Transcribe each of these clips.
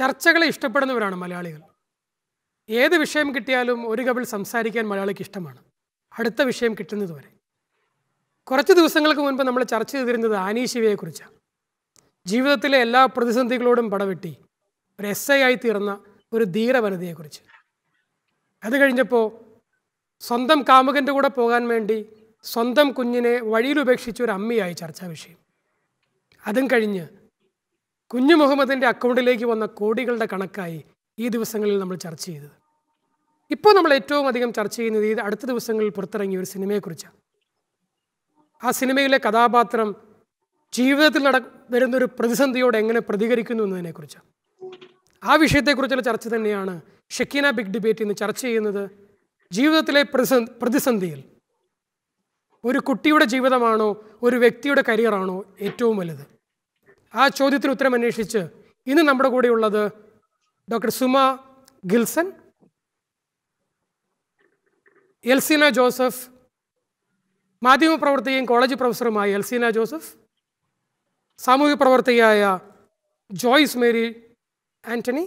ചർച്ചകളെ ഇഷ്ടപ്പെടുന്നവരാണ് മലയാളികൾ. ഏത് വിഷയം കിട്ടിയാലും ഒരു കവിൾ സംസാരിക്കാൻ മലയാളിക്ക് ഇഷ്ടമാണ്, അടുത്ത വിഷയം കിട്ടുന്നതുവരെ. കുറച്ച് ദിവസങ്ങൾക്ക് മുൻപ് നമ്മൾ ചർച്ച ചെയ്തിരുന്നത് ആനി ശിവയെക്കുറിച്ചാണ്. ജീവിതത്തിലെ എല്ലാ പ്രതിസന്ധികളോടും പടവെട്ടി ഒരു എസ്ഐ ആയി തീർന്ന ഒരു ധീരവനിതയെക്കുറിച്ച്. അത് കഴിഞ്ഞപ്പോൾ സ്വന്തം കാമുകൻ്റെ കൂടെ പോകാൻ വേണ്ടി സ്വന്തം കുഞ്ഞിനെ വഴിയിലുപേക്ഷിച്ച ഒരു അമ്മയായി ചർച്ചാ വിഷയം. അതും കഴിഞ്ഞ് കുഞ്ഞു മുഹമ്മദിൻ്റെ അക്കൗണ്ടിലേക്ക് വന്ന കോടികളുടെ കണക്കായി ഈ ദിവസങ്ങളിൽ നമ്മൾ ചർച്ച ചെയ്തത്. ഇപ്പോൾ നമ്മൾ ഏറ്റവും അധികം ചർച്ച ചെയ്യുന്നത് ഈ അടുത്ത ദിവസങ്ങളിൽ പുറത്തിറങ്ങിയ ഒരു സിനിമയെക്കുറിച്ചാണ്. ആ സിനിമയിലെ കഥാപാത്രം ജീവിതത്തിൽ വരുന്നൊരു പ്രതിസന്ധിയോട് എങ്ങനെ പ്രതികരിക്കുന്നു എന്നതിനെക്കുറിച്ചാണ്. ആ വിഷയത്തെക്കുറിച്ചുള്ള ചർച്ച തന്നെയാണ് ഷക്കീന ബിഗ് ഡിബേറ്റ് ഇന്ന് ചർച്ച ചെയ്യുന്നത്. ജീവിതത്തിലെ പ്രതിസന്ധിയിൽ ഒരു കുട്ടിയുടെ ജീവിതമാണോ ഒരു വ്യക്തിയുടെ കരിയറാണോ ഏറ്റവും വലുത്? ആ ചോദ്യത്തിന് ഉത്തരം അന്വേഷിച്ച് ഇന്ന് നമ്മുടെ കൂടെയുള്ളത് doctor Suma Gilson, Elseena Joseph, മാധ്യമപ്രവർത്തകയും കോളേജ് പ്രൊഫസറുമായ എൽസീന ജോസഫ്, സാമൂഹിക പ്രവർത്തകയായ ജോയ്സ് മേരി ആൻ്റണി,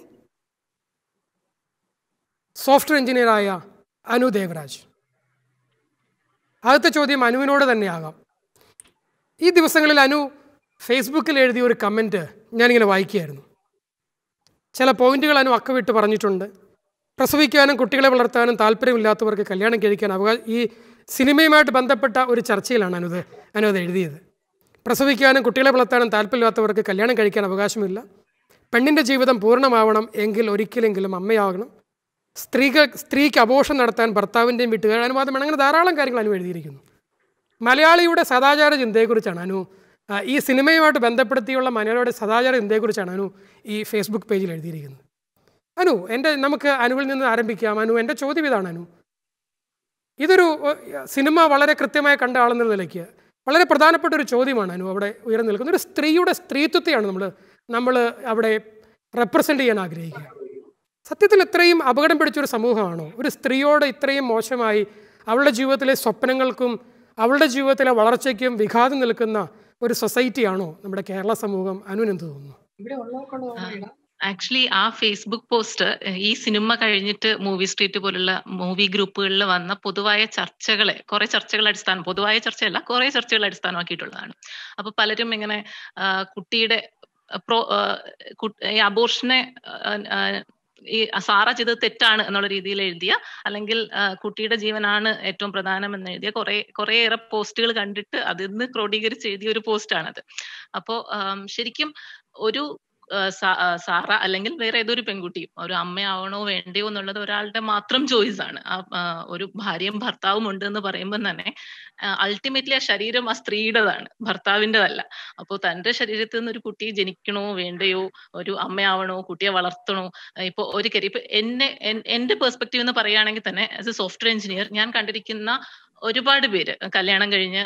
സോഫ്റ്റ്വെയർ എഞ്ചിനീയറായ അനു ദേവരാജ്. ആദ്യത്തെ ചോദ്യം അനുവിനോട് തന്നെയാകാം. ഈ ദിവസങ്ങളിൽ അനു ഫേസ്ബുക്കിൽ എഴുതിയ ഒരു കമൻറ്റ് ഞാനിങ്ങനെ വായിക്കുകയായിരുന്നു. ചില പോയിന്റുകൾ അനു അക്കവിട്ട് പറഞ്ഞിട്ടുണ്ട്. പ്രസവിക്കാനും കുട്ടികളെ വളർത്താനും താല്പര്യമില്ലാത്തവർക്ക് കല്യാണം കഴിക്കാൻ ഈ സിനിമയുമായിട്ട് ബന്ധപ്പെട്ട ഒരു ചർച്ചയിലാണ് അനു അത് എഴുതിയത്. പ്രസവിക്കാനും കുട്ടികളെ വളർത്താനും താല്പര്യമില്ലാത്തവർക്ക് കല്യാണം കഴിക്കാൻ അവകാശമില്ല. പെണ്ണിൻ്റെ ജീവിതം പൂർണ്ണമാവണം എങ്കിൽ ഒരിക്കലെങ്കിലും അമ്മയാകണം. സ്ത്രീക്ക് അബോർഷൻ നടത്താൻ ഭർത്താവിൻ്റെയും വീട്ടുകാർ അനുവാദം വേണം. അങ്ങനെ ധാരാളം കാര്യങ്ങൾ അനു എഴുതിയിരിക്കുന്നു. മലയാളിയുടെ സദാചാര ചിന്തയെക്കുറിച്ചാണ് അനു, ഈ സിനിമയുമായിട്ട് ബന്ധപ്പെടുത്തിയുള്ള മലയാളിയുടെ സദാചാര ചിന്തയെക്കുറിച്ചാണ് അനു ഈ ഫേസ്ബുക്ക് പേജിൽ എഴുതിയിരിക്കുന്നത്. അനു, നമുക്ക് അനുവിൽ നിന്ന് ആരംഭിക്കാം. അനു, എൻ്റെ ചോദ്യം ഇതാണ്. അനു, ഇതൊരു സിനിമ വളരെ കൃത്യമായി കണ്ട ആളെന്ന നിലയ്ക്ക് വളരെ പ്രധാനപ്പെട്ട ഒരു ചോദ്യമാണ് അനു അവിടെ ഉയർന്നു നിൽക്കുന്നത്. ഒരു സ്ത്രീയുടെ സ്ത്രീത്വത്തെയാണ് നമ്മൾ അവിടെ റെപ്രസെൻ്റ് ചെയ്യാൻ ആഗ്രഹിക്കുക. സത്യത്തിൽ ഇത്രയും അപകടം പിടിച്ചൊരു സമൂഹമാണോ? ഒരു സ്ത്രീയോട് ഇത്രയും മോശമായി അവളുടെ ജീവിതത്തിലെ സ്വപ്നങ്ങൾക്കും അവളുടെ ജീവിതത്തിലെ വളർച്ചയ്ക്കും വിഘാതം നിൽക്കുന്ന ഒരു സൊസൈറ്റിയാണോ നമ്മുടെ കേരള സമൂഹം? അനുവിനെന്ത് തോന്നുന്നു? ആക്ച്വലി ആ ഫേസ്ബുക്ക് പോസ്റ്റ് ഈ സിനിമ കഴിഞ്ഞിട്ട് മൂവി സ്ട്രീറ്റ് പോലുള്ള മൂവി ഗ്രൂപ്പുകളിൽ വന്ന പൊതുവായ കുറെ ചർച്ചകൾ പൊതുവായ ചർച്ചയല്ല, കുറെ ചർച്ചകൾ അടിസ്ഥാനമാക്കിയിട്ടുള്ളതാണ്. അപ്പൊ പലരും ഇങ്ങനെ കുട്ടിയുടെ ഈ അബോർഷനെ ഈ സാറ ചെയ്തത് തെറ്റാണ് എന്നുള്ള രീതിയിൽ എഴുതിയ, അല്ലെങ്കിൽ കുട്ടിയുടെ ജീവനാണ് ഏറ്റവും പ്രധാനം എന്ന് എഴുതിയ കുറേയേറെ പോസ്റ്റുകൾ കണ്ടിട്ട് അതിന്ന് ക്രോഡീകരിച്ച് എഴുതിയ ഒരു പോസ്റ്റാണത്. അപ്പോ ശരിക്കും ഒരു സാറ അല്ലെങ്കിൽ വേറെ ഏതൊരു പെൺകുട്ടിയും ഒരു അമ്മയാവണോ വേണ്ടയോ എന്നുള്ളത് ഒരാളുടെ മാത്രം ചോയ്സ് ആണ്. ഒരു ഭാര്യയും ഭർത്താവും ഉണ്ട് എന്ന് പറയുമ്പോൾ തന്നെ അൾട്ടിമേറ്റ്ലി ആ ശരീരം ആ സ്ത്രീയുടേതാണ്, ഭർത്താവിൻ്റെതല്ല. അപ്പോൾ തൻ്റെ ശരീരത്തിൽ നിന്ന് ഒരു കുട്ടി ജനിക്കണോ വേണ്ടയോ, ഒരു അമ്മയാവണോ, കുട്ടിയെ വളർത്തണോ, ഇപ്പൊ ഒരു കാര്യം ഇപ്പൊ എന്റെ പെർസ്പെക്റ്റീവ് എന്ന് പറയുകയാണെങ്കിൽ തന്നെ ആസ് എ സോഫ്റ്റ്വെയർ എഞ്ചിനീയർ ഞാൻ കണ്ടിരിക്കുന്ന ഒരുപാട് പേര് കല്യാണം കഴിഞ്ഞ്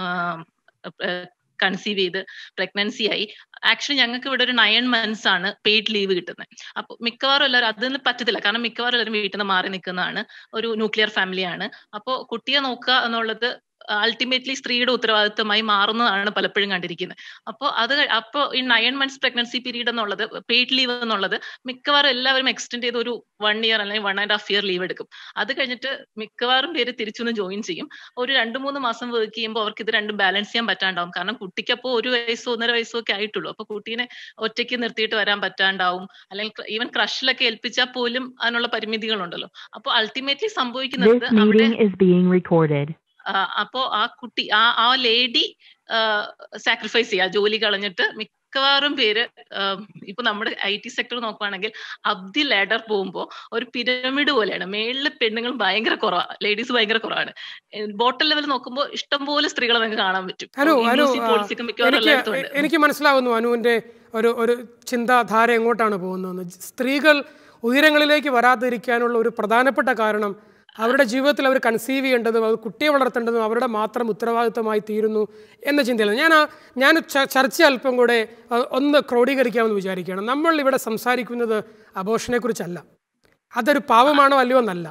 കൺസീവ് ചെയ്ത് പ്രഗ്നൻസി ആയി. ആക്ച്വലി ഞങ്ങൾക്ക് ഇവിടെ ഒരു 9 months ആണ് പെയ്ഡ് ലീവ് കിട്ടുന്നത്. അപ്പൊ മിക്കവാറും എല്ലാവരും അതിന് പറ്റത്തില്ല, കാരണം മിക്കവാറും എല്ലാവരും വീട്ടിൽ നിന്ന് മാറി നിൽക്കുന്നതാണ്, ഒരു ന്യൂക്ലിയർ ഫാമിലിയാണ്. അപ്പോൾ കുട്ടിയെ നോക്കുക എന്നുള്ളത് അൾട്ടിമേറ്റ്ലി സ്ത്രീയുടെ ഉത്തരവാദിത്വമായി മാറുന്നതാണ് പലപ്പോഴും കണ്ടിരിക്കുന്നത്. അപ്പോൾ ഈ 9 months പ്രഗ്നൻസി പീരീഡ് എന്നുള്ളത്, പെയ്ഡ് ലീവ് എന്നുള്ളത് മിക്കവാറും എല്ലാവരും എക്സ്റ്റെൻഡ് ചെയ്ത് ഒരു 1 year അല്ലെങ്കിൽ 1.5 year ലീവ് എടുക്കും. അത് കഴിഞ്ഞിട്ട് മിക്കവാറും പേര് തിരിച്ചൊന്ന് ജോയിൻ ചെയ്യും. ഒരു 2-3 മാസം വർക്ക് ചെയ്യുമ്പോൾ അവർക്ക് ഇത് രണ്ടും ബാലൻസ് ചെയ്യാൻ പറ്റാണ്ടാവും. കാരണം കുട്ടിക്ക് അപ്പോൾ 1 വയസ്സോ 1.5 വയസ്സോ ഒക്കെ ആയിട്ടുള്ളൂ. അപ്പൊ കുട്ടീനെ ഒറ്റയ്ക്ക് നിർത്തിയിട്ട് വരാൻ പറ്റാണ്ടാവും, അല്ലെങ്കിൽ ഈവൻ ക്രഷിലൊക്കെ ഏൽപ്പിച്ചാൽ പോലും അതിനുള്ള പരിമിതികളുണ്ടല്ലോ. അപ്പോൾ അൾട്ടിമേറ്റ്ലി സംഭവിക്കുന്നത് അവിടെ അപ്പോ ആ കുട്ടി ആ ലേഡി സാക്രിഫൈസ് ചെയ്യുക, ജോലി കളഞ്ഞിട്ട്. മിക്കവാറും പേര് ഇപ്പൊ നമ്മുടെ IT സെക്ടർ നോക്കുവാണെങ്കിൽ അബ്ദി ലാഡർ പോകുമ്പോ ഒരു പിരമിഡ് പോലെയാണ്. മേളില് പെണ്ണുങ്ങൾ ഭയങ്കര കുറവാണ്, ലേഡീസ് ഭയങ്കര കുറവാണ്. ബോട്ടം ലെവൽ നോക്കുമ്പോൾ ഇഷ്ടംപോലെ സ്ത്രീകളെ നമുക്ക് കാണാൻ പറ്റും. എനിക്ക് മനസ്സിലാവുന്നു അനുവിന്റെ ഒരു ചിന്താധാര എങ്ങോട്ടാണ് പോകുന്നതെന്ന്. സ്ത്രീകൾ ഉയരങ്ങളിലേക്ക് വരാതിരിക്കാനുള്ള ഒരു പ്രധാനപ്പെട്ട കാരണം അവരുടെ ജീവിതത്തിൽ അവർ കൺസീവ് ചെയ്യേണ്ടതും അത് കുട്ടിയെ വളർത്തേണ്ടതും അവരുടെ മാത്രം ഉത്തരവാദിത്തമായി തീരുന്നു എന്ന ചിന്തയിലാണ് ഞാൻ ചർച്ച അല്പം കൂടെ ഒന്ന് ക്രോഡീകരിക്കാമെന്ന് വിചാരിക്കുകയാണ്. നമ്മൾ ഇവിടെ സംസാരിക്കുന്നത് അബോർഷനെ കുറിച്ചല്ല, അതൊരു പാവമാണോ അല്ലയോ എന്നല്ല.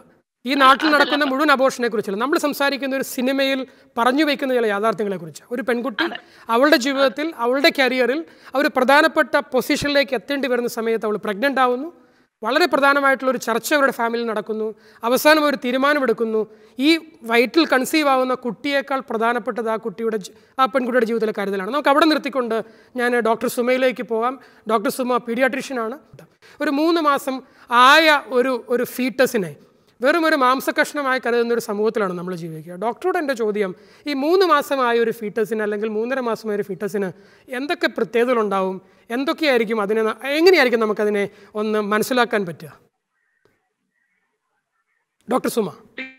ഈ നാട്ടിൽ നടക്കുന്ന മുഴുവൻ അബോർഷനെ കുറിച്ചല്ല, നമ്മൾ സംസാരിക്കുന്ന ഒരു സിനിമയിൽ പറഞ്ഞു വയ്ക്കുന്ന ചില യാഥാർത്ഥ്യങ്ങളെ കുറിച്ച്. ഒരു പെൺകുട്ടി അവളുടെ ജീവിതത്തിൽ, അവളുടെ കരിയറിൽ ഒരു പ്രധാനപ്പെട്ട പൊസിഷനിലേക്ക് എത്തേണ്ടി വരുന്ന സമയത്ത് അവൾ പ്രഗ്നൻ്റ് ആവുന്നു. വളരെ പ്രധാനമായിട്ടുള്ളൊരു ചർച്ച അവരുടെ ഫാമിലിയിൽ നടക്കുന്നു. അവസാനം ഒരു തീരുമാനമെടുക്കുന്നു. ഈ വയറ്റിൽ കൺസീവ് ആവുന്ന കുട്ടിയേക്കാൾ പ്രധാനപ്പെട്ടത് ആ പെൺകുട്ടിയുടെ ജീവിതത്തിലെ കരുതലാണ്. നമുക്ക് അവിടെ നിർത്തിക്കൊണ്ട് ഞാൻ ഡോക്ടർ സുമയിലേക്ക് പോകാം. ഡോക്ടർ സുമ പീഡിയാട്രീഷ്യനാണ്. ഒരു 3 മാസം ആയ ഒരു ഫീറ്റസിനെ വെറും ഒരു മാംസകഷ്ണമായി കരുതുന്ന ഒരു സമൂഹത്തിലാണ് നമ്മൾ ജീവിക്കുക. ഡോക്ടറോട് എൻ്റെ ചോദ്യം, ഈ 3 മാസമായ ഒരു ഫീറ്റസിന് അല്ലെങ്കിൽ 3.5 മാസമായ ഒരു ഫീറ്റസിന് എന്തൊക്കെ പ്രത്യേകതകളുണ്ടാവും? എന്തൊക്കെയായിരിക്കും എങ്ങനെയായിരിക്കും നമുക്കതിനെ ഒന്ന് മനസ്സിലാക്കാൻ പറ്റുക? ഡോക്ടർ സുമ.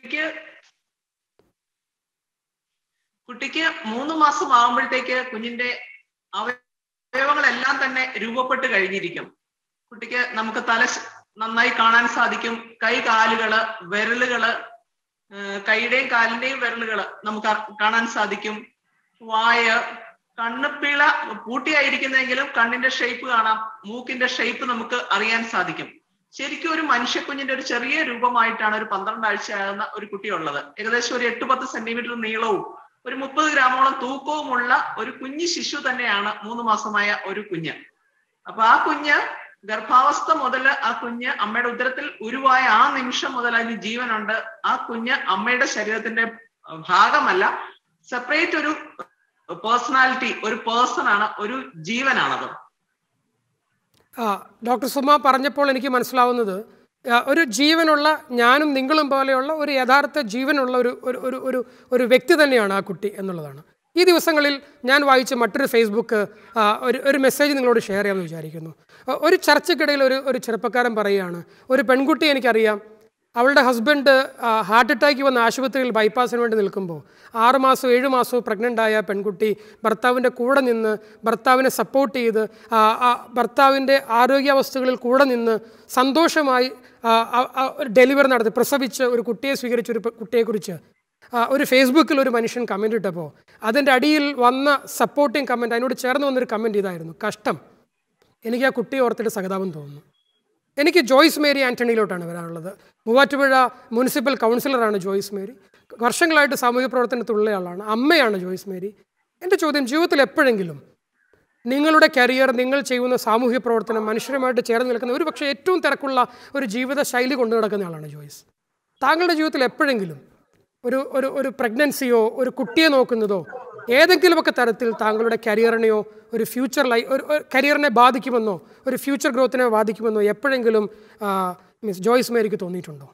കുട്ടിക്ക് 3 മാസം ആകുമ്പോഴത്തേക്ക് കുഞ്ഞിന്റെ അവയവങ്ങളെല്ലാം തന്നെ രൂപപ്പെട്ട് കഴിഞ്ഞിരിക്കും. കുട്ടിക്ക് നമുക്ക് തല നന്നായി കാണാൻ സാധിക്കും. കൈ, കാലുകള്, വിരലുകള്, കൈയുടെയും കാലിന്റെയും വിരലുകള് നമുക്ക് കാണാൻ സാധിക്കും. വായ, കണ്ണുപിള പൂട്ടിയായിരിക്കുന്നെങ്കിലും കണ്ണിന്റെ ഷേപ്പ് കാണാം. മൂക്കിന്റെ ഷേപ്പ് നമുക്ക് അറിയാൻ സാധിക്കും. ശരിക്കും ഒരു മനുഷ്യക്കുഞ്ഞിന്റെ ഒരു ചെറിയ രൂപമായിട്ടാണ് ഒരു 12 ആഴ്ചയാകുന്ന ഒരു കുട്ടിയുള്ളത്. ഏകദേശം ഒരു 8-10 സെന്റിമീറ്റർ നീളവും ഒരു 30 ഗ്രാമോളം തൂക്കവുമുള്ള ഒരു കുഞ്ഞു ശിശു തന്നെയാണ് 3 മാസമായ ഒരു കുഞ്ഞ്. അപ്പൊ ആ കുഞ്ഞ് ഗർഭാവസ്ഥ മുതൽ ആ കുഞ്ഞ് അമ്മയുടെ ഉദരത്തിൽ ഉരുവായ ആ നിമിഷം മുതൽ അതിന് ജീവനുണ്ട്. ആ കുഞ്ഞ് അമ്മയുടെ ശരീരത്തിന്റെ ഭാഗമല്ല, സെപ്പറേറ്റ് ഒരു പേഴ്സണാലിറ്റി, ഒരു പേഴ്സൺ ആണ്, ഒരു ജീവനാണത്. ഡോക്ടർ സുമ പറഞ്ഞപ്പോൾ എനിക്ക് മനസ്സിലാവുന്നത്, ഒരു ജീവനുള്ള, ഞാനും നിങ്ങളും പോലെയുള്ള ഒരു യഥാർത്ഥ ജീവനുള്ള ഒരു വ്യക്തി തന്നെയാണ് ആ കുട്ടി എന്നുള്ളതാണ്. ഈ ദിവസങ്ങളിൽ ഞാൻ വായിച്ച മറ്റൊരു ഫേസ്ബുക്ക് ഒരു മെസ്സേജ് നിങ്ങളോട് ഷെയർ ചെയ്യാമെന്ന് വിചാരിക്കുന്നു. ഒരു ചർച്ചയ്ക്കിടയിൽ ഒരു ചെറുപ്പക്കാരൻ പറയുകയാണ്, ഒരു പെൺകുട്ടി എനിക്കറിയാം, അവളുടെ ഹസ്ബൻഡ് ഹാർട്ട് അറ്റാക്ക് വന്ന ആശുപത്രിയിൽ ബൈപ്പാസിന് വേണ്ടി നിൽക്കുമ്പോൾ 6 മാസവും 7 മാസവും പ്രഗ്നൻ്റ് ആയ പെൺകുട്ടി ഭർത്താവിൻ്റെ കൂടെ നിന്ന്, ഭർത്താവിനെ സപ്പോർട്ട് ചെയ്ത്, ഭർത്താവിൻ്റെ ആരോഗ്യാവസ്ഥകളിൽ കൂടെ നിന്ന് സന്തോഷമായി ഡെലിവറി നടത്തി പ്രസവിച്ച് ഒരു കുട്ടിയെ സ്വീകരിച്ച ഒരു കുട്ടിയെക്കുറിച്ച് ഒരു ഫേസ്ബുക്കിൽ ഒരു മനുഷ്യൻ കമൻ്റ് ഇട്ടപ്പോൾ അതിൻ്റെ അടിയിൽ വന്ന സപ്പോർട്ടിങ് കമൻറ്റ്, അതിനോട് ചേർന്ന് വന്നൊരു കമൻറ്റ് ഇതായിരുന്നു: കഷ്ടം, എനിക്ക് ആ കുട്ടിയെ ഓർത്തിട്ട് സഹതാപം തോന്നുന്നു. എനിക്ക് ജോയ്സ് മേരി ആൻ്റണിയിലോട്ടാണ് വരാനുള്ളത്. മൂവാറ്റുപുഴ മുനിസിപ്പൽ കൗൺസിലറാണ് ജോയ്സ് മേരി. വർഷങ്ങളായിട്ട് സാമൂഹ്യ പ്രവർത്തനത്തിലുള്ള ആളാണ്, അമ്മയാണ് ജോയ്സ് മേരി. എൻ്റെ ചോദ്യം, ജീവിതത്തിൽ എപ്പോഴെങ്കിലും നിങ്ങളുടെ കരിയർ, നിങ്ങൾ ചെയ്യുന്ന സാമൂഹ്യ പ്രവർത്തനം, മനുഷ്യരുമായിട്ട് ചേർന്ന് നിൽക്കുന്ന ഒരു പക്ഷേ ഏറ്റവും തിരക്കുള്ള ഒരു ജീവിത ശൈലി കൊണ്ടു നടക്കുന്ന ആളാണ് ജോയ്സ്. താങ്കളുടെ ജീവിതത്തിൽ എപ്പോഴെങ്കിലും ഒരു പ്രഗ്നൻസിയോ ഒരു കുട്ടിയെ നോക്കുന്നതോ ഏതെങ്കിലുമൊക്കെ തരത്തിൽ താങ്കളുടെ കരിയറിനെയോ ഒരു ഫ്യൂച്ചർ ഒരു കരിയറിനെ ബാധിക്കുമെന്നോ ഒരു ഫ്യൂച്ചർ ഗ്രോത്തിനെ ബാധിക്കുമെന്നോ എപ്പോഴെങ്കിലും മിസ് ജോയ്സ് മേരിക്ക് തോന്നിയിട്ടുണ്ടോ?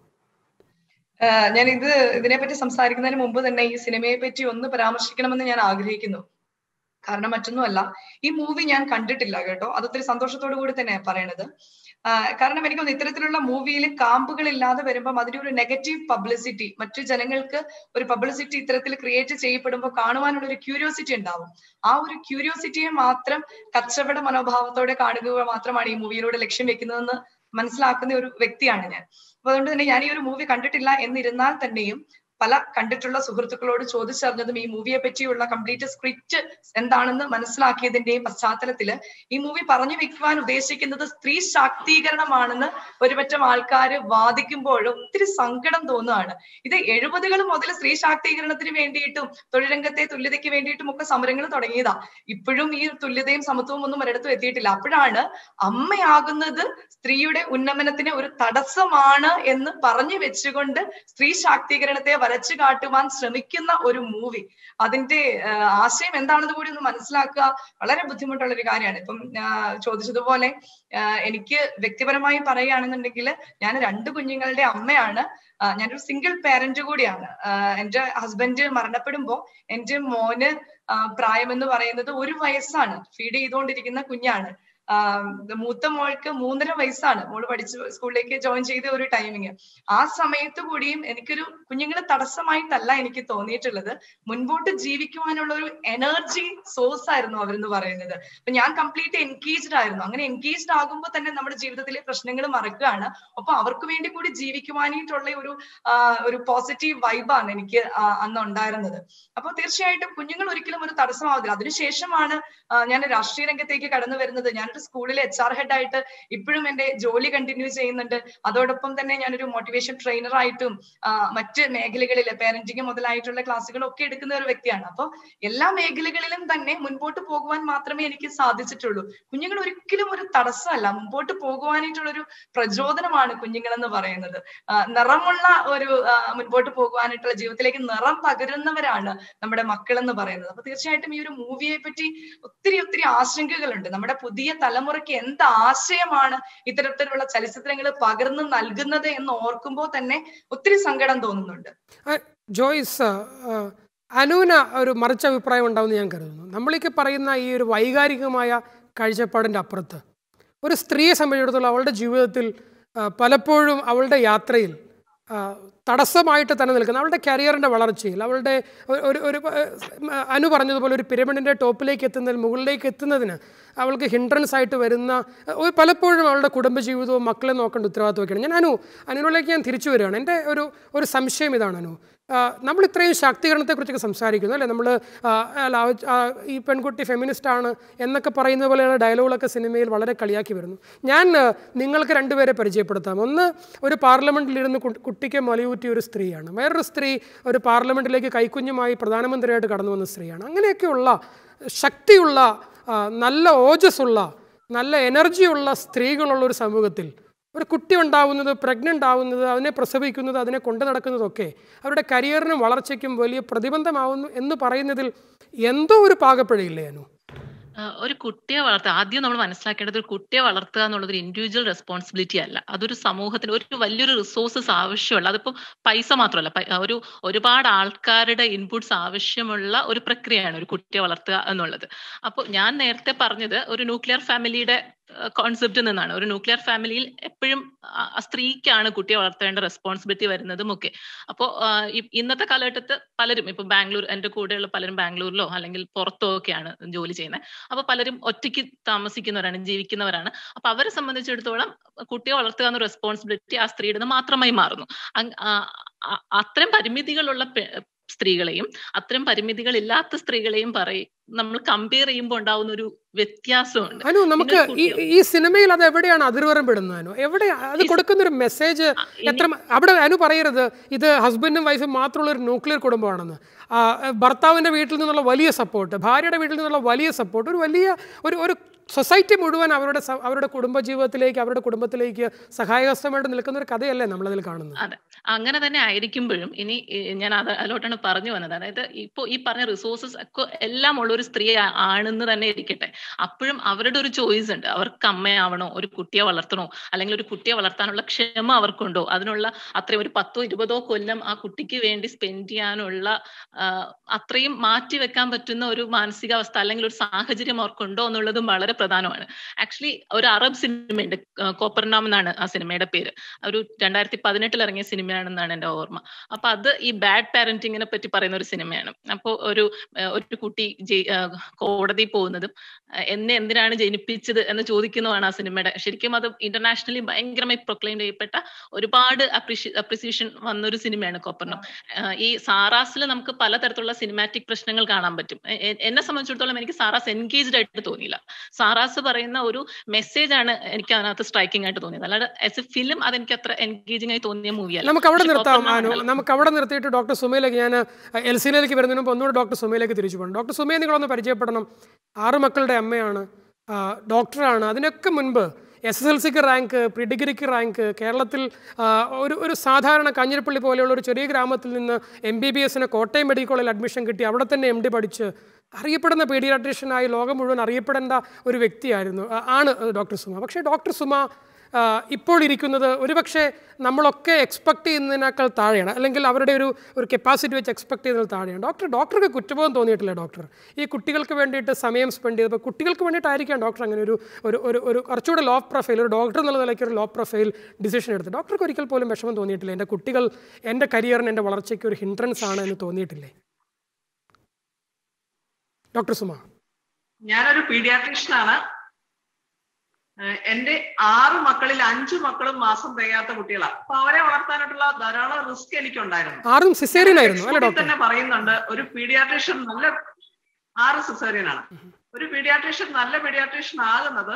ഞാൻ ഇതിനെപ്പറ്റി സംസാരിക്കുന്നതിന് മുമ്പ് തന്നെ ഈ സിനിമയെ പറ്റി ഒന്ന് പരാമർശിക്കണമെന്ന് ഞാൻ ആഗ്രഹിക്കുന്നു. കാരണം മറ്റൊന്നുമല്ല, ഈ മൂവി ഞാൻ കണ്ടിട്ടില്ല കേട്ടോ. അതൊത്തിരി സന്തോഷത്തോടു കൂടി തന്നെ പറയണത്. കാരണം എനിക്കൊന്ന് ഇത്തരത്തിലുള്ള മൂവിയിൽ കാമ്പുകളില്ലാതെ വരുമ്പം അതിന്റെ ഒരു നെഗറ്റീവ് പബ്ലിസിറ്റി, മറ്റു ജനങ്ങൾക്ക് ഒരു പബ്ലിസിറ്റി ഇത്തരത്തിൽ ക്രിയേറ്റ് ചെയ്യപ്പെടുമ്പോൾ കാണുവാനുള്ള ഒരു ക്യൂരിയോസിറ്റി ഉണ്ടാവും. ആ ഒരു ക്യൂരിയോസിറ്റിയെ മാത്രം കച്ചവട മനോഭാവത്തോടെ കാണുക മാത്രമാണ് ഈ മൂവിയിലൂടെ ലക്ഷ്യം വെക്കുന്നതെന്ന് മനസ്സിലാക്കുന്ന ഒരു വ്യക്തിയാണ് ഞാൻ. അപ്പൊ അതുകൊണ്ട് തന്നെ ഞാൻ ഈ ഒരു മൂവി കണ്ടിട്ടില്ല എന്നിരുന്നാൽ തന്നെയും പല കണ്ടിട്ടുള്ള സുഹൃത്തുക്കളോട് ചോദിച്ചറിഞ്ഞതും ഈ മൂവിയെ പറ്റിയുള്ള കംപ്ലീറ്റ് സ്ക്രിപ്റ്റ് എന്താണെന്ന് മനസ്സിലാക്കിയതിന്റെയും പശ്ചാത്തലത്തില് ഈ മൂവി പറഞ്ഞു വെക്കുവാൻ ഉദ്ദേശിക്കുന്നത് സ്ത്രീ ശാക്തീകരണമാണെന്ന് ഒരുപറ്റം ആൾക്കാര് വാദിക്കുമ്പോൾ ഒത്തിരി സങ്കടം തോന്നുകയാണ്. ഇത് 70കൾ മുതൽ സ്ത്രീ ശാക്തീകരണത്തിന് വേണ്ടിയിട്ടും തൊഴിൽരംഗത്തെ തുല്യതയ്ക്ക് വേണ്ടിയിട്ടും ഒക്കെ സമരങ്ങൾ തുടങ്ങിയതാ. ഇപ്പോഴും ഈ തുല്യതയും സമത്വവും ഒന്നും ഒരിടത്തും എത്തിയിട്ടില്ല. അപ്പോഴാണ് അമ്മയാകുന്നത് സ്ത്രീയുടെ ഉന്നമനത്തിന് ഒരു തടസ്സമാണ് എന്ന് പറഞ്ഞു വെച്ചുകൊണ്ട് സ്ത്രീ ശാക്തീകരണത്തെ വരച്ചു കാട്ടുവാൻ ശ്രമിക്കുന്ന ഒരു മൂവി. അതിന്റെ ആശയം എന്താണെന്ന് കൂടി ഒന്ന് മനസ്സിലാക്കുക വളരെ ബുദ്ധിമുട്ടുള്ള ഒരു കാര്യമാണ്. ഇപ്പം ചോദിച്ചതുപോലെ എനിക്ക് വ്യക്തിപരമായി പറയുകയാണെന്നുണ്ടെങ്കിൽ ഞാൻ 2 കുഞ്ഞുങ്ങളുടെ അമ്മയാണ്. ഞാനൊരു സിംഗിൾ പാരന്റ് കൂടിയാണ്. എന്റെ ഹസ്ബൻഡ് മരണപ്പെടുമ്പോ എന്റെ മോന് പ്രായമെന്ന് പറയുന്നത് 1 വയസ്സാണ്. ഫീഡ് ചെയ്തുകൊണ്ടിരിക്കുന്ന കുഞ്ഞാണ്. മൂത്ത മോൾക്ക് 3.5 വയസ്സാണ്. മോള് പഠിച്ച് സ്കൂളിലേക്ക് ജോയിൻ ചെയ്ത ഒരു ടൈമിങ്. ആ സമയത്ത് കൂടിയും എനിക്കൊരു കുഞ്ഞുങ്ങളെ തടസ്സമായിട്ടല്ല എനിക്ക് തോന്നിയിട്ടുള്ളത്, മുൻപോട്ട് ജീവിക്കുവാനുള്ള ഒരു എനർജി സോഴ്സ് ആയിരുന്നു അവരെന്ന് പറയുന്നത്. അപ്പൊ ഞാൻ കംപ്ലീറ്റ് എൻഗേജ്ഡ് ആയിരുന്നു. അങ്ങനെ എൻഗേജ്ഡ് ആകുമ്പോൾ തന്നെ നമ്മുടെ ജീവിതത്തിലെ പ്രശ്നങ്ങൾ മറക്കുകയാണ്. അപ്പൊ അവർക്ക് വേണ്ടി കൂടി ജീവിക്കുവാനായിട്ടുള്ള ഒരു പോസിറ്റീവ് വൈബാണ് എനിക്ക് അന്ന് ഉണ്ടായിരുന്നത്. അപ്പൊ തീർച്ചയായിട്ടും കുഞ്ഞുങ്ങൾ ഒരിക്കലും ഒരു തടസ്സമാവില്ല. അതിനുശേഷമാണ് ഞാൻ രാഷ്ട്രീയ രംഗത്തേക്ക് കടന്നു വരുന്നത്. ഞാൻ ഞാനൊരു സ്കൂളിലെ HR ഹെഡായിട്ട് ഇപ്പോഴും എന്റെ ജോലി കണ്ടിന്യൂ ചെയ്യുന്നുണ്ട്. അതോടൊപ്പം തന്നെ ഞാനൊരു മോട്ടിവേഷൻ ട്രെയിനറായിട്ടും മറ്റ് മേഖലകളിൽ പാരന്റിങ് മുതലായിട്ടുള്ള ക്ലാസ്സുകളൊക്കെ എടുക്കുന്ന ഒരു വ്യക്തിയാണ്. അപ്പോൾ എല്ലാ മേഖലകളിലും തന്നെ മുൻപോട്ട് പോകുവാൻ മാത്രമേ എനിക്ക് സാധിച്ചിട്ടുള്ളൂ. കുഞ്ഞുങ്ങൾ ഒരിക്കലും ഒരു തടസ്സമല്ല, മുമ്പോട്ട് പോകുവാനായിട്ടുള്ള ഒരു പ്രചോദനമാണ് കുഞ്ഞുങ്ങൾ എന്ന് പറയുന്നത്. നിറമുള്ള ഒരു മുൻപോട്ട് പോകുവാനായിട്ടുള്ള ജീവിതത്തിലേക്ക് നിറം പകരുന്നവരാണ് നമ്മുടെ മക്കൾ എന്ന് പറയുന്നത്. അപ്പൊ തീർച്ചയായിട്ടും ഈ ഒരു മൂവിയെ പറ്റി ഒത്തിരി ആശങ്കകളുണ്ട്. നമ്മുടെ പുതിയ തലമുറയ്ക്ക് എന്ത് ആശയമാണ് ഇത്തരത്തിലുള്ള ചലച്ചിത്രങ്ങൾ പകർന്നു നൽകുന്നത് എന്ന് ഓർക്കുമ്പോൾ തന്നെ ഒത്തിരി സങ്കടം തോന്നുന്നുണ്ട്. ജോയ്സ്, അനുവിന് ഒരു മറിച്ച അഭിപ്രായം ഉണ്ടാവുമെന്ന് ഞാൻ കരുതുന്നു. നമ്മളേക്ക് പറയുന്ന ഈ ഒരു വൈകാരികമായ കാഴ്ചപ്പാടിൻ്റെ അപ്പുറത്ത് ഒരു സ്ത്രീയെ സംബന്ധിച്ചിടത്തോളം അവളുടെ ജീവിതത്തിൽ പലപ്പോഴും അവളുടെ യാത്രയിൽ തടസ്സമായിട്ട് തന്നെ നിൽക്കുന്ന അവളുടെ കരിയറിൻ്റെ വളർച്ചയിൽ, അവളുടെ ഒരു അനു പറഞ്ഞതുപോലെ ഒരു പിരമിഡിൻ്റെ ടോപ്പിലേക്ക് എത്തുന്നതിൽ മുകളിലേക്ക് എത്തുന്നതിന് അവൾക്ക് ഹിൻഡ്രൻസ് ആയിട്ട് വരുന്ന പലപ്പോഴും അവളുടെ കുടുംബജീവിതവും മക്കളെ നോക്കേണ്ട ഉത്തരവാദിത്വമൊക്കെയാണ്. ഞാൻ അനുവിലേക്ക് ഞാൻ തിരിച്ചു വരികയാണ്. എൻ്റെ ഒരു സംശയം ഇതാണ്. നമ്മൾ ഇത്രയും ശാക്തീകരണത്തെക്കുറിച്ചൊക്കെ സംസാരിക്കുന്നു അല്ലേ? നമ്മൾ ഈ പെൺകുട്ടി ഫെമിനിസ്റ്റാണ് എന്നൊക്കെ പറയുന്ന പോലെയുള്ള ഡയലോഗുകളൊക്കെ സിനിമയിൽ വളരെ കളിയാക്കി വരുന്നു. ഞാൻ നിങ്ങൾക്ക് രണ്ടുപേരെ പരിചയപ്പെടുത്താം. ഒന്ന്, ഒരു പാർലമെൻറ്റിലിരുന്ന് കുട്ടിക്ക് മലയൂറ്റിയ ഒരു സ്ത്രീയാണ്. വേറൊരു സ്ത്രീ ഒരു പാർലമെൻറ്റിലേക്ക് കൈക്കുഞ്ഞുമായി പ്രധാനമന്ത്രിയായിട്ട് കടന്നു വന്ന സ്ത്രീയാണ്. അങ്ങനെയൊക്കെയുള്ള ശക്തിയുള്ള, നല്ല ഓജസ്സുള്ള, നല്ല എനർജിയുള്ള സ്ത്രീകളുള്ള ഒരു സമൂഹത്തിൽ ഒരു കുട്ടി ഉണ്ടാവുന്നത്, പ്രഗ്നൻ്റ് ആവുന്നത്, അതിനെ പ്രസവിക്കുന്നത്, അതിനെ കൊണ്ടു നടക്കുന്നതൊക്കെ അവരുടെ കരിയറിനും വളർച്ചയ്ക്കും വലിയ പ്രതിബന്ധമാവുന്നു എന്ന് പറയുന്നതിൽ എന്തോ ഒരു പാകപ്പിഴയില്ലേ അനു? ഒരു കുട്ടിയെ വളർത്തുക, ആദ്യം നമ്മൾ മനസ്സിലാക്കേണ്ടത് ഒരു കുട്ടിയെ വളർത്തുക എന്നുള്ളത് ഒരു ഇൻഡിവിജ്വൽ റെസ്പോൺസിബിലിറ്റി അല്ല. അതൊരു സമൂഹത്തിന് ഒരു വലിയൊരു റിസോഴ്സസ് ആവശ്യമുള്ള, അതിപ്പോൾ പൈസ മാത്രമല്ല, ഒരുപാട് ആൾക്കാരുടെ ഇൻപുട്സ് ആവശ്യമുള്ള ഒരു പ്രക്രിയയാണ് ഒരു കുട്ടിയെ വളർത്തുക എന്നുള്ളത്. അപ്പോൾ ഞാൻ നേരത്തെ പറഞ്ഞത് ഒരു ന്യൂക്ലിയർ ഫാമിലിയുടെ കോൺസെപ്റ്റ് നിന്നാണ്. ഒരു ന്യൂക്ലിയർ ഫാമിലിയിൽ എപ്പോഴും സ്ത്രീക്കാണ് കുട്ടിയെ വളർത്തേണ്ട റെസ്പോൺസിബിലിറ്റി വരുന്നതും ഒക്കെ. അപ്പോൾ ഇന്നത്തെ കാലഘട്ടത്ത് പലരും ഇപ്പൊ ബാംഗ്ലൂർ, എൻ്റെ കൂടെയുള്ള പലരും ബാംഗ്ലൂരിലോ അല്ലെങ്കിൽ പുറത്തോ ഒക്കെയാണ് ജോലി ചെയ്യുന്നത്. അപ്പൊ പലരും ഒറ്റയ്ക്ക് താമസിക്കുന്നവരാണ്, ജീവിക്കുന്നവരാണ്. അപ്പൊ അവരെ സംബന്ധിച്ചിടത്തോളം കുട്ടിയെ വളർത്തുക എന്ന റെസ്പോൺസിബിലിറ്റി ആ സ്ത്രീയുടെ മാത്രമായി മാറുന്നു. അത്തരം പരിമിതികളുള്ള സ്ത്രീകളെയും അത്തരം പരിമിതികൾ ഇല്ലാത്ത സ്ത്രീകളെയും നമ്മൾ കമ്പയർ ചെയ്യുമ്പോൾ ഉണ്ടാവുന്ന ഒരു വ്യത്യാസമുണ്ട്. അനു, നമുക്ക് ഈ സിനിമയിൽ അത് എവിടെയാണ് അതിർവരംപെടുന്നത്? അനു, എവിടെ അത് കൊടുക്കുന്ന ഒരു മെസ്സേജ് എത്ര അവിടെ അനു പറയരുത് ഇത് ഹസ്ബൻഡും വൈഫും മാത്രമുള്ള ഒരു ന്യൂക്ലിയർ കുടുംബമാണെന്ന്. ഭർത്താവിൻ്റെ വീട്ടിൽ നിന്നുള്ള വലിയ സപ്പോർട്ട്, ഭാര്യയുടെ വീട്ടിൽ നിന്നുള്ള വലിയ സപ്പോർട്ട്, ഒരു വലിയ ഒരു സൊസൈറ്റി മുഴുവൻ അവരുടെ കുടുംബജീവിതത്തിലേക്ക്, അവരുടെ കുടുംബത്തിലേക്ക് സഹായഹസ്തമായിട്ട് നിൽക്കുന്ന ഒരു കഥയല്ലേ നമ്മളതിൽ കാണുന്നത്? അതെ, അങ്ങനെ തന്നെ ആയിരിക്കുമ്പോഴും ഇനി ഞാൻ അതിലോട്ടാണ് പറഞ്ഞു വന്നത്. അതായത് ഇപ്പോൾ ഈ പറഞ്ഞ റിസോഴ്സസ് ഒക്കെ എല്ലാം ഉള്ള ഒരു സ്ത്രീ ആണെന്ന് തന്നെ ഇരിക്കട്ടെ, അപ്പോഴും അവരുടെ ഒരു ചോയ്സ് ഉണ്ട്. അവർക്ക് അമ്മയാവണോ, ഒരു കുട്ടിയെ വളർത്തണോ, അല്ലെങ്കിൽ ഒരു കുട്ടിയെ വളർത്താനുള്ള ക്ഷമ അവർക്കുണ്ടോ, അതിനുള്ള അത്രയും ഒരു 10-20 കൊല്ലം ആ കുട്ടിക്ക് വേണ്ടി സ്പെൻഡ് ചെയ്യാനുള്ള അത്രയും മാറ്റി വെക്കാൻ പറ്റുന്ന ഒരു മാനസികാവസ്ഥ അല്ലെങ്കിൽ ഒരു സാഹചര്യം അവർക്കുണ്ടോ എന്നുള്ളതും വളരെ പ്രധാനമാണ്. ആക്ച്വലി ഒരു അറബ് സിനിമയുണ്ട്, കോപ്പർനാം എന്നാണ് ആ സിനിമയുടെ പേര്. ഒരു 2018 ഇറങ്ങിയ സിനിമയാണെന്നാണ് എൻ്റെ ഓർമ്മ. അപ്പൊ അത് ഈ ബാഡ് പാരന്റിങ്ങിനെ പറ്റി പറയുന്ന ഒരു സിനിമയാണ്. അപ്പോൾ ഒരു കുട്ടി കോടതി പോകുന്നതും എന്നെ എന്തിനാണ് ജനിപ്പിച്ചത് എന്ന് ചോദിക്കുന്നതാണ് ആ സിനിമയുടെ. ശരിക്കും അത് ഇന്റർനാഷണലി ഭയങ്കരമായി പ്രൊക്ലെയിം ചെയ്യപ്പെട്ട ഒരുപാട് അപ്രിസിയേഷൻ വന്നൊരു സിനിമയാണ് കോപ്പർനാം. ഈ സാറാസിൽ നമുക്ക് പലതരത്തിലുള്ള സിനിമാറ്റിക് പ്രശ്നങ്ങൾ കാണാൻ പറ്റും. എന്നെ സംബന്ധിച്ചിടത്തോളം എനിക്ക് സാറാസ് എൻഗേജ്ഡ് ആയിട്ട് തോന്നിയില്ല. സാറാസ് പറയുന്ന ഒരു മെസ്സേജ് ആണ് എനിക്ക് അതിനകത്ത് സ്ട്രൈക്കിംഗ് ആയിട്ട് തോന്നിയത്. അല്ലാതെ ആസ് എ ഫിലിം അതെനിക്ക് അത്ര എൻഗേജിംഗ് ആയി തോന്നിയ മൂവിയല്ല. നമുക്ക് അവിടെ നിർത്താം. നമുക്ക് അവിടെ നിർത്തിയിട്ട് ഡോക്ടർ സുമയിലേക്ക്, ഞാൻ എൽസിയിലേക്ക് വരുന്നതിന് മുമ്പ് ഒന്നുകൂടെ ഡോക്ടർ സുമയിലേക്ക് തിരിച്ചു പോകണം. ഡോക്ടർ സുമയെ നിങ്ങളൊന്ന് പരിചയപ്പെടണം. 6 മക്കളുടെ അമ്മയാണ്, ഡോക്ടറാണ്. അതിനൊക്കെ മുൻപ് SSLCക്ക് റാങ്ക്, പ്രീ ഡിഗ്രിക്ക് റാങ്ക്, കേരളത്തിൽ ഒരു സാധാരണ കാഞ്ഞിരപ്പള്ളി പോലെയുള്ള ഒരു ചെറിയ ഗ്രാമത്തിൽ നിന്ന് MBBS കോട്ടയം മെഡിക്കൽ കോളേജിൽ അഡ്മിഷൻ കിട്ടി, അവിടെ തന്നെ MD പഠിച്ച് അറിയപ്പെടുന്ന പീഡിയാട്രീഷ്യനായി ലോകം മുഴുവൻ അറിയപ്പെടേണ്ട ഒരു വ്യക്തിയായിരുന്നു ആണ് ഡോക്ടർ സുമ. പക്ഷേ ഡോക്ടർ സുമ ഇപ്പോൾ ഇരിക്കുന്നത് ഒരുപക്ഷെ നമ്മളൊക്കെ എക്സ്പെക്ട് ചെയ്യുന്നതിനേക്കാൾ താഴെയാണ്, അല്ലെങ്കിൽ അവരുടെ ഒരു കപ്പാസിറ്റി വെച്ച് എക്സ്പെക്ട് ചെയ്യുന്നതിൽ താഴെയാണ്. ഡോക്ടർക്ക് കുറ്റബോധം തോന്നിയിട്ടില്ല? ഡോക്ടർ ഈ കുട്ടികൾക്ക് വേണ്ടിയിട്ട് സമയം സ്പെൻഡ് ചെയ്തപ്പോൾ കുട്ടികൾക്ക് വേണ്ടിയിട്ടായിരിക്കാം ഡോക്ടർ അങ്ങനെ ഒരു കുറച്ചുകൂടെ ലോ പ്രൊഫൈൽ, ഒരു ഡോക്ടർ എന്നുള്ള നിലയ്ക്ക് ഒരു ലോ പ്രൊഫൈൽ ഡിസിഷൻ എടുത്ത് ഡോക്ടർക്ക് ഒരിക്കൽ പോലും വിഷമം തോന്നിയിട്ടില്ല? എൻ്റെ കുട്ടികൾ എൻ്റെ കരിയറിന്, എൻ്റെ വളർച്ചയ്ക്ക് ഒരു ഹിൻഡ്രൻസ് ആണ് എന്ന് തോന്നിയിട്ടില്ലേ ഡോക്ടർ സുമ? ഞാനൊരു പീഡിയാട്രീഷ്യനാണ്. എന്റെ 6 മക്കളിൽ 5 മക്കളും മാസം തികയാത്ത കുട്ടികളാണ്. അപ്പൊ അവരെ വളർത്താനായിട്ടുള്ള ധാരാളം റിസ്ക് എനിക്കുണ്ടായിരുന്നു. 6 സിസേറിയൻ ആയിരുന്നു അല്ലേ ഡോക്ടർ? തന്നെ പറയുന്നുണ്ട് ഒരു പീഡിയാട്രീഷ്യൻ 6 സിസേറിയൻ ആണ്. ഒരു പീഡിയാട്രീഷ്യൻ നല്ല പീഡിയാട്രീഷ്യൻ ആകുന്നത്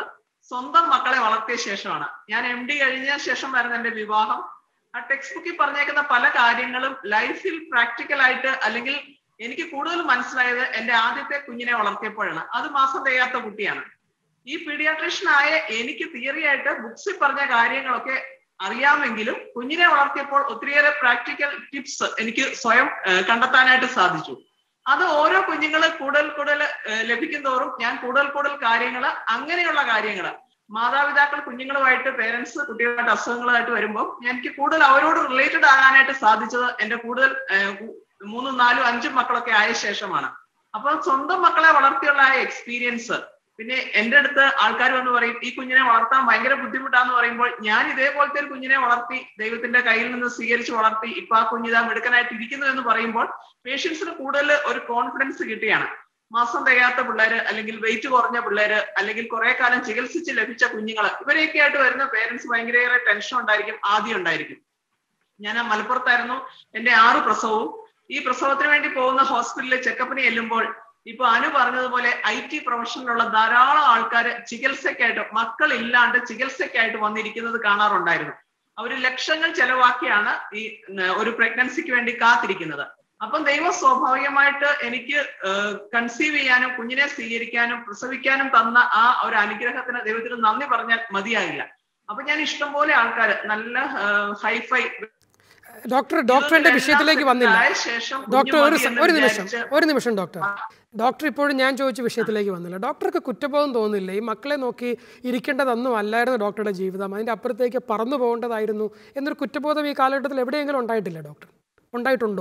സ്വന്തം മക്കളെ വളർത്തിയ ശേഷമാണ്. ഞാൻ MD കഴിഞ്ഞ ശേഷം വരുന്ന എന്റെ വിവാഹം. ആ ടെക്സ്റ്റ് ബുക്കിൽ പറഞ്ഞേക്കുന്ന പല കാര്യങ്ങളും ലൈഫിൽ പ്രാക്ടിക്കൽ ആയിട്ട് അല്ലെങ്കിൽ എനിക്ക് കൂടുതൽ മനസ്സിലായത് എന്റെ ആദ്യത്തെ കുഞ്ഞിനെ വളർത്തിയപ്പോഴാണ്. അത് മാസം തികയാത്ത കുട്ടിയാണ്. ഈ പീഡിയാട്രീഷ്യൻ ആയ എനിക്ക് തിയറി ആയിട്ട് ബുക്സിൽ പറഞ്ഞ കാര്യങ്ങളൊക്കെ അറിയാമെങ്കിലും കുഞ്ഞിനെ വളർത്തിയപ്പോൾ ഒത്തിരിയേറെ പ്രാക്ടിക്കൽ ടിപ്സ് എനിക്ക് സ്വയം കണ്ടെത്താനായിട്ട് സാധിച്ചു. അത് ഓരോ കുഞ്ഞുങ്ങൾ കൂടുതൽ ലഭിക്കും തോറും ഞാൻ കൂടുതൽ കാര്യങ്ങൾ, അങ്ങനെയുള്ള കാര്യങ്ങൾ മാതാപിതാക്കൾ കുഞ്ഞുങ്ങളുമായിട്ട്, പേരൻസ് കുട്ടികളുമായിട്ട് അസുഖങ്ങളായിട്ട് വരുമ്പോൾ എനിക്ക് കൂടുതൽ അവരോട് റിലേറ്റഡ് ആകാനായിട്ട് സാധിച്ചത് എന്റെ കൂടുതൽ 3, 4, 5 മക്കളൊക്കെ ആയ ശേഷമാണ്. അപ്പൊ സ്വന്തം മക്കളെ വളർത്തിയുള്ള ആ എക്സ്പീരിയൻസ്, പിന്നെ എന്റെ അടുത്ത് ആൾക്കാർ വന്ന് പറയും ഈ കുഞ്ഞിനെ വളർത്താൻ ഭയങ്കര ബുദ്ധിമുട്ടാന്ന് പറയുമ്പോൾ ഞാൻ ഇതേപോലത്തെ ഒരു കുഞ്ഞിനെ വളർത്തി ദൈവത്തിന്റെ കയ്യിൽ നിന്ന് സ്വീകരിച്ച് വളർത്തി ഇപ്പൊ ആ കുഞ്ഞിതാ മിടുക്കനായിട്ട് ഇരിക്കുന്നു എന്ന് പറയുമ്പോൾ പേഷ്യൻസിന് കൂടുതൽ ഒരു കോൺഫിഡൻസ് കിട്ടുകയാണ്. മാസം തികയാത്ത പിള്ളേര്, അല്ലെങ്കിൽ വെയിറ്റ് കുറഞ്ഞ പിള്ളേര്, അല്ലെങ്കിൽ കുറെ കാലം ചികിത്സിച്ച് ലഭിച്ച കുഞ്ഞുങ്ങള്, ഇവരെയൊക്കെ ആയിട്ട് വരുന്ന പേരൻസ് ഭയങ്കരയേറെ ടെൻഷൻ ഉണ്ടായിരിക്കും, ആദ്യം ഉണ്ടായിരിക്കും. ഞാൻ മലപ്പുറത്തായിരുന്നു എന്റെ 6 പ്രസവവും. ഈ പ്രസവത്തിന് വേണ്ടി പോകുന്ന ഹോസ്പിറ്റലിൽ ചെക്കപ്പിന് ചെല്ലുമ്പോൾ ഇപ്പൊ അനു പറഞ്ഞതുപോലെ IT പ്രൊഫഷനിലുള്ള ധാരാളം ആൾക്കാർ ചികിത്സയ്ക്കായിട്ട്, മക്കളില്ലാണ്ട് ചികിത്സയ്ക്കായിട്ട് വന്നിരിക്കുന്നത് കാണാറുണ്ടായിരുന്നു. അവര് ലക്ഷങ്ങൾ ചെലവാക്കിയാണ് ഈ ഒരു പ്രഗ്നൻസിക്ക് വേണ്ടി കാത്തിരിക്കുന്നത്. അപ്പം ദൈവം സ്വാഭാവികമായിട്ട് എനിക്ക് കൺസീവ് ചെയ്യാനും കുഞ്ഞിനെ സ്വീകരിക്കാനും പ്രസവിക്കാനും തന്ന ആ ഒരു അനുഗ്രഹത്തിന് ദൈവത്തിന് നന്ദി പറഞ്ഞാൽ മതിയാകില്ല. അപ്പൊ ഞാൻ ഇഷ്ടംപോലെ ആൾക്കാർ നല്ല ഹൈഫൈ ഡോക്ടറിന്റെ വിഷയത്തിലേക്ക് വന്നില്ല. ഡോക്ടർ ഒരു നിമിഷം ഡോക്ടർ ഇപ്പോഴും ഞാൻ ചോദിച്ച വിഷയത്തിലേക്ക് വന്നില്ല. ഡോക്ടർക്ക് കുറ്റബോധം തോന്നുന്നില്ല? ഈ മക്കളെ നോക്കി ഇരിക്കേണ്ടതൊന്നും അല്ലായിരുന്നു ഡോക്ടറുടെ ജീവിതം, അതിൻ്റെ അപ്പുറത്തേക്ക് പറന്നു പോകേണ്ടതായിരുന്നു എന്നൊരു കുറ്റബോധം ഈ കാലഘട്ടത്തിൽ എവിടെയെങ്കിലും ഉണ്ടായിട്ടില്ല ഡോക്ടർ? ഉണ്ടായിട്ടുണ്ടോ?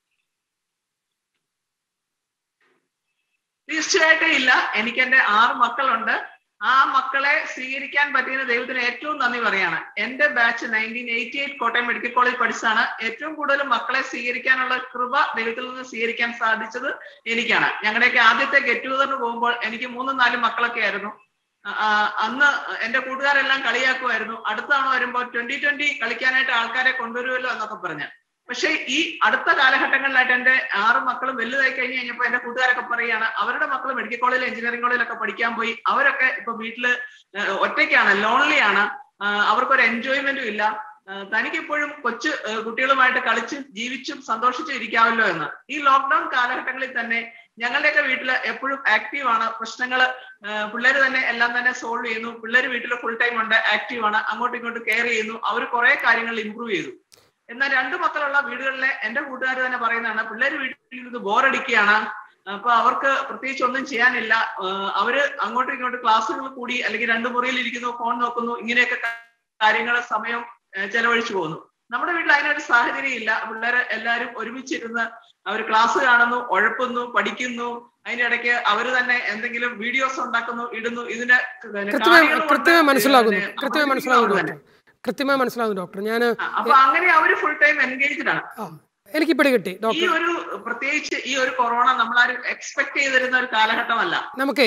തീർച്ചയായിട്ടും ഇല്ല. എനിക്ക് എന്റെ 6 മക്കളുണ്ട്. ആ മക്കളെ സ്വീകരിക്കാൻ പറ്റിയ ദൈവത്തിന് ഏറ്റവും നന്ദി പറയാണ്. എന്റെ ബാച്ച് 1988 കോട്ടയം മെഡിക്കൽ കോളേജ് പഠിച്ചാണ്. ഏറ്റവും കൂടുതൽ മക്കളെ സ്വീകരിക്കാനുള്ള കൃപ ദൈവത്തിൽ നിന്ന് സ്വീകരിക്കാൻ സാധിച്ചത് എനിക്കാണ്. ഞങ്ങളുടെയൊക്കെ ആദ്യത്തെ ഗെറ്റ് ടുഗദറിന് പോകുമ്പോൾ എനിക്ക് 3, 4 മക്കളൊക്കെ ആയിരുന്നു. അന്ന് എന്റെ കൂട്ടുകാരെല്ലാം കളിയാക്കുമായിരുന്നു, അടുത്ത തവണ വരുമ്പോൾ 2020 കളിക്കാനായിട്ട് ആൾക്കാരെ കൊണ്ടുവരുമല്ലോ എന്നൊക്കെ പറഞ്ഞ്. പക്ഷെ ഈ അടുത്ത കാലഘട്ടങ്ങളിലായിട്ട് എന്റെ 6 മക്കളും വലുതായി കഴിഞ്ഞപ്പോൾ എന്റെ കൂട്ടുകാരൊക്കെ പറയുകയാണ് അവരുടെ മക്കൾ മെഡിക്കൽ കോളേജിൽ എഞ്ചിനീയറിംഗ് കോളേജിലൊക്കെ പഠിക്കാൻ പോയി, അവരൊക്കെ ഇപ്പൊ വീട്ടില് ഒറ്റയ്ക്കാണ്, ലോൺലിയാണ്, അവർക്കൊരു എൻജോയ്മെന്റും ഇല്ല, തനിക്കിപ്പോഴും കൊച്ചു കുട്ടികളുമായിട്ട് കളിച്ചും ജീവിച്ചും സന്തോഷിച്ചും ഇരിക്കാമല്ലോ എന്ന്. ഈ ലോക്ക്ഡൌൺ കാലഘട്ടങ്ങളിൽ തന്നെ ഞങ്ങളുടെയൊക്കെ വീട്ടില് എപ്പോഴും ആക്റ്റീവാണ്. പ്രശ്നങ്ങൾ പിള്ളേര് തന്നെ എല്ലാം തന്നെ സോൾവ് ചെയ്യുന്നു. പിള്ളേര് വീട്ടിൽ ഫുൾ ടൈം ഉണ്ട്, ആക്റ്റീവാണ്, അങ്ങോട്ടും ഇങ്ങോട്ടും കെയർ ചെയ്യുന്നു. അവർ കുറെ കാര്യങ്ങൾ ഇമ്പ്രൂവ് ചെയ്തു. എന്നാൽ 2 മക്കളുള്ള വീടുകളിലെ എന്റെ കൂട്ടുകാർ തന്നെ പറയുന്നതാണ് പിള്ളേര് വീട്ടിൽ ഇരുന്ന് ബോറടിക്കുകയാണ്, അപ്പൊ അവർക്ക് പ്രത്യേകിച്ച് ഒന്നും ചെയ്യാനില്ല, അവര് അങ്ങോട്ടും ഇങ്ങോട്ടും ക്ലാസ്സുകൾ കൂടി അല്ലെങ്കിൽ 2 മുറിയിൽ ഇരിക്കുന്നു, ഫോൺ നോക്കുന്നു, ഇങ്ങനെയൊക്കെ കാര്യങ്ങൾ സമയം ചെലവഴിച്ചു പോകുന്നു. നമ്മുടെ വീട്ടിൽ അതിനൊരു സാഹചര്യം ഇല്ല. പിള്ളേര് എല്ലാവരും ഒരുമിച്ചിരുന്ന് അവർ ക്ലാസ് കാണുന്നു, ഉഴപ്പുന്നു, പഠിക്കുന്നു. അതിന്റെ ഇടയ്ക്ക് അവര് തന്നെ എന്തെങ്കിലും വീഡിയോസ് ഉണ്ടാക്കുന്നു, ഇടുന്നു. ഇതിന് കൃത്യമായി മനസ്സിലാകുന്നു ഡോക്ടർ. ഞാൻ അപ്പൊ അങ്ങനെ അവര് ഫുൾ ടൈം എൻഗേജ്ഡ് ആണ്. എനിക്ക് പിടികിട്ടി ഈ ഒരു പ്രത്യേകിച്ച് ഈ ഒരു കൊറോണ നമ്മളാരും എക്സ്പെക്ട് ചെയ്തിരുന്ന ഒരു കാലഘട്ടമല്ല. നമുക്ക്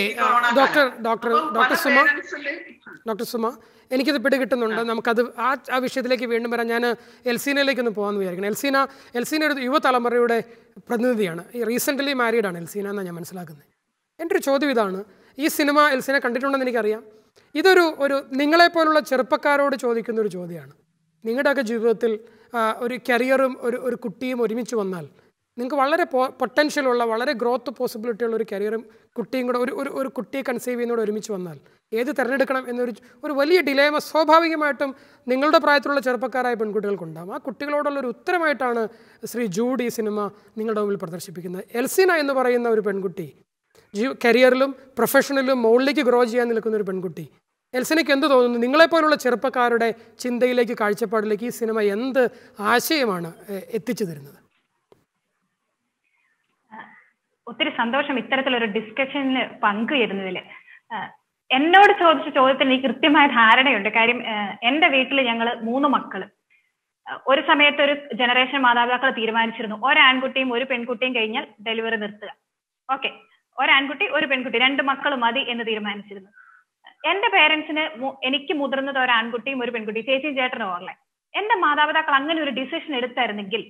ഡോക്ടർ സുമ എനിക്കിത് പിടികിട്ടുന്നുണ്ട്. നമുക്കത് ആ വിഷയത്തിലേക്ക് വീണ്ടും വരാം. ഞാൻ എൽസീനയിലേക്കൊന്ന് പോകാമെന്ന് വിചാരിക്കണം. എൽസീന ഒരു യുവതലമുറയുടെ പ്രതിനിധിയാണ്. ഈ റീസെൻ്റ്ലി മാരീഡാണ് എൽസീന എന്നാണ് ഞാൻ മനസ്സിലാക്കുന്നത്. എൻ്റെ ഒരു ചോദ്യം ഇതാണ്, ഈ സിനിമ എൽസീന കണ്ടിട്ടുണ്ടെന്ന് എനിക്കറിയാം. ഇതൊരു നിങ്ങളെപ്പോലുള്ള ചെറുപ്പക്കാരോട് ചോദിക്കുന്ന ഒരു ചോദ്യമാണ്. നിങ്ങളുടെയൊക്കെ ജീവിതത്തിൽ ഒരു കരിയറും ഒരു കുട്ടിയും ഒരുമിച്ച് വന്നാൽ നിങ്ങൾക്ക് വളരെ പൊട്ടൻഷ്യലുള്ള, വളരെ ഗ്രോത്ത് പോസിബിലിറ്റി ഉള്ള ഒരു കരിയറും കുട്ടിയും കൂടെ ഒരു കുട്ടിയെ കൺസീവ് ചെയ്യുന്നതോടെ ഒരുമിച്ച് വന്നാൽ ഏത് തിരഞ്ഞെടുക്കണം എന്നൊരു വലിയ ഡിലേമ സ്വാഭാവികമായിട്ടും നിങ്ങളുടെ പ്രായത്തിലുള്ള ചെറുപ്പക്കാരായ പെൺകുട്ടികൾക്കുണ്ടാകും. ആ കുട്ടികളോടുള്ളൊരു ഉത്തരമായിട്ടാണ് ശ്രീ ജൂഡ് ഈ സിനിമ നിങ്ങളുടെ മുമ്പിൽ പ്രദർശിപ്പിക്കുന്നത്. എൽസീന എന്ന് പറയുന്ന ഒരു പെൺകുട്ടി കരിയറിലും പ്രൊഫഷണലിലും മുകളിലേക്ക് ഗ്രോ ചെയ്യാൻ നിൽക്കുന്ന ഒരു പെൺകുട്ടി. എൽസീനയ്ക്ക് എന്ത് തോന്നുന്നു? നിങ്ങളെപ്പോലുള്ള ചെറുപ്പക്കാരുടെ ചിന്തയിലേക്ക്, കാഴ്ചപ്പാടിലേക്ക് ഈ സിനിമ എന്ത് ആശയമാണ് എത്തിച്ചു തരുന്നത്? ഒത്തിരി സന്തോഷം ഇത്തരത്തിലൊരു ഡിസ്കഷനിൽ പങ്കുചേരുന്നതിൽ. എന്നോട് ചോദിച്ച ചോദ്യത്തിന് എനിക്ക് കൃത്യമായ ധാരണയുണ്ട്. കാര്യം എന്റെ വീട്ടിൽ ഞങ്ങൾ 3 മക്കള്. ഒരു സമയത്ത് ഒരു ജനറേഷൻ മാതാപിതാക്കൾ തീരുമാനിച്ചിരുന്നു, ഒരാൺകുട്ടിയും ഒരു പെൺകുട്ടിയും കഴിഞ്ഞാൽ ഡെലിവറി നിർത്തുക. ഓക്കെ, ഒരാൺകുട്ടി ഒരു പെൺകുട്ടി, 2 മക്കൾ മതി എന്ന് തീരുമാനിച്ചിരുന്നു. എന്റെ പേരൻസിന് എനിക്ക് മുതിർന്നത് ഒരാൺകുട്ടിയും ഒരു പെൺകുട്ടി, ചേച്ചിയും ചേട്ടനും ഓർലെ. എന്റെ മാതാപിതാക്കൾ അങ്ങനെ ഒരു ഡിസിഷൻ എടുത്തായിരുന്നെങ്കിൽ,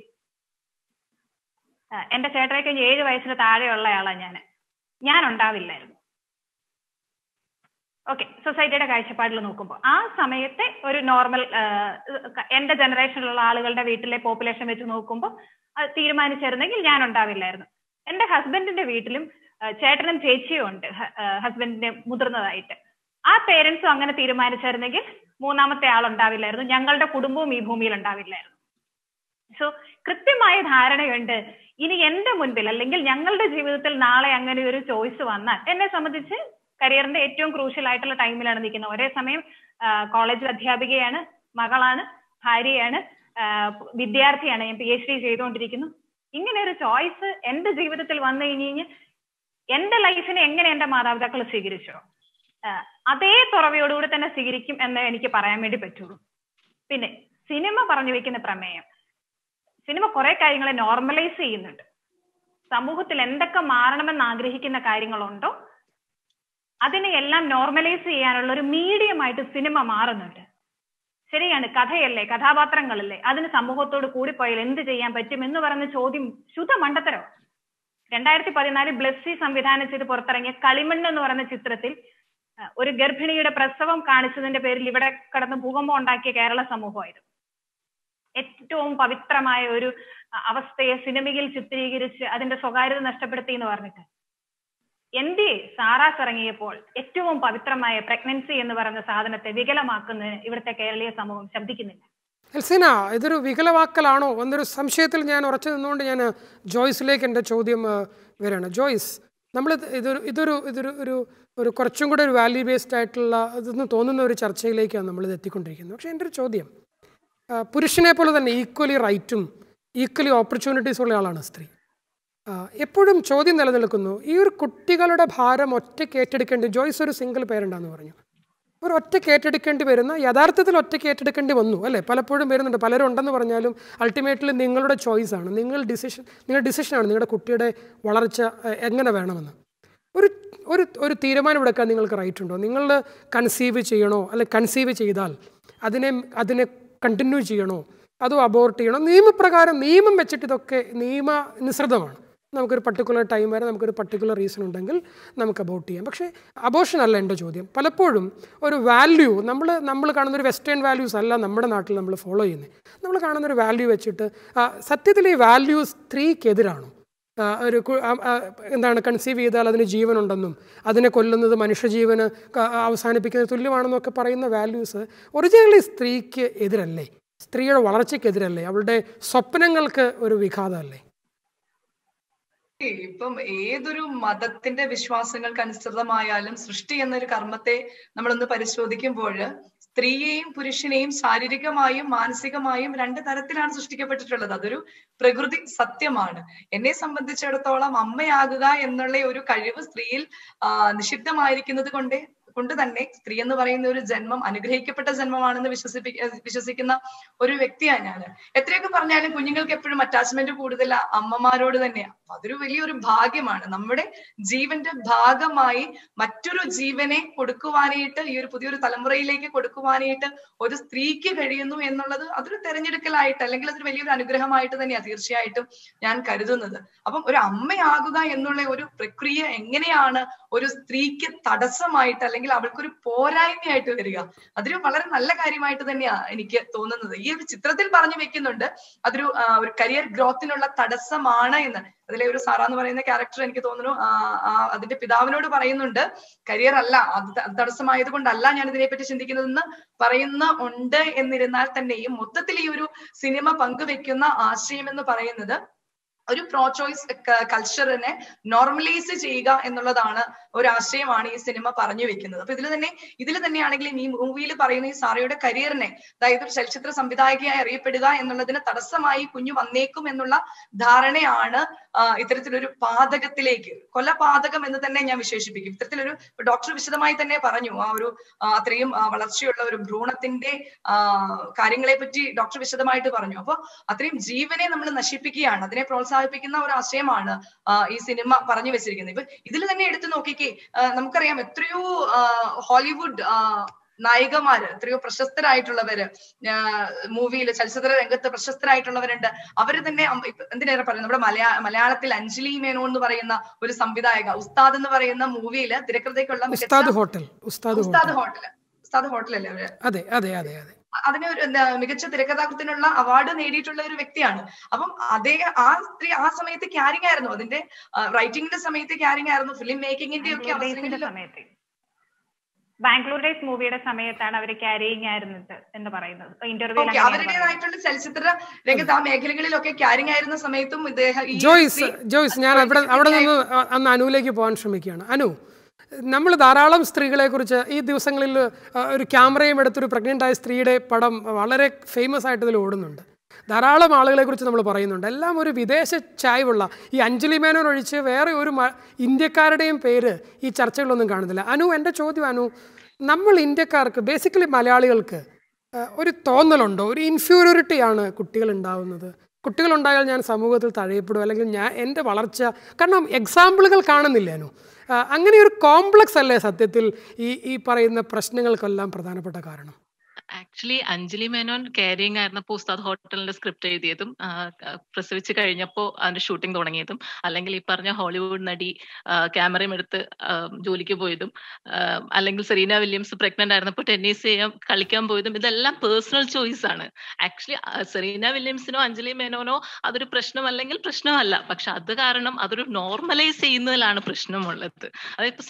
എന്റെ ചേട്ടനെ കഴിഞ്ഞ് 7 വയസ്സിന് താഴെയുള്ള ആളാണ് ഞാൻ ഉണ്ടാവില്ലായിരുന്നു. ഓക്കെ, സൊസൈറ്റിയുടെ കാഴ്ചപ്പാടിൽ നോക്കുമ്പോൾ ആ സമയത്തെ ഒരു നോർമൽ എന്റെ ജനറേഷനിലുള്ള ആളുകളുടെ വീട്ടിലെ പോപ്പുലേഷൻ വെച്ച് നോക്കുമ്പോൾ തീരുമാനിച്ചിരുന്നെങ്കിൽ ഞാൻ ഉണ്ടാവില്ലായിരുന്നു. എന്റെ ഹസ്ബൻഡിന്റെ വീട്ടിലും ചേട്ടനും ചേച്ചിയും ഉണ്ട്, ഹസ്ബൻഡിന്റെ മുതിർന്നതായിട്ട്. ആ പേരൻസും അങ്ങനെ തീരുമാനിച്ചിരുന്നെങ്കിൽ മൂന്നാമത്തെ ആൾ ഉണ്ടാവില്ലായിരുന്നു, ഞങ്ങളുടെ കുടുംബവും ഈ ഭൂമിയിൽ ഉണ്ടാവില്ലായിരുന്നു. സോ കൃത്യമായ ധാരണയുണ്ട്. ഇനി എന്റെ മുൻപിൽ അല്ലെങ്കിൽ ഞങ്ങളുടെ ജീവിതത്തിൽ നാളെ അങ്ങനെ ഒരു ചോയ്സ് വന്നാൽ, എന്നെ സംബന്ധിച്ച് കരിയറിന്റെ ഏറ്റവും ക്രൂഷ്യൽ ആയിട്ടുള്ള ടൈമിലാണ് നിൽക്കുന്നത്. ഒരേ സമയം കോളേജിൽ അധ്യാപികയാണ്, മകളാണ്, ഭാര്യയാണ്, വിദ്യാർത്ഥിയാണ്, ഞാൻ PhD ചെയ്തുകൊണ്ടിരിക്കുന്നു. ഇങ്ങനെ ഒരു ചോയ്സ് എന്റെ ജീവിതത്തിൽ വന്നു കഴിഞ്ഞ് എന്റെ ലൈഫിനെ എങ്ങനെ എന്റെ മാതാപിതാക്കൾ സ്വീകരിച്ചോ അതേ തുറവിയോടുകൂടി തന്നെ സ്വീകരിക്കും എന്ന് എനിക്ക് പറയാൻ വേണ്ടി പറ്റുള്ളൂ. പിന്നെ സിനിമ പറഞ്ഞു വെക്കുന്ന പ്രമേയം, സിനിമ കുറെ കാര്യങ്ങളെ നോർമലൈസ് ചെയ്യുന്നുണ്ട്. സമൂഹത്തിൽ എന്തൊക്കെ മാറണമെന്ന് ആഗ്രഹിക്കുന്ന കാര്യങ്ങളുണ്ടോ അതിനെ എല്ലാം നോർമലൈസ് ചെയ്യാനുള്ള ഒരു മീഡിയമായിട്ട് സിനിമ മാറുന്നുണ്ട്. ശരിയാണ്, കഥയല്ലേ, കഥാപാത്രങ്ങളല്ലേ, അതിന് സമൂഹത്തോട് കൂടിപ്പോയാൽ എന്ത് ചെയ്യാൻ പറ്റും എന്ന് പറയുന്ന ചോദ്യം ശുദ്ധ മണ്ടത്തരോ. 2014 ബ്ലസ്സി സംവിധാനം ചെയ്ത് പുറത്തിറങ്ങിയ കളിമണ്ണ് എന്ന് പറയുന്ന ചിത്രത്തിൽ ഒരു ഗർഭിണിയുടെ പ്രസവം കാണിച്ചതിന്റെ പേരിൽ ഇവിടെ കടന്ന് ഭൂകമ്പം ഉണ്ടാക്കിയ കേരള സമൂഹമായിരുന്നു. ഏറ്റവും പവിത്രമായ ഒരു അവസ്ഥയെ സിനിമയിൽ ചിത്രീകരിച്ച് അതിന്റെ സ്വകാര്യത നഷ്ടപ്പെടുത്തി എന്ന് പറഞ്ഞിട്ട് സാറാസ് ഇറങ്ങിയപ്പോൾ ഏറ്റവും പവിത്രമായ പ്രഗ്നൻസി എന്ന് പറയുന്ന സാധനത്തെ വികലമാക്കുന്നതിന് ഇവിടുത്തെ കേരളീയ സമൂഹം ശബ്ദിക്കുന്നില്ല. എൽസീന, ഇതൊരു വികലവാക്കലാണോ എന്നൊരു സംശയത്തിൽ ഞാൻ ഉറച്ചു നിന്നുകൊണ്ട് ഞാൻ ജോയ്സിലേക്ക് എൻ്റെ ചോദ്യം വരികയാണ്. ജോയ്സ്, നമ്മൾ ഇതൊരു കുറച്ചും കൂടെ ഒരു വാല്യൂ ബേസ്ഡ് ആയിട്ടുള്ള ഇതെന്ന് തോന്നുന്ന ഒരു ചർച്ചയിലേക്കാണ് നമ്മളിത് എത്തിക്കൊണ്ടിരിക്കുന്നത്. പക്ഷേ എൻ്റെ ഒരു ചോദ്യം, പുരുഷനെ പോലെ തന്നെ ഈക്വലി റൈറ്റും ഈക്വലി ഓപ്പർച്യൂണിറ്റീസ് ഉള്ള ആളാണ് സ്ത്രീ. എപ്പോഴും ചോദ്യം നിലനിൽക്കുന്നു, ഈ ഒരു കുട്ടികളുടെ ഭാരം ഒറ്റയ്ക്ക് ഏറ്റെടുക്കേണ്ടി, ജോയ്സ് ഒരു സിംഗിൾ പേരൻ്റാന്ന് പറഞ്ഞു, ഒരു ഒറ്റയ്ക്ക് ഏറ്റെടുക്കേണ്ടി വരുന്ന, യഥാർത്ഥത്തിൽ ഒറ്റയ്ക്ക് ഏറ്റെടുക്കേണ്ടി വന്നു അല്ലേ, പലപ്പോഴും വരുന്നുണ്ട്. പലരും ഉണ്ടെന്ന് പറഞ്ഞാലും അൾട്ടിമേറ്റ്ലി നിങ്ങളുടെ ചോയ്സാണ്, നിങ്ങളുടെ ഡിസിഷനാണ് നിങ്ങളുടെ കുട്ടിയുടെ വളർച്ച എങ്ങനെ വേണമെന്ന്. ഒരു തീരുമാനം എടുക്കാൻ നിങ്ങൾക്ക് റൈറ്റ് ഉണ്ടോ? നിങ്ങൾ കൺസീവ് ചെയ്യണോ, അല്ലെ കൺസീവ് ചെയ്താൽ അതിനെ കണ്ടിന്യൂ ചെയ്യണോ, അതോ അബോർട്ട് ചെയ്യണോ? നിയമപ്രകാരം നിയമം വെച്ചിട്ട് ഇതൊക്കെ നിയമനിസൃതമാണ്. നമുക്കൊരു പർട്ടിക്കുലർ ടൈം വരെ നമുക്കൊരു പർട്ടിക്കുലർ റീസൺ ഉണ്ടെങ്കിൽ നമുക്ക് അബോർട്ട് ചെയ്യാം. പക്ഷേ അബോർഷൻ അല്ല എൻ്റെ ചോദ്യം. പലപ്പോഴും ഒരു വാല്യൂ നമ്മൾ കാണുന്നൊരു വെസ്റ്റേൺ വാല്യൂസ് അല്ല നമ്മുടെ നാട്ടിൽ നമ്മൾ ഫോളോ ചെയ്യുന്നത്. നമ്മൾ കാണുന്നൊരു വാല്യൂ വെച്ചിട്ട് സത്യത്തിൽ ഈ വാല്യൂ സ്ത്രീക്കെതിരാണോ? എന്താണ്, കൺസീവ് ചെയ്താൽ അതിന് ജീവനുണ്ടെന്നും അതിനെ കൊല്ലുന്നത് മനുഷ്യജീവന് അവസാനിപ്പിക്കുന്നത് തുല്യമാണെന്നൊക്കെ പറയുന്ന വാല്യൂസ് ഒറിജിനലി സ്ത്രീക്ക് എതിരല്ലേ? സ്ത്രീയുടെ വളർച്ചയ്ക്കെതിരല്ലേ? അവളുടെ സ്വപ്നങ്ങൾക്ക് ഒരു വിഘാതമല്ലേ? ഇപ്പം ഏതൊരു മതത്തിന്റെ വിശ്വാസങ്ങൾക്ക് അനുസൃതമായാലും സൃഷ്ടി എന്നൊരു കർമ്മത്തെ നമ്മളൊന്ന് പരിശോധിക്കുമ്പോൾ സ്ത്രീയെയും പുരുഷനെയും ശാരീരികമായും മാനസികമായും 2 തരത്തിലാണ് സൃഷ്ടിക്കപ്പെട്ടിട്ടുള്ളത്. അതൊരു പ്രകൃതി സത്യമാണ്. എന്നെ സംബന്ധിച്ചിടത്തോളം അമ്മയാകുക എന്നുള്ള ഒരു കഴിവ് സ്ത്രീയിൽ നിഷിദ്ധമായിരിക്കുന്നത് കൊണ്ട് തന്നെ സ്ത്രീ എന്ന് പറയുന്ന ഒരു ജന്മം അനുഗ്രഹിക്കപ്പെട്ട ജന്മമാണെന്ന് വിശ്വസിക്കുന്ന ഒരു വ്യക്തിയാണ് ഞാൻ. എത്രയൊക്കെ പറഞ്ഞാലും കുഞ്ഞുങ്ങൾക്ക് എപ്പോഴും അറ്റാച്ച്മെന്റ് കൂടുതൽ അമ്മമാരോട് തന്നെയാണ്. അതൊരു വലിയൊരു ഭാഗ്യമാണ്. നമ്മുടെ ജീവന്റെ ഭാഗമായി മറ്റൊരു ജീവനെ കൊടുക്കുവാനായിട്ട്, ഈ ഒരു പുതിയൊരു തലമുറയിലേക്ക് കൊടുക്കുവാനായിട്ട് ഒരു സ്ത്രീക്ക് കഴിയുന്നു എന്നുള്ളത് അതൊരു തെരഞ്ഞെടുക്കലായിട്ട് അല്ലെങ്കിൽ അതൊരു വലിയൊരു അനുഗ്രഹമായിട്ട് തന്നെയാണ് തീർച്ചയായിട്ടും ഞാൻ കരുതുന്നത്. അപ്പം ഒരു അമ്മയാകുക എന്നുള്ള ഒരു പ്രക്രിയ എങ്ങനെയാണ് ഒരു സ്ത്രീക്ക് തടസ്സമായിട്ട് അല്ലെങ്കിൽ അവൾക്കൊരു പോരായ്മയായിട്ട് വരിക, അതൊരു വളരെ നല്ല കാര്യമായിട്ട് തന്നെയാണ് എനിക്ക് തോന്നുന്നത്. ഈ ഒരു ചിത്രത്തിൽ പറഞ്ഞു വെക്കുന്നുണ്ട് അതൊരു കരിയർ ഗ്രോത്തിനുള്ള തടസ്സമാണ് എന്ന്. അതിലെ ഒരു സാറ എന്ന് പറയുന്ന ക്യാരക്ടർ എനിക്ക് തോന്നുന്നു അതിന്റെ പിതാവിനോട് പറയുന്നുണ്ട്, കരിയർ അല്ല, അത് തടസ്സമായത് കൊണ്ടല്ല ഞാൻ ഇതിനെപ്പറ്റി ചിന്തിക്കുന്നതെന്ന് പറയുന്നുണ്ട്. എന്നിരുന്നാൽ തന്നെയും മൊത്തത്തിൽ ഈ ഒരു സിനിമ പങ്കുവെക്കുന്ന ആശയം എന്ന് പറയുന്നത് ഒരു പ്രോ ചോയ്സ് കൾച്ചറിനെ നോർമലൈസ് ചെയ്യുക എന്നുള്ളതാണ് ഒരു ആശയമാണ് ഈ സിനിമ പറഞ്ഞു വെക്കുന്നത്. അപ്പൊ ഇതിൽ തന്നെയാണെങ്കിലും ഈ മൂവിയിൽ പറയുന്ന ഈ സാറയുടെ കരിയറിനെ, അതായത് ഒരു ചലച്ചിത്ര സംവിധായകയായി അറിയപ്പെടുക എന്നുള്ളതിന് തടസ്സമായി കുഞ്ഞു വന്നേക്കും എന്നുള്ള ധാരണയാണ് ഇത്തരത്തിലൊരു പാതകത്തിലേക്ക്, കൊലപാതകം എന്ന് തന്നെ ഞാൻ വിശേഷിപ്പിക്കും. ഇത്തരത്തിലൊരു ഡോക്ടർ വിശദമായി തന്നെ പറഞ്ഞു ആ ഒരു അത്രയും വളർച്ചയുള്ള ഒരു ഭ്രൂണത്തിന്റെ കാര്യങ്ങളെ പറ്റി ഡോക്ടർ വിശദമായിട്ട് പറഞ്ഞു. അപ്പൊ അത്രയും ജീവനെ നമ്മൾ നശിപ്പിക്കുകയാണ്, അതിനെ പ്രോത്സാഹിപ്പിക്കുന്ന ഒരു ആശയമാണ് ഈ സിനിമ പറഞ്ഞു വെച്ചിരിക്കുന്നത്. ഇപ്പൊ ഇതിൽ തന്നെ എടുത്തു നോക്കിക്കേ, നമുക്കറിയാം എത്രയോ ഹോളിവുഡ് നായികമാര്, എത്രയോ പ്രശസ്തരായിട്ടുള്ളവര്, മൂവിയിൽ ചലച്ചിത്ര രംഗത്ത് പ്രശസ്തരായിട്ടുള്ളവരുണ്ട്. അവര് തന്നെ എന്തിനേറെ പറയുന്നത്, നമ്മുടെ മലയാളത്തിൽ അഞ്ജലി മേനോൻ എന്ന് പറയുന്ന ഒരു സംവിധായക, ഉസ്താദ് എന്ന് പറയുന്ന മൂവിയില് തിരക്കഥയ്ക്കുള്ള ഉസ്താദ് ഹോട്ടലല്ലേ അവര്, അതിന് ഒരു മികച്ച തിരക്കഥാകൃത്തിനുള്ള അവാർഡ് നേടിയിട്ടുള്ള ഒരു വ്യക്തിയാണ്. അപ്പം ആ സ്ത്രീ ആ സമയത്ത് ക്യാരിങ് ആയിരുന്നു, അതിന്റെ റൈറ്റിംഗിന്റെ സമയത്ത് ക്യാരിങ് ആയിരുന്നു, ഫിലിം മേക്കിങ്ങിന്റെ ഒക്കെ സമയത്ത്. ബാംഗ്ലൂർ ഡേയ്സ് മൂവിയുടെ സമയത്താണ് അവർ ക്യാരിങ് ആയിരുന്നത് എന്ന് പറയുന്നത്. ഇന്റർവ്യൂ അവരുടേതായിട്ടുള്ള ചലച്ചിത്ര രംഗത്ത് ആ മേഖലകളിലൊക്കെ ക്യാരിങ് ആയിരുന്ന സമയത്തും ഇദ്ദേഹം. ജോയ്സ് ഞാൻ അവിടെ നിന്ന് അന്ന് അനുവിലേക്ക് പോകാൻ ശ്രമിക്കുകയാണ്. അനു, നമ്മൾ ധാരാളം സ്ത്രീകളെ കുറിച്ച് ഈ ദിവസങ്ങളിൽ ഒരു ക്യാമറയും എടുത്തൊരു പ്രഗ്നൻ്റ് ആയ സ്ത്രീയുടെ പടം വളരെ ഫേമസ് ആയിട്ട് ഇതിൽ ഓടുന്നുണ്ട്. ധാരാളം ആളുകളെ കുറിച്ച് നമ്മൾ പറയുന്നുണ്ട്. എല്ലാം ഒരു വിദേശ ചായ്വുള്ള, ഈ അഞ്ജലി മേനോൻ ഒഴിച്ച് വേറെ ഒരു ഇന്ത്യക്കാരുടെയും പേര് ഈ ചർച്ചകളൊന്നും കാണുന്നില്ല. അനു, എൻ്റെ ചോദ്യം അനു, നമ്മൾ ഇന്ത്യക്കാർക്ക്, ബേസിക്കലി മലയാളികൾക്ക് ഒരു തോന്നലുണ്ടോ, ഒരു ഇൻഫീരിയോറിറ്റിയാണ് കുട്ടികൾ ഉണ്ടാവുന്നത്, കുട്ടികളുണ്ടായാൽ ഞാൻ സമൂഹത്തിൽ തഴയപ്പെടും, അല്ലെങ്കിൽ എൻ്റെ വളർച്ച, കാരണം എക്സാമ്പിളുകൾ കാണുന്നില്ല അനു. അങ്ങനെ ഒരു കോംപ്ലക്സ് അല്ലേ സത്യത്തിൽ ഈ പറയുന്ന പ്രശ്നങ്ങൾക്കെല്ലാം പ്രധാനപ്പെട്ട കാരണം? ആക്ച്വലി അഞ്ജലി മേനോൻ കാരിങ് ആയിരുന്നപ്പോൾ ഉസ്താദ് ഹോട്ടലിന്റെ സ്ക്രിപ്റ്റ് എഴുതിയതും പ്രസവിച്ച് കഴിഞ്ഞപ്പോൾ അതിന്റെ ഷൂട്ടിംഗ് തുടങ്ങിയതും, അല്ലെങ്കിൽ ഈ പറഞ്ഞ ഹോളിവുഡ് നടി ക്യാമറയും എടുത്ത് ജോലിക്ക് പോയതും, അല്ലെങ്കിൽ സെറീന വില്യംസ് പ്രഗ്നന്റ് ആയിരുന്നപ്പോൾ ടെന്നീസ് കളിക്കാൻ പോയതും, ഇതെല്ലാം പേഴ്സണൽ ചോയ്സ് ആണ്. ആക്ച്വലി സെറീന വില്യംസിനോ അഞ്ജലി മേനോനോ അതൊരു പ്രശ്നമല്ലെങ്കിൽ പ്രശ്നമല്ല, പക്ഷെ അത് കാരണം അതൊരു നോർമലൈസ് ചെയ്യുന്നതിലാണ് പ്രശ്നമുള്ളത്. അതായത്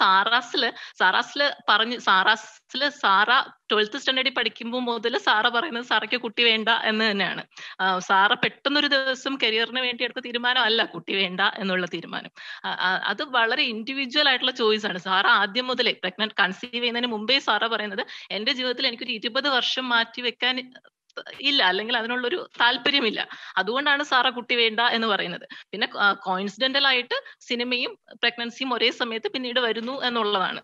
സാറ 12th സ്റ്റാൻഡേർഡിൽ പഠിക്കുമ്പോൾ മുതൽ സാറ പറയുന്നത് സാറയ്ക്ക് കുട്ടി വേണ്ട എന്ന് തന്നെയാണ്. സാറ പെട്ടെന്നൊരു ദിവസം കരിയറിന് വേണ്ടി എടുത്ത തീരുമാനം അല്ല കുട്ടി വേണ്ട എന്നുള്ള തീരുമാനം. അത് വളരെ ഇൻഡിവിജ്വൽ ആയിട്ടുള്ള ചോയ്സ് ആണ്. സാറ ആദ്യം മുതലേ പ്രഗ്നന്റ് കൺസീവ് ചെയ്യുന്നതിന് മുമ്പേ സാറ പറയുന്നത് എന്റെ ജീവിതത്തിൽ എനിക്കൊരു 20 വർഷം മാറ്റി വെക്കാൻ ഇല്ല, അല്ലെങ്കിൽ അതിനുള്ളൊരു താല്പര്യമില്ല, അതുകൊണ്ടാണ് സാറ കുട്ടി വേണ്ട എന്ന് പറയുന്നത്. പിന്നെ കോയിൻസിഡന്റൽ ആയിട്ട് സിനിമയും പ്രഗ്നൻസിയും ഒരേ സമയത്ത് പിന്നീട് വരുന്നു എന്നുള്ളതാണ്.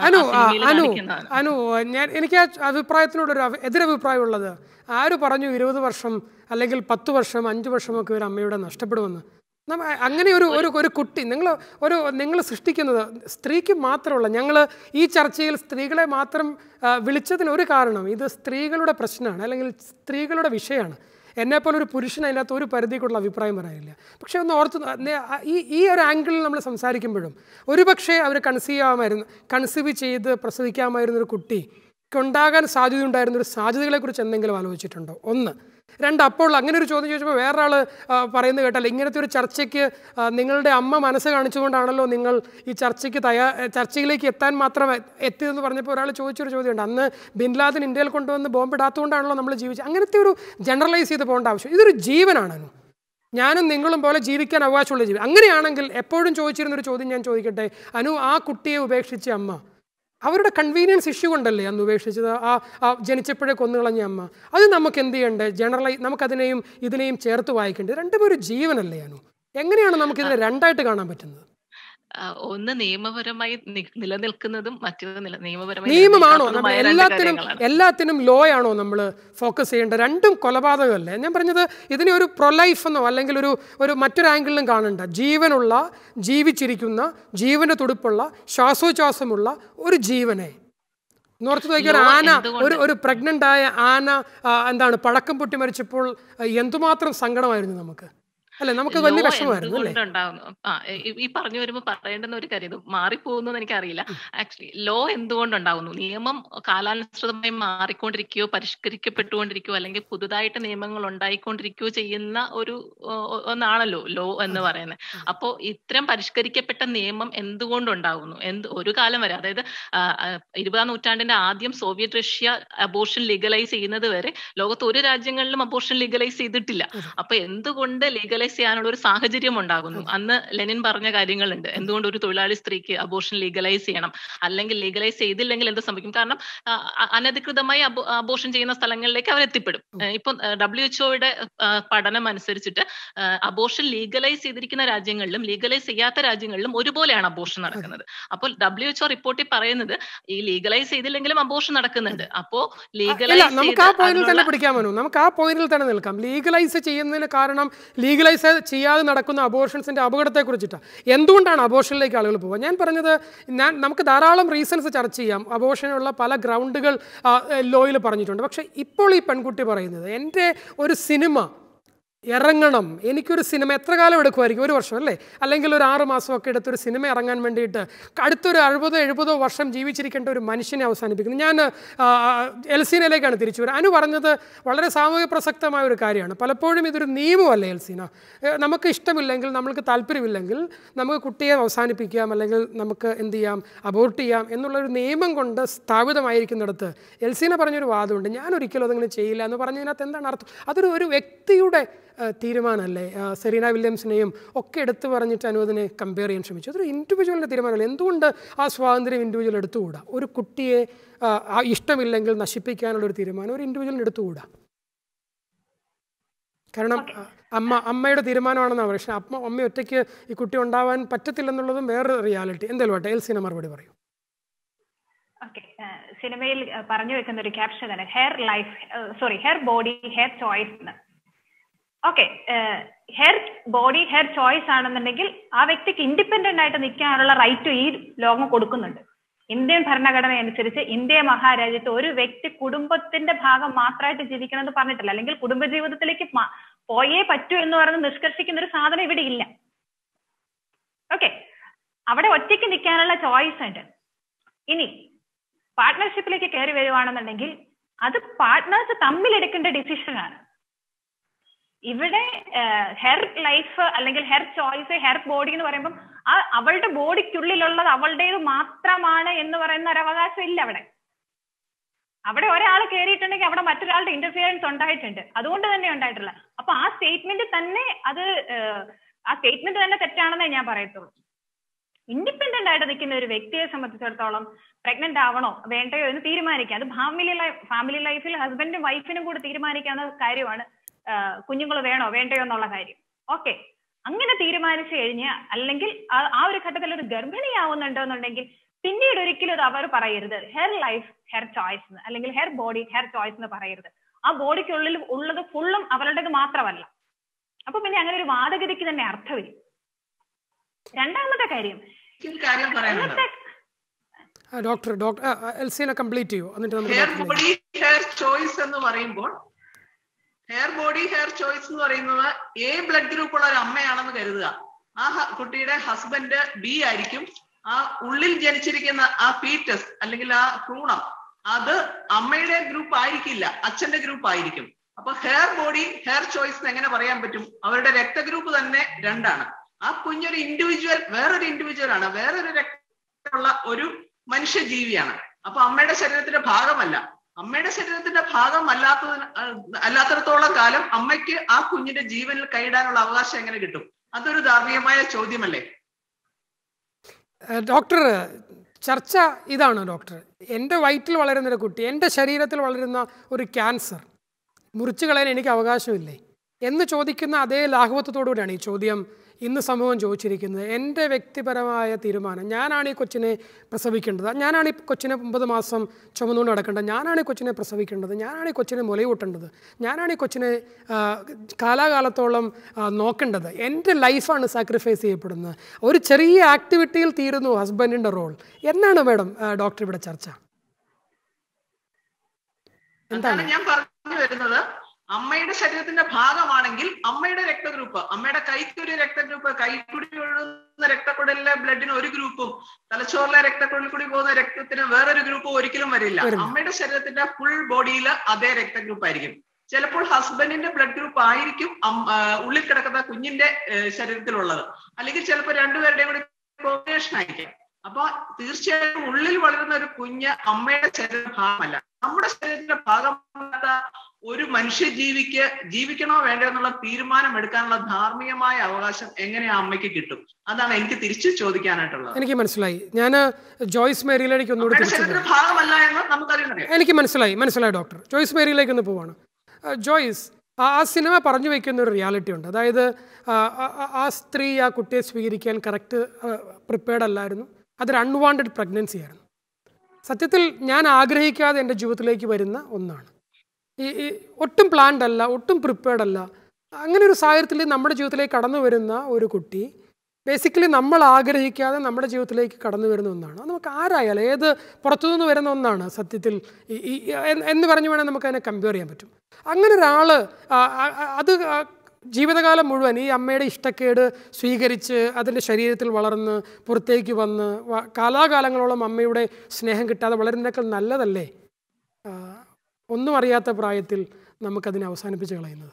എനിക്ക് ആ അഭിപ്രായത്തിനോടൊരു എതിരഭിപ്രായം ഉള്ളത്, ആര് പറഞ്ഞു 20 വർഷം അല്ലെങ്കിൽ 10 വർഷം 5 വർഷമൊക്കെ ഒരു അമ്മയുടെ നഷ്ടപ്പെടുമെന്ന്? അങ്ങനെ ഒരു കുട്ടി നിങ്ങൾ സൃഷ്ടിക്കുന്നത് സ്ത്രീക്ക് മാത്രമല്ല. ഞങ്ങൾ ഈ ചർച്ചയിൽ സ്ത്രീകളെ മാത്രം വിളിച്ചതിന് ഒരു കാരണം, ഇത് സ്ത്രീകളുടെ പ്രശ്നമാണ്, അല്ലെങ്കിൽ സ്ത്രീകളുടെ വിഷയമാണ്. എന്നെപ്പോലെ ഒരു പുരുഷൻ അതിനകത്ത് ഒരു പരിധിക്കുള്ള അഭിപ്രായം പറയാനില്ല. പക്ഷേ ഒന്ന് ഓർത്ത്, ഈ ഒരു ആംഗിളിൽ നമ്മൾ സംസാരിക്കുമ്പോഴും ഒരുപക്ഷെ അവർ കൺസീവ് ചെയ്ത് പ്രസവിക്കാമായിരുന്നൊരു കുട്ടിക്കുണ്ടാകാൻ സാധ്യതയുണ്ടായിരുന്നൊരു സാധ്യതകളെക്കുറിച്ച് എന്തെങ്കിലും ആലോചിച്ചിട്ടുണ്ടോ? ഒന്ന്. രണ്ട്, അപ്പോൾ അങ്ങനെ ഒരു ചോദ്യം ചോദിച്ചപ്പോൾ വേറൊരാൾ പറയുന്നത് കേട്ടല്ലോ, ഇങ്ങനത്തെ ഒരു ചർച്ചയ്ക്ക് നിങ്ങളുടെ അമ്മ മനസ്സ് കാണിച്ചുകൊണ്ടാണല്ലോ നിങ്ങൾ ഈ ചർച്ചയിലേക്ക് എത്താൻ മാത്രം എത്തിയതെന്ന് പറഞ്ഞപ്പോൾ ഒരാൾ ചോദിച്ചൊരു ചോദ്യമുണ്ട്, അന്ന് ബിൻ ലാദൻ ഇന്ത്യയിൽ കൊണ്ടുവന്ന് ബോംബിടാത്തതുകൊണ്ടാണല്ലോ നമ്മൾ ജീവിച്ചത്. അങ്ങനത്തെ ഒരു ജനറലൈസ് ചെയ്ത് പോകേണ്ട ആവശ്യം. ഇതൊരു ജീവനാണ്. ഞാനും നിങ്ങളും പോലെ ജീവിക്കാൻ അവകാശമുള്ള ജീവൻ. അങ്ങനെയാണെങ്കിൽ എപ്പോഴും ചോദിച്ചിരുന്നൊരു ചോദ്യം ഞാൻ ചോദിക്കട്ടെ, അനു, ആ കുട്ടിയെ ഉപേക്ഷിച്ച അമ്മ അവരുടെ കൺവീനിയൻസ് ഇഷ്യൂ കൊണ്ടല്ലേ അന്ന് ഉപേക്ഷിച്ചത്? ആ ജനിച്ചപ്പോഴേ കൊന്നുകളഞ്ഞ അമ്മ. അത് നമുക്ക് എന്ത് ചെയ്യണ്ടേ? നമുക്കതിനെയും ഇതിനെയും ചേർത്ത് വായിക്കേണ്ടത്. രണ്ടും ഒരു ജീവനല്ലേ അനു? എങ്ങനെയാണ് നമുക്കിതിനെ രണ്ടായിട്ട് കാണാൻ പറ്റുന്നത്? ഒന്ന് നിയമപരമായി നിലനിൽക്കുന്നതും മറ്റൊരു നിയമമാണോ? എല്ലാത്തിനും ലോ ആണോ നമ്മൾ ഫോക്കസ് ചെയ്യേണ്ടത്? രണ്ടും കൊലപാതകമല്ലേ? ഞാൻ പറഞ്ഞത് ഇതിനെ ഒരു പ്രൊലൈഫ് എന്നോ അല്ലെങ്കിൽ ഒരു മറ്റൊരു ആംഗിളിലും കാണണ്ട. ജീവനുള്ള, ജീവിച്ചിരിക്കുന്ന, ജീവന്റെ തുടിപ്പുള്ള, ശ്വാസോച്ഛ്വാസമുള്ള ഒരു ജീവനെ നോർത്ത് നോക്കിയ ഒരു ആന, ഒരു പ്രഗ്നന്റ് ആയ ആന പടക്കം പൊട്ടി മരിച്ചപ്പോൾ എന്തുമാത്രം സങ്കടമായിരുന്നു നമുക്ക്, അല്ലെ? നമുക്ക് വലിയ വിഷമമായിരുന്നു അല്ലേ? ഈ പറഞ്ഞു വരുമ്പോൾ പറയേണ്ടുന്ന ഒരു കാര്യം, ഇത് മാറിപ്പോകുന്നു എനിക്കറിയില്ല. ആക്ച്വലി ലോ എന്തുകൊണ്ടുണ്ടാകുന്നു? നിയമം കാലാനുസൃതമായി മാറിക്കൊണ്ടിരിക്കുകയോ പരിഷ്കരിക്കപ്പെട്ടുകൊണ്ടിരിക്കുകയോ അല്ലെങ്കിൽ പുതുതായിട്ട് നിയമങ്ങൾ ഉണ്ടായിക്കൊണ്ടിരിക്കുകയോ ചെയ്യുന്ന ഒന്നാണല്ലോ ലോ എന്ന് പറയുന്നത്. അപ്പോൾ ഇത്തരം പരിഷ്കരിക്കപ്പെട്ട നിയമം എന്തുകൊണ്ടുണ്ടാകുന്നു? ഒരു കാലം വരെ, അതായത് 20ാം നൂറ്റാണ്ടിന്റെ ആദ്യം സോവിയറ്റ് റഷ്യ അബോർഷൻ ലീഗലൈസ് ചെയ്യുന്നത് വരെ ലോകത്ത് ഒരു രാജ്യങ്ങളിലും അബോർഷൻ ലീഗലൈസ് ചെയ്തിട്ടില്ല. അപ്പൊ എന്തുകൊണ്ട് ലീഗലൈസ് ചെയ്യാനുള്ള ഒരു സാഹചര്യം ഉണ്ടാകുന്നു? അന്ന് ലെനിൻ പറഞ്ഞ കാര്യങ്ങളുണ്ട്, എന്തുകൊണ്ട് ഒരു തൊഴിലാളി സ്ത്രീക്ക് അബോർഷൻ ലീഗലൈസ് ചെയ്യണം, അല്ലെങ്കിൽ ലീഗലൈസ് ചെയ്തില്ലെങ്കിൽ എന്ത് സംഭവിക്കും? കാരണം അനധികൃതമായി അബോർഷൻ ചെയ്യുന്ന സ്ഥലങ്ങളിലേക്ക് അവർ എത്തിപ്പെടും. ഇപ്പം WHO പഠനം അനുസരിച്ചിട്ട് അബോർഷൻ ലീഗലൈസ് ചെയ്തിരിക്കുന്ന രാജ്യങ്ങളിലും ലീഗലൈസ് ചെയ്യാത്ത രാജ്യങ്ങളിലും ഒരുപോലെയാണ് അബോർഷൻ നടക്കുന്നത്. അപ്പോൾ WHO റിപ്പോർട്ടിൽ പറയുന്നത് ഈ ലീഗലൈസ് ചെയ്തില്ലെങ്കിലും അബോർഷൻ നടക്കുന്നുണ്ട്. അപ്പോ ലീഗലൈസ് നമുക്ക് ആ പോയിന്റിൽ തന്നെ പിടിക്കാമോ? നമുക്ക് ആ പോയിന്റിൽ തന്നെ നിൽക്കാം. ലീഗലൈസ് ചെയ്യുന്നതിന് കാരണം ലീഗലൈസ് ലീഗലൈസ് ചെയ്യാതെ നടക്കുന്ന അബോർഷൻസിൻ്റെ അപകടത്തെക്കുറിച്ചിട്ടാണ്. എന്തുകൊണ്ടാണ് അബോർഷനിലേക്ക് ആളുകൾ പോകുക? ഞാൻ പറഞ്ഞത് നമുക്ക് ധാരാളം റീസൺസ് ചർച്ച ചെയ്യാം. അബോർഷനുള്ള പല ഗ്രൗണ്ടുകൾ ലോയിൽ പറഞ്ഞിട്ടുണ്ട്. പക്ഷേ ഇപ്പോൾ ഈ പെൺകുട്ടി പറയുന്നത് എൻ്റെ ഒരു സിനിമ ഇറങ്ങണം, എനിക്കൊരു സിനിമ എത്ര കാലം എടുക്കുമായിരിക്കും, 1 വർഷം അല്ലേ, അല്ലെങ്കിൽ ഒരു 6 മാസമൊക്കെ എടുത്തൊരു സിനിമ ഇറങ്ങാൻ വേണ്ടിയിട്ട് അടുത്തൊരു 60-70 വർഷം ജീവിച്ചിരിക്കേണ്ട ഒരു മനുഷ്യനെ അവസാനിപ്പിക്കുന്നു. ഞാൻ എൽസീനയിലേക്കാണ് തിരിച്ചു വരിക. അനു പറഞ്ഞത് വളരെ സാമൂഹിക പ്രസക്തമായ ഒരു കാര്യമാണ്. പലപ്പോഴും ഇതൊരു നിയമമല്ലേ എൽസീന? നമുക്ക് ഇഷ്ടമില്ലെങ്കിൽ, നമ്മൾക്ക് താല്പര്യമില്ലെങ്കിൽ നമുക്ക് കുട്ടിയെ അവസാനിപ്പിക്കാം, അല്ലെങ്കിൽ നമുക്ക് എന്ത് ചെയ്യാം, അബോർട്ട് ചെയ്യാം എന്നുള്ളൊരു നിയമം കൊണ്ട് സ്ഥാപിതമായിരിക്കുന്നിടത്ത് എൽസീന പറഞ്ഞൊരു വാദമുണ്ട്, ഞാനൊരിക്കലും അതങ്ങനെ ചെയ്യില്ല എന്ന് പറഞ്ഞതിനകത്ത് എന്താണ് അർത്ഥം? അതൊരു വ്യക്തിയുടെ തീരുമാനമല്ലേ? സെറീന വില്യംസിനെയും ഒക്കെ എടുത്തു പറഞ്ഞിട്ട് അനുവദിനെ കമ്പയർ ചെയ്യാൻ ശ്രമിച്ചു. അതൊരു ഇൻഡിവിജ്വലിൻ്റെ തീരുമാനമല്ലേ? എന്തുകൊണ്ട് ആ സ്വാതന്ത്ര്യം ഇൻഡിവിജ്വൽ എടുത്തുകൂടാ? ഒരു കുട്ടിയെ ഇഷ്ടമില്ലെങ്കിൽ നശിപ്പിക്കാനുള്ളൊരു തീരുമാനം ഒരു ഇൻഡിവിജ്വലിന് എടുത്തുകൂടാ? കാരണം അമ്മയുടെ തീരുമാനമാണെന്നാണ്. പക്ഷേ അമ്മ ഒറ്റയ്ക്ക് ഈ കുട്ടി ഉണ്ടാവാൻ പറ്റത്തില്ലെന്നുള്ളതും വേറൊരു റിയാലിറ്റി. എന്തായാലും ആട്ടെ, എൽസീന മറുപടി പറയും. ഓക്കെ, സിനിമയിൽ പറഞ്ഞു വെക്കുന്ന ഒരു ക്യാപ്ഷൻ തന്നെ her body her choice. Okay, her body her choice ആണെന്നുണ്ടെങ്കിൽ ആ വ്യക്തിക്ക് ഇൻഡിപെൻഡന്റ് ആയിട്ട് നിൽക്കാനുള്ള റൈറ്റ് ഈ ലോകം കൊടുക്കുന്നുണ്ട്. ഇന്ത്യൻ ഭരണഘടന അനുസരിച്ച് ഇന്ത്യ മഹാരാജ്യത്ത് ഒരു വ്യക്തി കുടുംബത്തിന്റെ ഭാഗം മാത്രമായിട്ട് ജീവിക്കണം എന്ന് പറഞ്ഞിട്ടില്ല, അല്ലെങ്കിൽ കുടുംബജീവിതത്തിലേക്ക് പോയേ പറ്റൂ എന്ന് പറഞ്ഞ് നിഷ്കർഷിക്കുന്ന ഒരു സാധനം ഇവിടെ ഇല്ല. ഓക്കെ, അവിടെ ഒറ്റയ്ക്ക് നിൽക്കാനുള്ള ചോയ്സ് ഉണ്ട്. ഇനി പാർട്ട്ണർഷിപ്പിലേക്ക് കയറി വരുവാണെന്നുണ്ടെങ്കിൽ അത് പാർട്ട്നേഴ്സ് തമ്മിൽ എടുക്കേണ്ട ഡിസിഷനാണ്. ഇവിടെ ഹെയർ ലൈഫ് അല്ലെങ്കിൽ ഹെയർ ചോയ്സ്, ഹെയർ ബോഡി എന്ന് പറയുമ്പോൾ അവളുടെ ബോഡിക്കുള്ളിലുള്ളത് അവളുടേത് മാത്രമാണ് എന്ന് പറയുന്ന ഒരു അവകാശം ഇല്ല അവിടെ. അവിടെ ഒരാൾ കയറിയിട്ടുണ്ടെങ്കിൽ അവിടെ മറ്റൊരാളുടെ ഇന്റർഫിയറൻസ് ഉണ്ടായിട്ടുണ്ട്, അതുകൊണ്ട് തന്നെ ഉണ്ടായിട്ടില്ല. അപ്പൊ ആ സ്റ്റേറ്റ്മെന്റ് തന്നെ തെറ്റാണെന്നേ ഞാൻ പറയത്തുള്ളൂ. ഇൻഡിപെൻഡന്റ് ആയിട്ട് നിൽക്കുന്ന ഒരു വ്യക്തിയെ സംബന്ധിച്ചിടത്തോളം പ്രഗ്നന്റ് ആവണോ വേണ്ടയോ എന്ന് തീരുമാനിക്കാം. അത് ഫാമിലി ലൈഫിൽ ഹസ്ബൻഡും വൈഫിനും കൂടി തീരുമാനിക്കാവുന്ന കാര്യമാണ് കുഞ്ഞുങ്ങൾ വേണോ വേണ്ടയോ എന്നുള്ള കാര്യം. ഓക്കെ, അങ്ങനെ തീരുമാനിച്ചു കഴിഞ്ഞാൽ, അല്ലെങ്കിൽ ആ ഒരു ഘട്ടത്തിൽ ഒരു ഗർഭിണിയാവുന്നുണ്ടോ എന്നുണ്ടെങ്കിൽ പിന്നീട് ഒരിക്കലും അത് അവർ പറയരുത് ഹെയർ ലൈഫ് ഹെയർ ചോയ്സ് അല്ലെങ്കിൽ ഹെയർ ബോഡി ഹെയർ ചോയ്സ് എന്ന് പറയരുത്. ആ ബോഡിക്കുള്ളിൽ ഉള്ളത് ഫുള്ളും അവരുടേത് മാത്രമല്ല. അപ്പൊ പിന്നെ അങ്ങനെ ഒരു വാദഗതിക്ക് തന്നെ അർത്ഥമില്ല. രണ്ടാമത്തെ കാര്യം ഡോക്ടർ എൽസീന കംപ്ലീറ്റ് ചെയ്യൂ, എന്നിട്ട് ഹെയർ ബോഡി ഹെയർ ചോയ്സ് എന്ന് പറയുമ്പോൾ ഹെയർ ബോഡി ഹെയർ ചോയ്സ് എന്ന് പറയുന്നത് എ ബ്ലഡ് ഗ്രൂപ്പ് ഉള്ള ഒരു അമ്മയാണെന്ന് കരുതുക. ആ കുട്ടിയുടെ ഹസ്ബൻഡ് ബി ആയിരിക്കും. ആ ഉള്ളിൽ ജനിച്ചിരിക്കുന്ന ആ ഫീറ്റസ് അല്ലെങ്കിൽ ആ ഭ്രൂണം അത് അമ്മയുടെ ഗ്രൂപ്പ് ആയിരിക്കില്ല, അച്ഛന്റെ ഗ്രൂപ്പ് ആയിരിക്കും. അപ്പൊ ഹെയർ ബോഡി ഹെയർ ചോയ്സ് എങ്ങനെ പറയാൻ പറ്റും? അവരുടെ രക്തഗ്രൂപ്പ് തന്നെ 2ആണ്. ആ കുഞ്ഞൊരു ഇൻഡിവിജ്വൽ വേറൊരു ഇൻഡിവിജ്വൽ ആണ്, വേറൊരു രക്തമുള്ള ഒരു മനുഷ്യജീവിയാണ്. അപ്പൊ അമ്മയുടെ ശരീരത്തിന്റെ ഭാഗമല്ല. അമ്മയുടെ ശരീരത്തിന്റെ ഭാഗം അല്ലാത്തിടത്തോളം കാലം അമ്മയ്ക്ക് ആ കുഞ്ഞിന്റെ ജീവനിൽ കൈയിടാനുള്ള അവകാശം എങ്ങനെ കിട്ടും? അതൊരു ധാർമ്മികമായ ചോദ്യമല്ലേ? ഡോക്ടർ, ചർച്ച ഇതാണ് ഡോക്ടർ. എൻ്റെ വയറ്റിൽ വളരുന്നൊരു കുട്ടി, എൻ്റെ ശരീരത്തിൽ വളരുന്ന ഒരു ക്യാൻസർ മുറിച്ചു കളയാൻ എനിക്ക് അവകാശമില്ലേ എന്ന് ചോദിക്കുന്ന അതേ ലാഘവത്വത്തോടുകൂടിയാണ് ഈ ചോദ്യം ഇന്ന് സമൂഹം ചോദിച്ചിരിക്കുന്നത്. എൻ്റെ വ്യക്തിപരമായ തീരുമാനം, ഞാനാണ് ഈ കൊച്ചിനെ പ്രസവിക്കേണ്ടത്, ഞാനാണ് ഈ കൊച്ചിനെ 9 മാസം ചുമന്നുകൊണ്ട് നടക്കേണ്ടത്, ഞാനാണ് ഈ കൊച്ചിനെ പ്രസവിക്കേണ്ടത്, ഞാനാണ് ഈ കൊച്ചിനെ മുലയൂട്ടേണ്ടത്, ഞാനാണ് ഈ കൊച്ചിനെ കാലാകാലത്തോളം നോക്കേണ്ടത്, എൻ്റെ ലൈഫാണ് സാക്രിഫൈസ് ചെയ്യപ്പെടുന്നത്. ഒരു ചെറിയ ആക്ടിവിറ്റിയിൽ തീരുന്നു ഹസ്ബൻഡിൻ്റെ റോൾ. എന്നാണ് മാഡം ഡോക്ടർ ഇവിടെ ചർച്ച? എന്താണ് ഞാൻ പറഞ്ഞു വരുന്നത്? അമ്മയുടെ ശരീരത്തിന്റെ ഭാഗമാണെങ്കിൽ അമ്മയുടെ രക്തഗ്രൂപ്പ്, അമ്മയുടെ കൈക്കൊരു രക്തഗ്രൂപ്പ്, കൈക്കുടി ഒഴുകുന്ന രക്തക്കുഴലിലെ ബ്ലഡിന് ഒരു ഗ്രൂപ്പും തലച്ചോറിലെ രക്തക്കുഴലിൽ കൂടി പോകുന്ന രക്തത്തിന് വേറൊരു ഗ്രൂപ്പും ഒരിക്കലും വരില്ല. അമ്മയുടെ ശരീരത്തിന്റെ ഫുൾ ബോഡിയിൽ അതേ രക്തഗ്രൂപ്പ് ആയിരിക്കും. ചിലപ്പോൾ ഹസ്ബൻഡിന്റെ ബ്ലഡ് ഗ്രൂപ്പ് ആയിരിക്കും ഉള്ളിൽ കിടക്കുന്ന കുഞ്ഞിന്റെ ശരീരത്തിലുള്ളത്, അല്ലെങ്കിൽ ചിലപ്പോൾ രണ്ടുപേരുടെയും കൂടി കോമ്പിനേഷൻ ആയിരിക്കും. അപ്പൊ തീർച്ചയായും ഉള്ളിൽ വളരുന്ന ഒരു കുഞ്ഞ് അമ്മയുടെ ശരീര ഭാഗമല്ല. നമ്മുടെ ശരീരത്തിന്റെ ഭാഗമല്ലാത്ത ഒരു മനുഷ്യജീവിക്ക് ജീവിക്കണോ വേണ്ടോ എന്നുള്ള തീരുമാനം എടുക്കാനുള്ള ധാർമ്മികമായ അവകാശം എങ്ങനെ ആ അമ്മയ്ക്ക് കിട്ടും? അതാണ് എനിക്ക് തിരിച്ചു ചോദിക്കാനായിട്ടുള്ളത്. എനിക്ക് മനസ്സിലായി. ഞാൻ ജോയ്സ് മേരിയിലേക്ക് ഒന്നുകൂടി ശരീരത്തിന്റെ ഭാഗമല്ല എന്ന് നമുക്കറിയാം. എനിക്ക് മനസ്സിലായി ഡോക്ടർ. ജോയ്സ് മേരിയിലേക്ക് ഒന്ന് പോവാണ്. ജോയ്സ്, ആ സിനിമ പറഞ്ഞു വയ്ക്കുന്ന ഒരു റിയാലിറ്റി ഉണ്ട്. അതായത് ആ സ്ത്രീ ആ കുട്ടിയെ സ്വീകരിക്കാൻ കറക്റ്റ് പ്രിപ്പയർഡ് അല്ലായിരുന്നു. അതൊരു അൺവാണ്ടഡ് പ്രഗ്നൻസി ആയിരുന്നു. സത്യത്തിൽ ഞാൻ ആഗ്രഹിക്കാതെ എൻ്റെ ജീവിതത്തിലേക്ക് വരുന്ന ഒന്നാണ്. ഈ ഒട്ടും പ്ലാൻഡ് അല്ല, ഒട്ടും പ്രിപ്പയർഡ് അല്ല. അങ്ങനെ ഒരു സാഹചര്യത്തിൽ നമ്മുടെ ജീവിതത്തിലേക്ക് കടന്നു വരുന്ന ഒരു കുട്ടി ബേസിക്കലി നമ്മൾ ആഗ്രഹിക്കാതെ നമ്മുടെ ജീവിതത്തിലേക്ക് കടന്നു വരുന്ന ഒന്നാണ്. അത് നമുക്ക് ആരായാലും ഏത് പുറത്തുനിന്ന് വരുന്ന ഒന്നാണ് സത്യത്തിൽ എന്ന് പറഞ്ഞു വേണമെങ്കിൽ നമുക്കതിനെ കമ്പയർ ചെയ്യാൻ പറ്റും. അങ്ങനെ ഒരാൾ അത് ജീവിതകാലം മുഴുവൻ ഈ അമ്മയുടെ ഇഷ്ടക്കേട് സ്വീകരിച്ച് അതിൻ്റെ ശരീരത്തിൽ വളർന്ന് പുറത്തേക്ക് വന്ന് കാലാകാലങ്ങളോളം അമ്മയുടെ സ്നേഹം കിട്ടാതെ വളരുന്നതിനേക്കാൾ നല്ലതല്ലേ ഒന്നും അറിയാത്ത പ്രായത്തിൽ നമുക്കതിനെ അവസാനിപ്പിച്ച് കളയുന്നത്?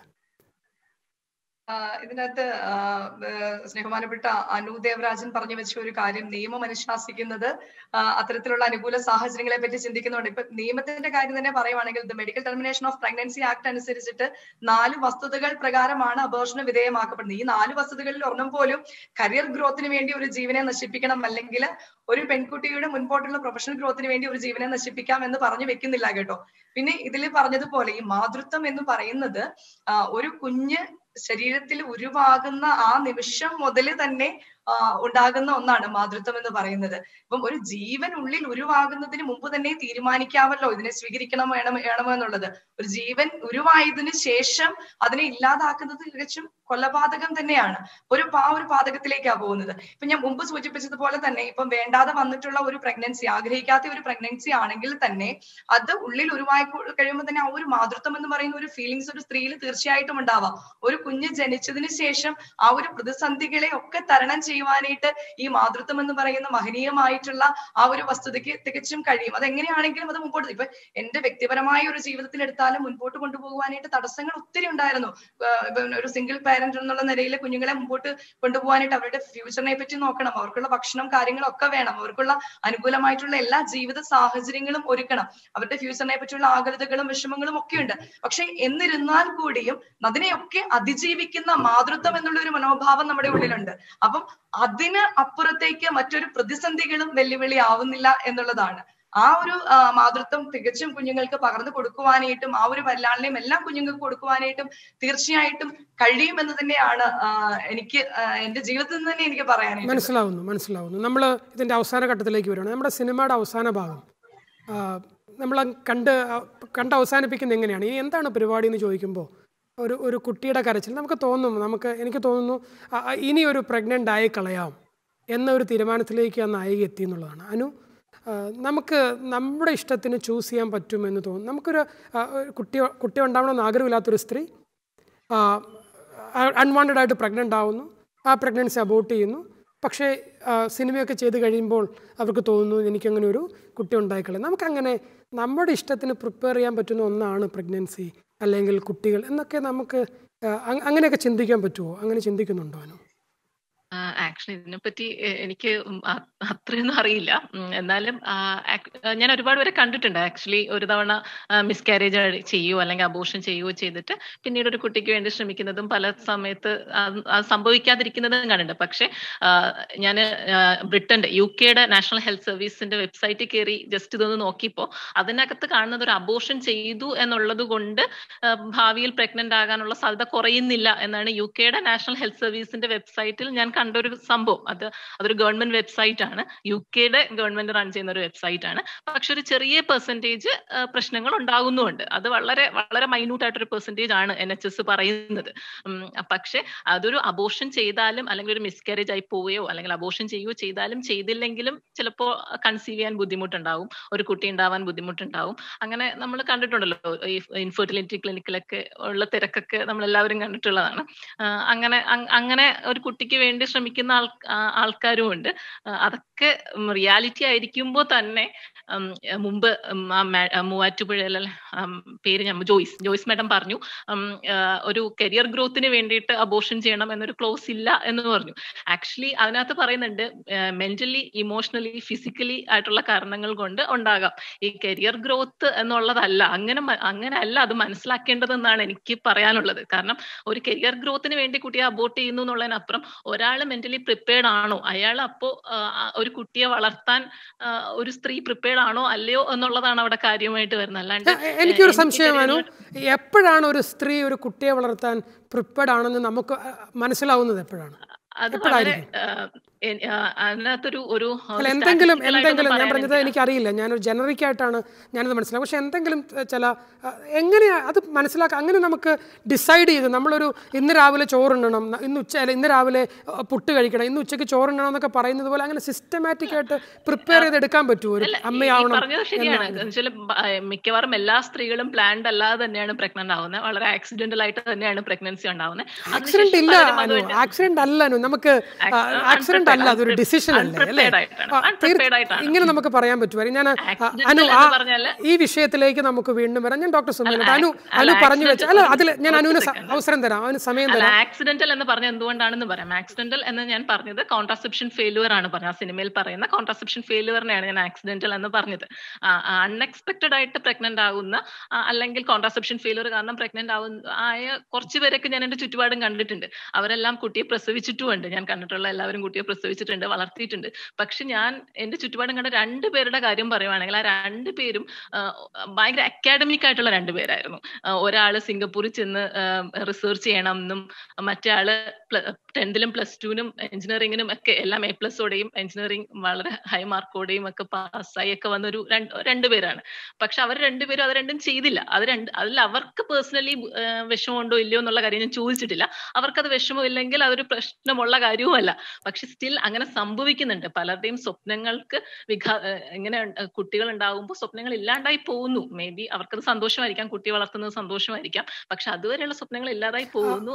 ഇതിനകത്ത് സ്നേഹമാനപ്പെട്ട അനു ദേവരാജൻ പറഞ്ഞു വെച്ച ഒരു കാര്യം, നിയമം അനുശാസിക്കുന്നത് അത്തരത്തിലുള്ള അനുകൂല സാഹചര്യങ്ങളെ പറ്റി ചിന്തിക്കുന്നുണ്ട്. ഇപ്പൊ നിയമത്തിന്റെ കാര്യം തന്നെ പറയുവാണെങ്കിൽ the medical termination of pregnancy act അനുസരിച്ചിട്ട് 4 വസ്തുതകൾ പ്രകാരമാണ് അബോർഷന് വിധേയമാക്കപ്പെടുന്നത്. ഈ 4 വസ്തുതകളിൽ ഒരെണ്ണം പോലും കരിയർ ഗ്രോത്തിന് വേണ്ടി ഒരു ജീവനെ നശിപ്പിക്കണം, അല്ലെങ്കിൽ ഒരു പെൺകുട്ടിയുടെ മുൻപോട്ടുള്ള പ്രൊഫഷണൽ ഗ്രോത്തിന് വേണ്ടി ഒരു ജീവനെ നശിപ്പിക്കാം എന്ന് പറഞ്ഞു വെക്കുന്നില്ല കേട്ടോ. പിന്നെ ഇതിൽ പറഞ്ഞതുപോലെ ഈ മാതൃത്വം എന്ന് പറയുന്നത് ഒരു കുഞ്ഞ് ശരീരത്തിൽ ഉരുവാകുന്ന ആ നിമിഷം മുതൽ തന്നെ ഉണ്ടാകുന്ന ഒന്നാണ് മാതൃത്വം എന്ന് പറയുന്നത്. ഇപ്പം ഒരു ജീവൻ ഉള്ളിൽ ഉരുവാകുന്നതിന് മുമ്പ് തന്നെ തീരുമാനിക്കാമല്ലോ ഇതിനെ സ്വീകരിക്കണം വേണമോ എന്നുള്ളത്. ഒരു ജീവൻ ഉരുവായതിനു ശേഷം അതിനെ ഇല്ലാതാക്കുന്നത് തികച്ചും കൊലപാതകം തന്നെയാണ്. ഒരു പാതകത്തിലേക്കാണ് പോകുന്നത്. ഇപ്പൊ ഞാൻ മുമ്പ് സൂചിപ്പിച്ചതുപോലെ തന്നെ ഇപ്പം വേണ്ടാതെ വന്നിട്ടുള്ള ഒരു പ്രഗ്നൻസി, ആഗ്രഹിക്കാത്ത ഒരു പ്രഗ്നൻസി ആണെങ്കിൽ തന്നെ അത് ഉള്ളിൽ ഉരുവായി കഴിയുമ്പോൾ തന്നെ ആ ഒരു മാതൃത്വം എന്ന് പറയുന്ന ഒരു ഫീലിങ്സ് ഒരു സ്ത്രീയിൽ തീർച്ചയായിട്ടും ഉണ്ടാവാം. ഒരു കുഞ്ഞ് ജനിച്ചതിന് ശേഷം ആ ഒരു പ്രതിസന്ധികളെ ഒക്കെ തരണം ചെയ്യുവാനായിട്ട് ഈ മാതൃത്വം എന്ന് പറയുന്ന മഹനീയമായിട്ടുള്ള ആ ഒരു വസ്തുതയ്ക്ക് തികച്ചും കഴിയും. അതെങ്ങനെയാണെങ്കിലും അത് മുമ്പോട്ട്, ഇപ്പൊ എന്റെ വ്യക്തിപരമായ ഒരു ജീവിതത്തിൽ എടുത്താലും മുൻപോട്ട് കൊണ്ടുപോകാനായിട്ട് തടസ്സങ്ങൾ ഒത്തിരി ഉണ്ടായിരുന്നു. ഒരു സിംഗിൾ പാരന്റ് എന്നുള്ള നിലയിൽ കുഞ്ഞുങ്ങളെ മുമ്പോട്ട് കൊണ്ടുപോകാനായിട്ട് അവരുടെ ഫ്യൂച്ചറിനെ പറ്റി നോക്കണം, അവർക്കുള്ള ഭക്ഷണം കാര്യങ്ങളൊക്കെ വേണം, അവർക്കുള്ള അനുകൂലമായിട്ടുള്ള എല്ലാ ജീവിത സാഹചര്യങ്ങളും ഒരുക്കണം, അവരുടെ ഫ്യൂച്ചറിനെ പറ്റിയുള്ള ആകുലതകളും വിഷമങ്ങളും ഒക്കെ ഉണ്ട്. പക്ഷെ എന്നിരുന്നാൽ കൂടിയും അതിനെയൊക്കെ അതിജീവിക്കുന്ന മാതൃത്വം എന്നുള്ള ഒരു മനോഭാവം നമ്മുടെ ഉള്ളിലുണ്ട്. അപ്പം അതിന് അപ്പുറത്തേക്ക് മറ്റൊരു പ്രതിസന്ധികളും വെല്ലുവിളി ആവുന്നില്ല എന്നുള്ളതാണ്. ആ ഒരു മാതൃത്വം തികച്ചും കുഞ്ഞുങ്ങൾക്ക് പകർന്നു കൊടുക്കുവാനായിട്ടും ആ ഒരു പരിലാളനയും എല്ലാം കുഞ്ഞുങ്ങൾക്ക് കൊടുക്കുവാനായിട്ടും തീർച്ചയായിട്ടും കഴിയുമെന്ന് തന്നെയാണ് എനിക്ക് എന്റെ ജീവിതത്തിൽ നിന്ന് തന്നെ എനിക്ക് പറയാനായിട്ട് മനസ്സിലാവുന്നു. നമ്മൾ ഇതിന്റെ അവസാന ഘട്ടത്തിലേക്ക് വരികയാണ്. നമ്മുടെ സിനിമയുടെ അവസാന ഭാഗം നമ്മൾ കണ്ട് അവസാനിപ്പിക്കുന്നത് എങ്ങനെയാണ്? ഇനി എന്താണ് പരിപാടി എന്ന് ചോദിക്കുമ്പോൾ ഒരു കുട്ടിയുടെ കരച്ചിൽ എനിക്ക് തോന്നുന്നു ഇനി ഒരു പ്രഗ്നൻ്റ് ആയി കളയാം എന്നൊരു തീരുമാനത്തിലേക്ക് ആ നായിക എത്തി എന്നുള്ളതാണ്. അനു, നമുക്ക് നമ്മുടെ ഇഷ്ടത്തിന് ചൂസ് ചെയ്യാൻ പറ്റുമെന്ന് തോന്നുന്നു. നമുക്കൊരു കുട്ടി ഉണ്ടാവണമെന്ന് ആഗ്രഹമില്ലാത്തൊരു സ്ത്രീ അൺവാണ്ടഡ് ആയിട്ട് പ്രഗ്നൻ്റ് ആവുന്നു, ആ പ്രഗ്നൻസി അബോർട്ട് ചെയ്യുന്നു. പക്ഷേ സിനിമയൊക്കെ ചെയ്ത് കഴിയുമ്പോൾ അവർക്ക് തോന്നുന്നു എനിക്കങ്ങനെ ഒരു കുട്ടി ഉണ്ടായിക്കളയും. നമുക്കങ്ങനെ നമ്മുടെ ഇഷ്ടത്തിന് പ്രിപ്പയർ ചെയ്യാൻ പറ്റുന്ന ഒന്നാണ് പ്രഗ്നൻസി അല്ലെങ്കിൽ കുട്ടികൾ എന്നൊക്കെ നമുക്ക് അങ്ങനെയൊക്കെ ചിന്തിക്കാൻ പറ്റുമോ? അങ്ങനെ ചിന്തിക്കുന്നുണ്ടോ അനു? ആക്ച്വലി ഇതിനെപ്പറ്റി എനിക്ക് അത്രയൊന്നും അറിയില്ല. എന്നാലും ഞാൻ ഒരുപാട് പേരെ കണ്ടിട്ടുണ്ട്. ആക്ച്വലി ഒരു തവണ മിസ്കാരേജ് ചെയ്യുവോ അല്ലെങ്കിൽ അബോർഷൻ ചെയ്യുവോ ചെയ്തിട്ട് പിന്നീട് ഒരു കുട്ടിക്ക് വേണ്ടി ശ്രമിക്കുന്നതും പല സമയത്ത് അത് സംഭവിക്കാതിരിക്കുന്നതും കണ്ടിട്ടുണ്ട്. പക്ഷെ ഞാൻ ബ്രിട്ടന്റെ UK നാഷണൽ ഹെൽത്ത് സർവീസിന്റെ വെബ്സൈറ്റിൽ കയറി ജസ്റ്റ് ഇതൊന്ന് നോക്കിയപ്പോൾ അതിനകത്ത് കാണുന്നത് ഒരു അബോർഷൻ ചെയ്തു എന്നുള്ളത് കൊണ്ട് ഭാവിയിൽ പ്രഗ്നന്റ് ആകാനുള്ള സാധ്യത കുറയുന്നില്ല എന്നാണ് UK നാഷണൽ ഹെൽത്ത് സർവീസിന്റെ വെബ്സൈറ്റിൽ ഞാൻ കണ്ടൊരു സംഭവം. അതൊരു ഗവൺമെന്റ് വെബ്സൈറ്റ് ആണ്, UK ഗവൺമെന്റ് റൺ ചെയ്യുന്ന ഒരു വെബ്സൈറ്റ് ആണ്. പക്ഷെ ഒരു ചെറിയ പെർസെന്റേജ് പ്രശ്നങ്ങൾ ഉണ്ടാകുന്നുണ്ട്. അത് വളരെ വളരെ മൈന്യൂട്ട് ആയിട്ടൊരു പെർസെന്റേജ് ആണ് NHS പറയുന്നത്. പക്ഷെ അതൊരു അബോർഷൻ ചെയ്താലും അല്ലെങ്കിൽ ഒരു മിസ്കാരേജ് ആയി പോവുകയോ അല്ലെങ്കിൽ അബോർഷൻ ചെയ്യുകയോ ചെയ്താലും ചെയ്തില്ലെങ്കിലും ചിലപ്പോൾ കൺസീവ് ചെയ്യാൻ ബുദ്ധിമുട്ടുണ്ടാവും, ഒരു കുട്ടി ഉണ്ടാവാൻ ബുദ്ധിമുട്ടുണ്ടാവും. അങ്ങനെ നമ്മൾ കണ്ടിട്ടുണ്ടല്ലോ, ഈ ഇൻഫെർട്ടിലിറ്റി ക്ലിനിക്കിലൊക്കെ ഉള്ള തിരക്കൊക്കെ നമ്മളെല്ലാവരും കണ്ടിട്ടുള്ളതാണ്. അങ്ങനെ ഒരു കുട്ടിക്ക് വേണ്ടി ശ്രമിക്കുന്ന ആൾക്കാരും ഉണ്ട്. അതൊക്കെ റിയാലിറ്റി ആയിരിക്കുമ്പോൾ തന്നെ മുമ്പ് മൂവാറ്റുപുഴയിലെ പേര് ഞാൻ ജോയ്സ് മാഡം പറഞ്ഞു, ഒരു കരിയർ ഗ്രോത്തിന് വേണ്ടിയിട്ട് അബോർഷൻ ചെയ്യണം എന്നൊരു ക്ലോസ് ഇല്ല എന്ന് പറഞ്ഞു. ആക്ച്വലി അതിനകത്ത് പറയുന്നുണ്ട് മെന്റലി, ഇമോഷണലി, ഫിസിക്കലി ആയിട്ടുള്ള കാരണങ്ങൾ കൊണ്ട് ഉണ്ടാകാം. ഈ കരിയർ ഗ്രോത്ത് എന്നുള്ളതല്ല, അങ്ങനെയല്ല അത് മനസ്സിലാക്കേണ്ടതെന്നാണ് എനിക്ക് പറയാനുള്ളത്. കാരണം ഒരു കരിയർ ഗ്രോത്തിന് വേണ്ടി കുട്ടിയെ അബോർട്ട് ചെയ്യുന്നു എന്നുള്ളതിനപ്പുറം ഒരാൾ മെന്റലി പ്രിപ്പയർഡ് ആണോ, അയാൾ അപ്പോ ഒരു കുട്ടിയെ വളർത്താൻ ഒരു സ്ത്രീ പ്രിപ്പയർഡ് ആണോ അല്ലയോ എന്നുള്ളതാണ് അവിടെ കാര്യമായിട്ട് വരുന്നത്. അല്ലാണ്ട് എനിക്കൊരു സംശയമാണ്, എപ്പോഴാണ് ഒരു സ്ത്രീ ഒരു കുട്ടിയെ വളർത്താൻ പ്രിപ്പയർഡ് ആണെന്ന് നമുക്ക് മനസ്സിലാവുന്നത്? എപ്പോഴാണ്? അത് വളരെ അതിനകത്തൊരു ഒരു എന്തെങ്കിലും ഞാൻ പറഞ്ഞത് എനിക്കറിയില്ല, ഞാനൊരു ജനറിക് ആയിട്ടാണ് ഞാനത് മനസ്സിലാക്കുക. പക്ഷെ എന്തെങ്കിലും ചില എങ്ങനെയാ അത് മനസ്സിലാക്കുക, അങ്ങനെ നമുക്ക് ഡിസൈഡ് ചെയ്ത് നമ്മളൊരു ഇന്ന് രാവിലെ ചോറുണ്ണണം, ഇന്ന് രാവിലെ പുട്ട് കഴിക്കണം, ഇന്ന് ഉച്ചയ്ക്ക് ചോറുണ്ണണം എന്നൊക്കെ പറയുന്നത് പോലെ അങ്ങനെ സിസ്റ്റമാറ്റിക് ആയിട്ട് പ്രിപ്പയർ ചെയ്തെടുക്കാൻ പറ്റുമോ ഒരു അമ്മയാവണം? പറഞ്ഞത് ശരിയാണ്. മിക്കവാറും എല്ലാ സ്ത്രീകളും പ്ലാൻഡ് അല്ലാതെ തന്നെയാണ് പ്രഗ്നന്റ് ആവുന്നത്, വളരെ ആക്സിഡന്റൽ ആയിട്ട് തന്നെയാണ് പ്രഗ്നൻസി ഉണ്ടാവുന്നത്. ആക്സിഡന്റ് ഇല്ല അനു, ആക്സിഡന്റ് അല്ല അനു, നമുക്ക് ആക്സിഡന്റ് അല്ല, അതൊരു ഡിസിഷൻ അല്ലേ അല്ലേ? ഇങ്ങനെ നമുക്ക് പറയാൻ പറ്റുമായിരുന്നു. ഞാൻ അനു ഈ വിഷയത്തിലേക്ക് നമുക്ക് വീണ്ടും വരാം. ഞാൻ ഡോക്ടർ സുമേന, അനു പറഞ്ഞു വെച്ച അല്ല, അതിൽ ഞാൻ അനുവിന് അവസരം തരാം, അവന് സമയം തരാം. ആക്സിഡന്റൽ എന്ന് പറഞ്ഞ എന്തുകൊണ്ടാണെന്ന് പറയാം. ആക്സിഡന്റൽ എന്ന് ഞാൻ പറഞ്ഞത് കോൺട്രാസെപ്ഷൻ ഫെയിലുവർ ആണ് പറഞ്ഞത്. ആ സിനിമയിൽ പറയുന്ന കോൺട്രാസെപ്ഷൻ ഫെയിലുവറിനെയാണ് ഞാൻ ആക്സിഡന്റൽ എന്ന് പറഞ്ഞത്. അൺഎക്സ്പെക്ടഡ് ആയിട്ട് പ്രഗ്നന്റ് ആകുന്ന അല്ലെങ്കിൽ കോൺട്രാസെപ്ഷൻ ഫെയിലുവർ കാരണം പ്രഗ്നന്റ് ആയ കുറച്ച് പേരൊക്കെ ഞാൻ എന്റെ ചുറ്റുപാടും കണ്ടിട്ടുണ്ട്. അവരെല്ലാം കുട്ടിയെ പ്രസവിച്ചിട്ടുമുണ്ട്. ഞാൻ കണ്ടിട്ടുള്ള എല്ലാവരും കുട്ടിയെ പ്രസവിച്ചിട്ടുണ്ട്, വളർത്തിയിട്ടുണ്ട്. പക്ഷെ ഞാൻ എന്റെ ചുറ്റുപാടും കണ്ട 2 പേരുടെ കാര്യം പറയുവാണെങ്കിൽ ആ 2 പേരും ഭയങ്കര അക്കാഡമിക് ആയിട്ടുള്ള 2 പേരായിരുന്നു. ഒരാള് സിംഗപ്പൂരിൽ ചെന്ന് റിസർച്ച് ചെയ്യണം എന്നും, മറ്റേ ആള് 10th-ലും +2-നും എഞ്ചിനീയറിംഗിനും ഒക്കെ എല്ലാം A+ഓടെയും എഞ്ചിനീയറിംഗ് വളരെ ഹൈ മാർക്കോടെയും ഒക്കെ പാസ്സായി ഒക്കെ വന്നൊരു 2 പേരാണ്. പക്ഷെ അവർ 2 പേരും അത് രണ്ടും ചെയ്തില്ല. അതിൽ അവർക്ക് പേഴ്സണലി വിഷമമുണ്ടോ ഇല്ലയോ എന്നുള്ള കാര്യം ഞാൻ ചോദിച്ചിട്ടില്ല. അവർക്കത് വിഷമമില്ലെങ്കിൽ അതൊരു പ്രശ്നമുള്ള കാര്യവുമല്ല. പക്ഷെ സ്റ്റിൽ അങ്ങനെ സംഭവിക്കുന്നുണ്ട്. പലരുടെയും സ്വപ്നങ്ങൾക്ക് ഇങ്ങനെ കുട്ടികൾ ഉണ്ടാകുമ്പോൾ സ്വപ്നങ്ങൾ ഇല്ലാണ്ടായി പോകുന്നു. മേ ബി അവർക്കത് സന്തോഷമായിരിക്കാം, കുട്ടി വളർത്തുന്നത് സന്തോഷമായിരിക്കാം, പക്ഷെ അതുവരെയുള്ള സ്വപ്നങ്ങൾ ഇല്ലാതായി പോകുന്നു.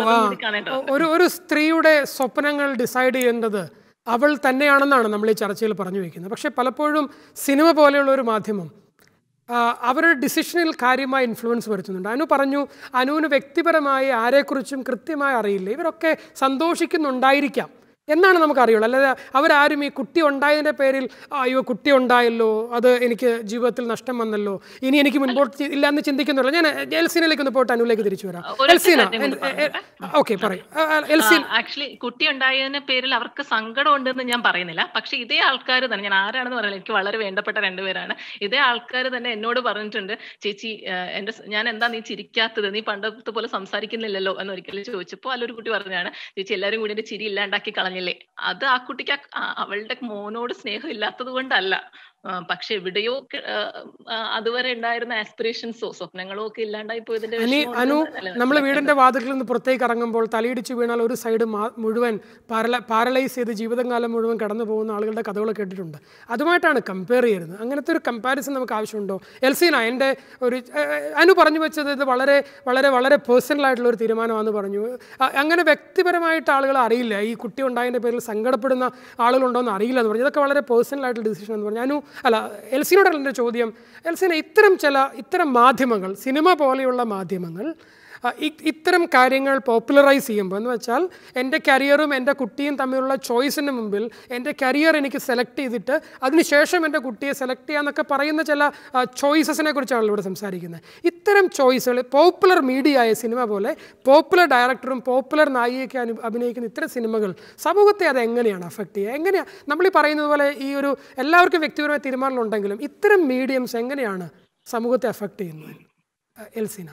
ഒരു സ്ത്രീയുടെ സ്വപ്നങ്ങൾ ഡിസൈഡ് ചെയ്യേണ്ടത് അവൾ തന്നെയാണെന്നാണ് നമ്മൾ ഈ ചർച്ചയിൽ പറഞ്ഞു വയ്ക്കുന്നത്. പക്ഷെ പലപ്പോഴും സിനിമ പോലെയുള്ള ഒരു മാധ്യമം അവരുടെ ഡിസിഷനിൽ കാര്യമായ ഇൻഫ്ലുവൻസ് വരുത്തുന്നുണ്ട്. അനു പറഞ്ഞു, അനുവിന് വ്യക്തിപരമായി ആരെക്കുറിച്ചും കൃത്യമായി അറിയില്ല, ഇവരൊക്കെ സന്തോഷിക്കുന്നുണ്ടായിരിക്കാം എന്നാണ് നമുക്കറിയുള്ളൂ. അല്ലാതെ അവരാരും ഈ കുട്ടി ഉണ്ടായതിൻ്റെ പേരിൽ അയ്യോ കുട്ടി ഉണ്ടായല്ലോ, അത് എനിക്ക് ജീവിതത്തിൽ നഷ്ടം വന്നല്ലോ, ഇനി എനിക്ക് മുൻപോട്ട് ഇല്ല എന്ന് ചിന്തിക്കുന്നില്ല. ഞാൻ എൽസീനയിലേക്ക് ഒന്ന് പോയിട്ട് അനുവിലേക്ക് തിരിച്ചു വരാം. എൽസീന, ഓക്കെ പറയും. ആക്ച്വലി കുട്ടി ഉണ്ടായതിന്റെ പേരിൽ അവർക്ക് സങ്കടം ഉണ്ടെന്ന് ഞാൻ പറയുന്നില്ല. പക്ഷെ ഇതേ ആൾക്കാർ തന്നെ, ഞാൻ ആരാണെന്ന് പറയുന്നത് എനിക്ക് വളരെ വേണ്ടപ്പെട്ട 2 പേരാണ്. ഇതേ ആൾക്കാർ തന്നെ എന്നോട് പറഞ്ഞിട്ടുണ്ട്, ചേച്ചി ഞാൻ എന്താ നീ ചിരിക്കാത്തത്, നീ പണ്ടത്തെ പോലെ സംസാരിക്കുന്നില്ലല്ലോ എന്ന് ഒരിക്കലും ചോദിച്ചപ്പോൾ അല്ലൊരു കുട്ടി പറഞ്ഞാണ്, ചേച്ചി എല്ലാവരും കൂടി എന്റെ ചിരി ഇല്ലാണ്ടാക്കി കളഞ്ഞില്ലേ. അത് ആ കുട്ടിക്ക് അവളുടെ മോനോട് സ്നേഹം ഇല്ലാത്തത് കൊണ്ടല്ല, പക്ഷെ എവിടെയോ അതുവരെ ഉണ്ടായിരുന്ന ആസ്പിറേഷൻസോ സ്വപ്നങ്ങളോ ഒക്കെ ഇല്ലാണ്ടായി പോയതിന്റെ. അനു, നമ്മൾ വീടിന്റെ വാതിലിൽ നിന്ന് പുറത്തേക്ക് ഇറങ്ങുമ്പോൾ തലയിടിച്ച് വീണാൽ ഒരു സൈഡ് മുഴുവൻ പാരലൈസ് ചെയ്ത് ജീവിതകാലം മുഴുവൻ കടന്നു പോകുന്ന ആളുകളുടെ കഥകൾ കേട്ടിട്ടുണ്ട്. അതുമായിട്ടാണ് കമ്പയർ ചെയ്യുന്നത്. അങ്ങനത്തെ ഒരു കമ്പാരിസൺ നമുക്ക് ആവശ്യമുണ്ടോ? എൽസീന, എൻ്റെ ഒരു അനു പറഞ്ഞു വെച്ചത് ഇത് വളരെ വളരെ വളരെ പേഴ്സണൽ ആയിട്ടുള്ള ഒരു തീരുമാനമാണെന്ന് പറഞ്ഞു. അങ്ങനെ വ്യക്തിപരമായിട്ട് ആളുകൾ അറിയില്ല, ഈ കുട്ടി ഉണ്ടായതിൻ്റെ പേരിൽ സങ്കടപ്പെടുന്ന ആളുകളുണ്ടോ എന്ന് അറിയില്ല എന്ന് പറഞ്ഞു. ഇതൊക്കെ വളരെ പേഴ്സണൽ ആയിട്ടുള്ള ഡിസിഷൻ എന്ന് പറഞ്ഞു. അനു അല്ല, എൽസീനോടുള്ള എൻ്റെ ചോദ്യം, എൽസീന, ഇത്തരം മാധ്യമങ്ങൾ, സിനിമ പോലെയുള്ള മാധ്യമങ്ങൾ ഇത്തരം കാര്യങ്ങൾ പോപ്പുലറൈസ് ചെയ്യുമ്പോൾ എന്ന് വെച്ചാൽ എൻ്റെ കരിയറും എൻ്റെ കുട്ടിയും തമ്മിലുള്ള ചോയ്സിന് മുമ്പിൽ എൻ്റെ കരിയർ എനിക്ക് സെലക്ട് ചെയ്തിട്ട് അതിനുശേഷം എൻ്റെ കുട്ടിയെ സെലക്ട് ചെയ്യാമെന്നൊക്കെ പറയുന്ന ചില ചോയ്സസിനെ കുറിച്ചാണല്ലോ ഇവിടെ സംസാരിക്കുന്നത്. ഇത്തരം ചോയ്സുകൾ പോപ്പുലർ മീഡിയ ആയ സിനിമ പോലെ പോപ്പുലർ ഡയറക്ടറും പോപ്പുലർ നായികയൊക്കെ അഭിനയിക്കുന്ന ഇത്തരം സിനിമകൾ സമൂഹത്തെ അത് എങ്ങനെയാണ് അഫക്റ്റ് ചെയ്യുക? എങ്ങനെയാണ് നമ്മൾ ഈ പറയുന്നത് പോലെ ഈ ഒരു എല്ലാവർക്കും വ്യക്തിപരമായ തീരുമാനങ്ങളുണ്ടെങ്കിലും ഇത്തരം മീഡിയംസ് എങ്ങനെയാണ് സമൂഹത്തെ അഫക്റ്റ് ചെയ്യുന്നത്? എൽസീന,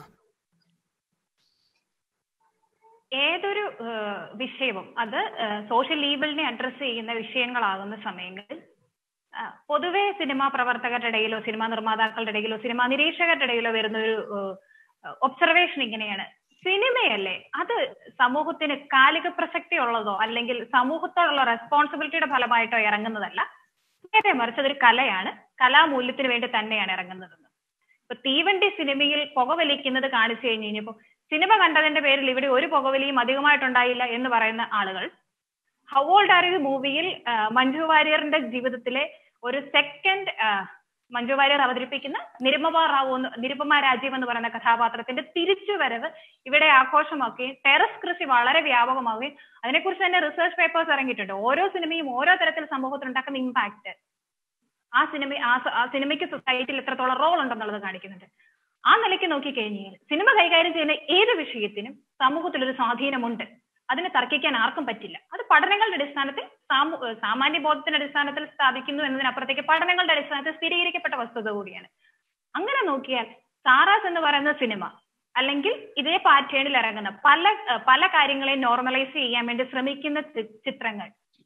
ഏതൊരു വിഷയവും അത് സോഷ്യൽ ലീബലിനെ അഡ്രസ് ചെയ്യുന്ന വിഷയങ്ങളാകുന്ന സമയങ്ങളിൽ പൊതുവെ സിനിമാ പ്രവർത്തകരുടെ ഇടയിലോ സിനിമാ നിർമ്മാതാക്കളുടെ ഇടയിലോ സിനിമാ നിരീക്ഷകരുടെ ഇടയിലോ വരുന്ന ഒരു ഒബ്സർവേഷൻ ഇങ്ങനെയാണ്: സിനിമയല്ലേ അത് സമൂഹത്തിന് കാലിക പ്രസക്തി ഉള്ളതോ അല്ലെങ്കിൽ സമൂഹത്തോടുള്ള റെസ്പോൺസിബിലിറ്റിയുടെ ഫലമായിട്ടോ ഇറങ്ങുന്നതല്ല, നേരെ മറിച്ച് അതൊരു കലയാണ്, കലാമൂല്യത്തിന് വേണ്ടി തന്നെയാണ് ഇറങ്ങുന്നതെന്ന്. ഇപ്പൊ തീവണ്ടി സിനിമയിൽ പുകവലിക്കുന്നത് കാണിച്ചു കഴിഞ്ഞപ്പോ സിനിമ കണ്ടതിന്റെ പേരിൽ ഇവിടെ ഒരു പുകവലിയും അധികമായിട്ടുണ്ടായില്ല എന്ന് പറയുന്ന ആളുകൾ ഹൗ ഓൾഡ് ആർ യു മൂവിയിൽ മഞ്ജു വാര്യറിന്റെ ജീവിതത്തിലെ ഒരു സെക്കൻഡ് മഞ്ജു വാര്യർ അവതരിപ്പിക്കുന്ന നിരുപമ രാജീവ് എന്ന് പറയുന്ന കഥാപാത്രത്തിന്റെ തിരിച്ചുവരവ് ഇവിടെ ആഘോഷമാക്കുകയും ടെറസ് കൃഷി വളരെ വ്യാപകമാവുകയും അതിനെക്കുറിച്ച് തന്നെ റിസർച്ച് പേപ്പേഴ്സ് ഇറങ്ങിയിട്ടുണ്ട്. ഓരോ സിനിമയും ഓരോ തരത്തിൽ സമൂഹത്തിൽ ഉണ്ടാക്കുന്ന ഇമ്പാക്ട് ആ സിനിമയ്ക്ക് സൊസൈറ്റിയിൽ എത്രത്തോളം റോൾ ഉണ്ടെന്നുള്ളത് കാണിക്കുന്നുണ്ട്. ആ നിലയ്ക്ക് നോക്കിക്കഴിഞ്ഞാൽ സിനിമ കൈകാര്യം ചെയ്യുന്ന ഏത് വിഷയത്തിനും സമൂഹത്തിലൊരു സ്വാധീനമുണ്ട്. അതിനെ തർക്കിക്കാൻ ആർക്കും പറ്റില്ല. അത് പഠനങ്ങളുടെ അടിസ്ഥാനത്തിൽ സാമാന്യ ബോധത്തിന്റെ അടിസ്ഥാനത്തിൽ സ്ഥാപിക്കുന്നു എന്നതിനപ്പുറത്തേക്ക് പഠനങ്ങളുടെ അടിസ്ഥാനത്തിൽ സ്ഥിരീകരിക്കപ്പെട്ട വസ്തുത കൂടിയാണ്. അങ്ങനെ നോക്കിയാൽ സാറാസ് എന്ന് പറയുന്ന സിനിമ അല്ലെങ്കിൽ ഇതേ പാറ്റേണിൽ ഇറങ്ങുന്ന പല കാര്യങ്ങളെയും നോർമലൈസ് ചെയ്യാൻ വേണ്ടി ശ്രമിക്കുന്ന ചിത്രങ്ങൾ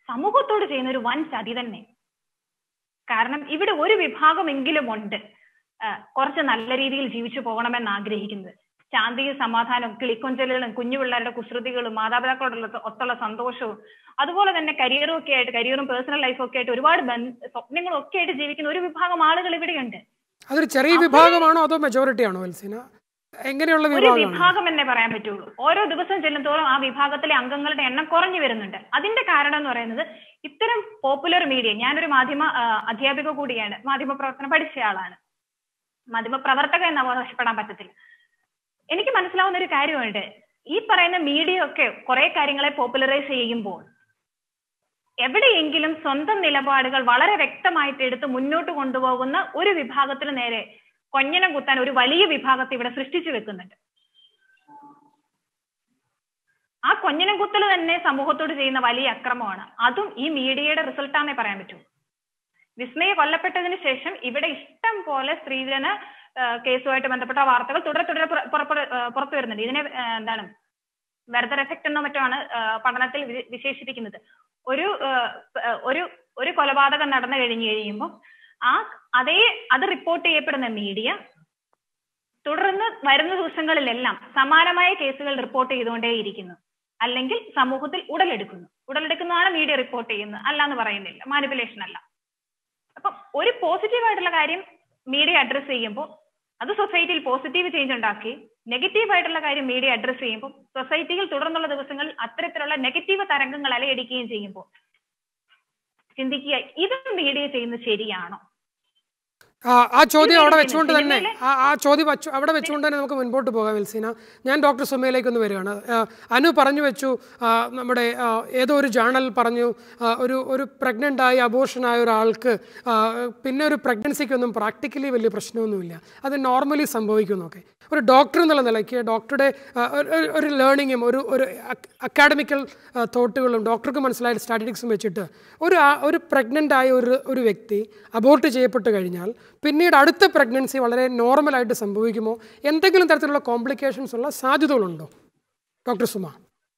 സമൂഹത്തോട് ചെയ്യുന്ന ഒരു വൻ ചതി തന്നെ. കാരണം ഇവിടെ ഒരു വിഭാഗമെങ്കിലും ഉണ്ട് കുറച്ച് നല്ല രീതിയിൽ ജീവിച്ചു പോകണമെന്ന് ആഗ്രഹിക്കുന്നത്. ശാന്തിയും സമാധാനവും കിളിക്കൊഞ്ചലുകളും കുഞ്ഞു പിള്ളേരുടെ കുസൃതികളും മാതാപിതാക്കളോടുള്ള ഒത്തുള്ള സന്തോഷവും അതുപോലെ തന്നെ കരിയറും ഒക്കെ ആയിട്ട്, കരിയറും പേഴ്സണൽ ലൈഫും ഒക്കെ ആയിട്ട് ഒരുപാട് സ്വപ്നങ്ങളും ഒക്കെ ആയിട്ട് ജീവിക്കുന്ന ഒരു വിഭാഗം ആളുകൾ ഇവിടെയുണ്ട്. അതൊരു ചെറിയ വിഭാഗമാണോ അതോ മെജോറിറ്റി ആണോ വത്സന? എങ്ങനെയുള്ള ഒരു വിഭാഗം എന്നേ പറയാൻ പറ്റുള്ളൂ. ഓരോ ദിവസം ചെല്ലുന്തോറും ആ വിഭാഗത്തിലെ അംഗങ്ങളുടെ എണ്ണം കുറഞ്ഞു വരുന്നുണ്ട്. അതിന്റെ കാരണം എന്ന് പറയുന്നത് ഇത്തരം പോപ്പുലർ മീഡിയ, ഞാനൊരു മാധ്യമ അധ്യാപിക കൂടിയാണ്, മാധ്യമ പ്രവർത്തനം പഠിച്ചയാളാണ്, മാധ്യമ പ്രവർത്തക എന്ന് അവകാശപ്പെടാൻ പറ്റത്തില്ല. എനിക്ക് മനസ്സിലാവുന്ന ഒരു കാര്യമുണ്ട്, ഈ പറയുന്ന മീഡിയ ഒക്കെ കുറെ കാര്യങ്ങളെ പോപ്പുലറൈസ് ചെയ്യുമ്പോൾ എവിടെയെങ്കിലും സ്വന്തം നിലപാടുകൾ വളരെ വ്യക്തമായിട്ട് എടുത്ത് മുന്നോട്ട് കൊണ്ടുപോകുന്ന ഒരു വിഭാഗത്തിന് നേരെ കൊഞ്ഞനം കുത്താൻ ഒരു വലിയ വിഭാഗത്തെ ഇവിടെ സൃഷ്ടിച്ചു വെക്കുന്നുണ്ട്. ആ കൊഞ്ഞനം കുത്തൽ തന്നെ സമൂഹത്തോട് ചെയ്യുന്ന വലിയ അക്രമമാണ്. അതും ഈ മീഡിയയുടെ റിസൾട്ടാന്നേ പറയാൻ പറ്റൂ. വിസ്മയ കൊല്ലപ്പെട്ടതിന് ശേഷം ഇവിടെ ഇഷ്ടം പോലെ സ്ത്രീധന കേസുമായിട്ട് ബന്ധപ്പെട്ട വാർത്തകൾ തുടരെ പുറത്തു വരുന്നുണ്ട്. ഇതിനെ എന്താണ് വെർദർ എഫക്ട് എന്നോ മറ്റോ ആണ് പഠനത്തിൽ വിശേഷിപ്പിക്കുന്നത്. ഒരു കൊലപാതകം നടന്നു കഴിയുമ്പോൾ അത് റിപ്പോർട്ട് ചെയ്യപ്പെടുന്ന മീഡിയ തുടർന്ന് വരുന്ന ദിവസങ്ങളിലെല്ലാം സമാനമായ കേസുകൾ റിപ്പോർട്ട് ചെയ്തുകൊണ്ടേയിരിക്കുന്നു, അല്ലെങ്കിൽ സമൂഹത്തിൽ ഉടലെടുക്കുന്നതാണ് മീഡിയ റിപ്പോർട്ട് ചെയ്യുന്നത്, അല്ലാന്ന് പറയുന്നില്ല, മാനിപ്പുലേഷൻ അല്ല. അപ്പൊ ഒരു പോസിറ്റീവായിട്ടുള്ള കാര്യം മീഡിയ അഡ്രസ് ചെയ്യുമ്പോൾ അത് സൊസൈറ്റിയിൽ പോസിറ്റീവ് ചേഞ്ച് ഉണ്ടാക്കി, നെഗറ്റീവ് ആയിട്ടുള്ള കാര്യം മീഡിയ അഡ്രസ് ചെയ്യുമ്പോൾ സൊസൈറ്റിയിൽ തുടർന്നുള്ള ദിവസങ്ങളിൽ അത്തരത്തിലുള്ള നെഗറ്റീവ് തരംഗങ്ങൾ അലയടിക്കുകയും ചെയ്യുമ്പോൾ ചിന്തിക്കുക, ഇത് മീഡിയ ചെയ്യുന്നത് ശരിയാണോ? ആ ചോദ്യം അവിടെ വെച്ചുകൊണ്ട് തന്നെ അവിടെ വെച്ചുകൊണ്ട് തന്നെ നമുക്ക് മുൻപോട്ട് പോകാം വത്സന. ഞാൻ ഡോക്ടർ സുമയിലേക്കൊന്ന് വരികയാണ്. അനു പറഞ്ഞു വെച്ചു, നമ്മുടെ ഏതോ ഒരു ജേണൽ പറഞ്ഞു, ഒരു പ്രഗ്നൻ്റായി അബോർഷനായ ഒരാൾക്ക് പിന്നെ ഒരു പ്രഗ്നൻസിക്കൊന്നും പ്രാക്ടിക്കലി വലിയ പ്രശ്നമൊന്നുമില്ല, അത് നോർമലി സംഭവിക്കുന്നൊക്കെ. ഒരു ഡോക്ടർ എന്നുള്ള നിലയ്ക്ക് ഡോക്ടറുടെ ഒരു ലേണിങ്ങും ഒരു അക്കാഡമിക്കൽ തോട്ടുകളും ഡോക്ടർക്ക് മനസ്സിലായ സ്റ്റാറ്റിസ്റ്റിക്സും വെച്ചിട്ട് ഒരു പ്രഗ്നൻ്റായ ഒരു വ്യക്തി അബോർട്ട് ചെയ്യപ്പെട്ട് കഴിഞ്ഞാൽ പിന്നീട് അടുത്ത പ്രഗ്നൻസി വളരെ നോർമലായിട്ട് സംഭവിക്കുമോ? എന്തെങ്കിലും തരത്തിലുള്ള കോംപ്ലിക്കേഷൻസ് ഉള്ള സാധ്യതകളുണ്ടോ ഡോക്ടർ സുമ?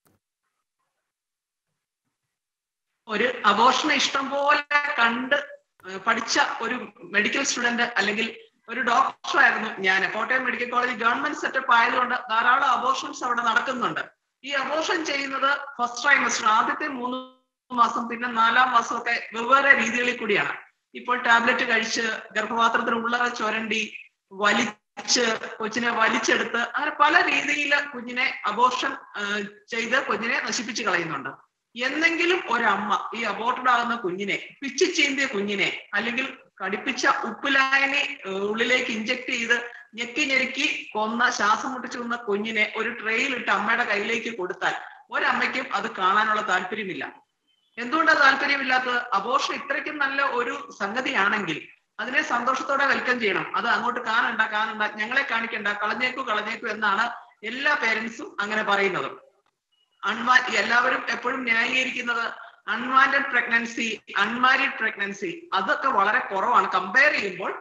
ഒരു അബോർഷനെ ഇഷ്ടം പോലെ കണ്ട് പഠിച്ച ഒരു മെഡിക്കൽ സ്റ്റുഡന്റ് അല്ലെങ്കിൽ ഒരു ഡോക്ടർ ആയിരുന്നു ഞാൻ. Kottayam medical college government setup ആയതുകൊണ്ട് ധാരാളം അബോർഷൻസ് അവിടെ നടക്കുന്നുണ്ട്. ഈ അബോർഷൻ ചെയ്യുന്നത് ഫസ്റ്റ് ട്രൈമസ്റ്റർ, ആദ്യത്തെ 3 മാസം, പിന്നെ 4-ാം മാസം ഒക്കെ വെവ്വേറെ രീതികളിൽ കൂടിയാണ്. ഇപ്പോൾ ടാബ്ലറ്റ് കഴിച്ച് ഗർഭപാത്രത്തിനുള്ള ചൊരണ്ടി വലിച്ച് കൊച്ചിനെ വലിച്ചെടുത്ത് അങ്ങനെ പല രീതിയിൽ കുഞ്ഞിനെ അബോർഷൻ ചെയ്ത് കുഞ്ഞിനെ നശിപ്പിച്ച് കളയുന്നുണ്ട്. എന്തെങ്കിലും ഒരമ്മ ഈ അബോർട്ടഡ് ആകുന്ന കുഞ്ഞിനെ, പിച്ചി ചീന്തിയ കുഞ്ഞിനെ, അല്ലെങ്കിൽ കടിപ്പിച്ച ഉപ്പുലായനി ഉള്ളിലേക്ക് ഇഞ്ചക്ട് ചെയ്ത് ഞെക്കി ഞെരുക്കി കൊന്ന, ശ്വാസം മുട്ടിച്ചു കൊന്ന കുഞ്ഞിനെ ഒരു ട്രെയിലിട്ട് അമ്മയുടെ കയ്യിലേക്ക് കൊടുത്താൽ ഒരമ്മയ്ക്കും അത് കാണാനുള്ള താല്പര്യമില്ല. എന്തുകൊണ്ടാണ് താല്പര്യമില്ലാത്തത്? അബോർഷൻ ഇത്രയ്ക്കും നല്ല ഒരു സംഗതിയാണെങ്കിൽ അതിനെ സന്തോഷത്തോടെ വെൽക്കം ചെയ്യണം. അത് അങ്ങോട്ട് കാണണ്ട, ഞങ്ങളെ കാണിക്കണ്ട, കളഞ്ഞേക്കു എന്നാണ് എല്ലാ പേരൻസും അങ്ങനെ പറയുന്നത്. എല്ലാവരും എപ്പോഴും ന്യായീകരിക്കുന്നത് അൺവാന്റഡ് പ്രഗ്നൻസി, അൺമാരീഡ് പ്രഗ്നൻസി, അതൊക്കെ വളരെ കുറവാണ്. കമ്പയർ ചെയ്യുമ്പോൾ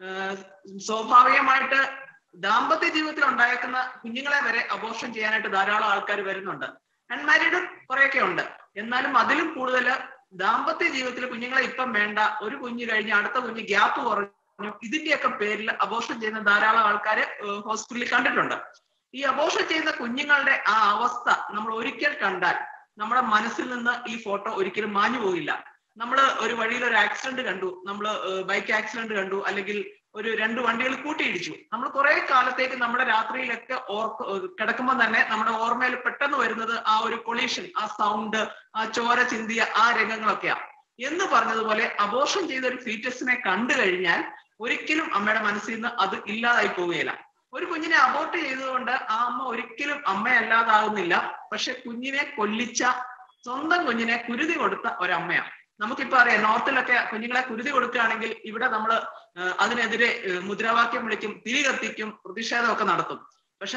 സ്വാഭാവികമായിട്ട് ദാമ്പത്യ ജീവിതത്തിൽ ഉണ്ടായേക്കുന്ന കുഞ്ഞുങ്ങളെ വരെ അബോർഷൻ ചെയ്യാനായിട്ട് ധാരാളം ആൾക്കാർ വരുന്നുണ്ട്. അൺമാരീഡ് കുറെയൊക്കെ ഉണ്ട്, എന്നാലും അതിലും കൂടുതൽ ദാമ്പത്യ ജീവിതത്തിൽ കുഞ്ഞുങ്ങളെ ഇപ്പം വേണ്ട, ഒരു കുഞ്ഞ് കഴിഞ്ഞ് അടുത്ത കുഞ്ഞ് ഗ്യാപ്പ് കുറഞ്ഞു, ഇതിന്റെയൊക്കെ പേരിൽ അബോർഷൻ ചെയ്യുന്ന ധാരാളം ആൾക്കാര് ഹോസ്പിറ്റലിൽ കണ്ടിട്ടുണ്ട്. ഈ അബോർഷൻ ചെയ്യുന്ന കുഞ്ഞുങ്ങളുടെ ആ അവസ്ഥ നമ്മൾ ഒരിക്കൽ കണ്ടാൽ നമ്മുടെ മനസ്സിൽ നിന്ന് ഈ ഫോട്ടോ ഒരിക്കലും മാഞ്ഞു പോകില്ല. നമ്മൾ ഒരു വഴിയിൽ ഒരു ആക്സിഡന്റ് കണ്ടു, നമ്മൾ ബൈക്ക് ആക്സിഡന്റ് കണ്ടു, അല്ലെങ്കിൽ ഒരു 2 വണ്ടികൾ കൂട്ടിയിടിച്ചു, നമ്മൾ കുറെ കാലത്തേക്ക് നമ്മുടെ രാത്രിയിലൊക്കെ കിടക്കുമ്പോൾ തന്നെ നമ്മുടെ ഓർമ്മയിൽ പെട്ടെന്ന് വരുന്നത് ആ ഒരു കൊളീഷൻ, ആ സൗണ്ട്, ആ ചോര ചിന്തിയ ആ രംഗങ്ങളൊക്കെയാണ്. എന്ന് പറഞ്ഞതുപോലെ അബോർഷൻ ചെയ്ത ഒരു ഫീറ്റസിനെ കണ്ടു കഴിഞ്ഞാൽ ഒരിക്കലും അമ്മയുടെ മനസ്സിൽ നിന്ന് അത് ഇല്ലാതായി പോവുകയില്ല. ഒരു കുഞ്ഞിനെ അബോർട്ട് ചെയ്തതുകൊണ്ട് ആ അമ്മ ഒരിക്കലും അമ്മയല്ലാതാകുന്നില്ല, പക്ഷെ കുഞ്ഞിനെ കൊല്ലിച്ച, സ്വന്തം കുഞ്ഞിനെ കുരുതി കൊടുത്ത ഒരമ്മയാണ്. നമുക്കിപ്പോ അറിയാം, നോർത്തിലൊക്കെ കുഞ്ഞുങ്ങളെ കുരുതി കൊടുക്കുകയാണെങ്കിൽ ഇവിടെ നമ്മൾ അതിനെതിരെ മുദ്രാവാക്യം വിളിക്കും, തിരി കത്തിക്കും, പ്രതിഷേധമൊക്കെ നടത്തും. പക്ഷെ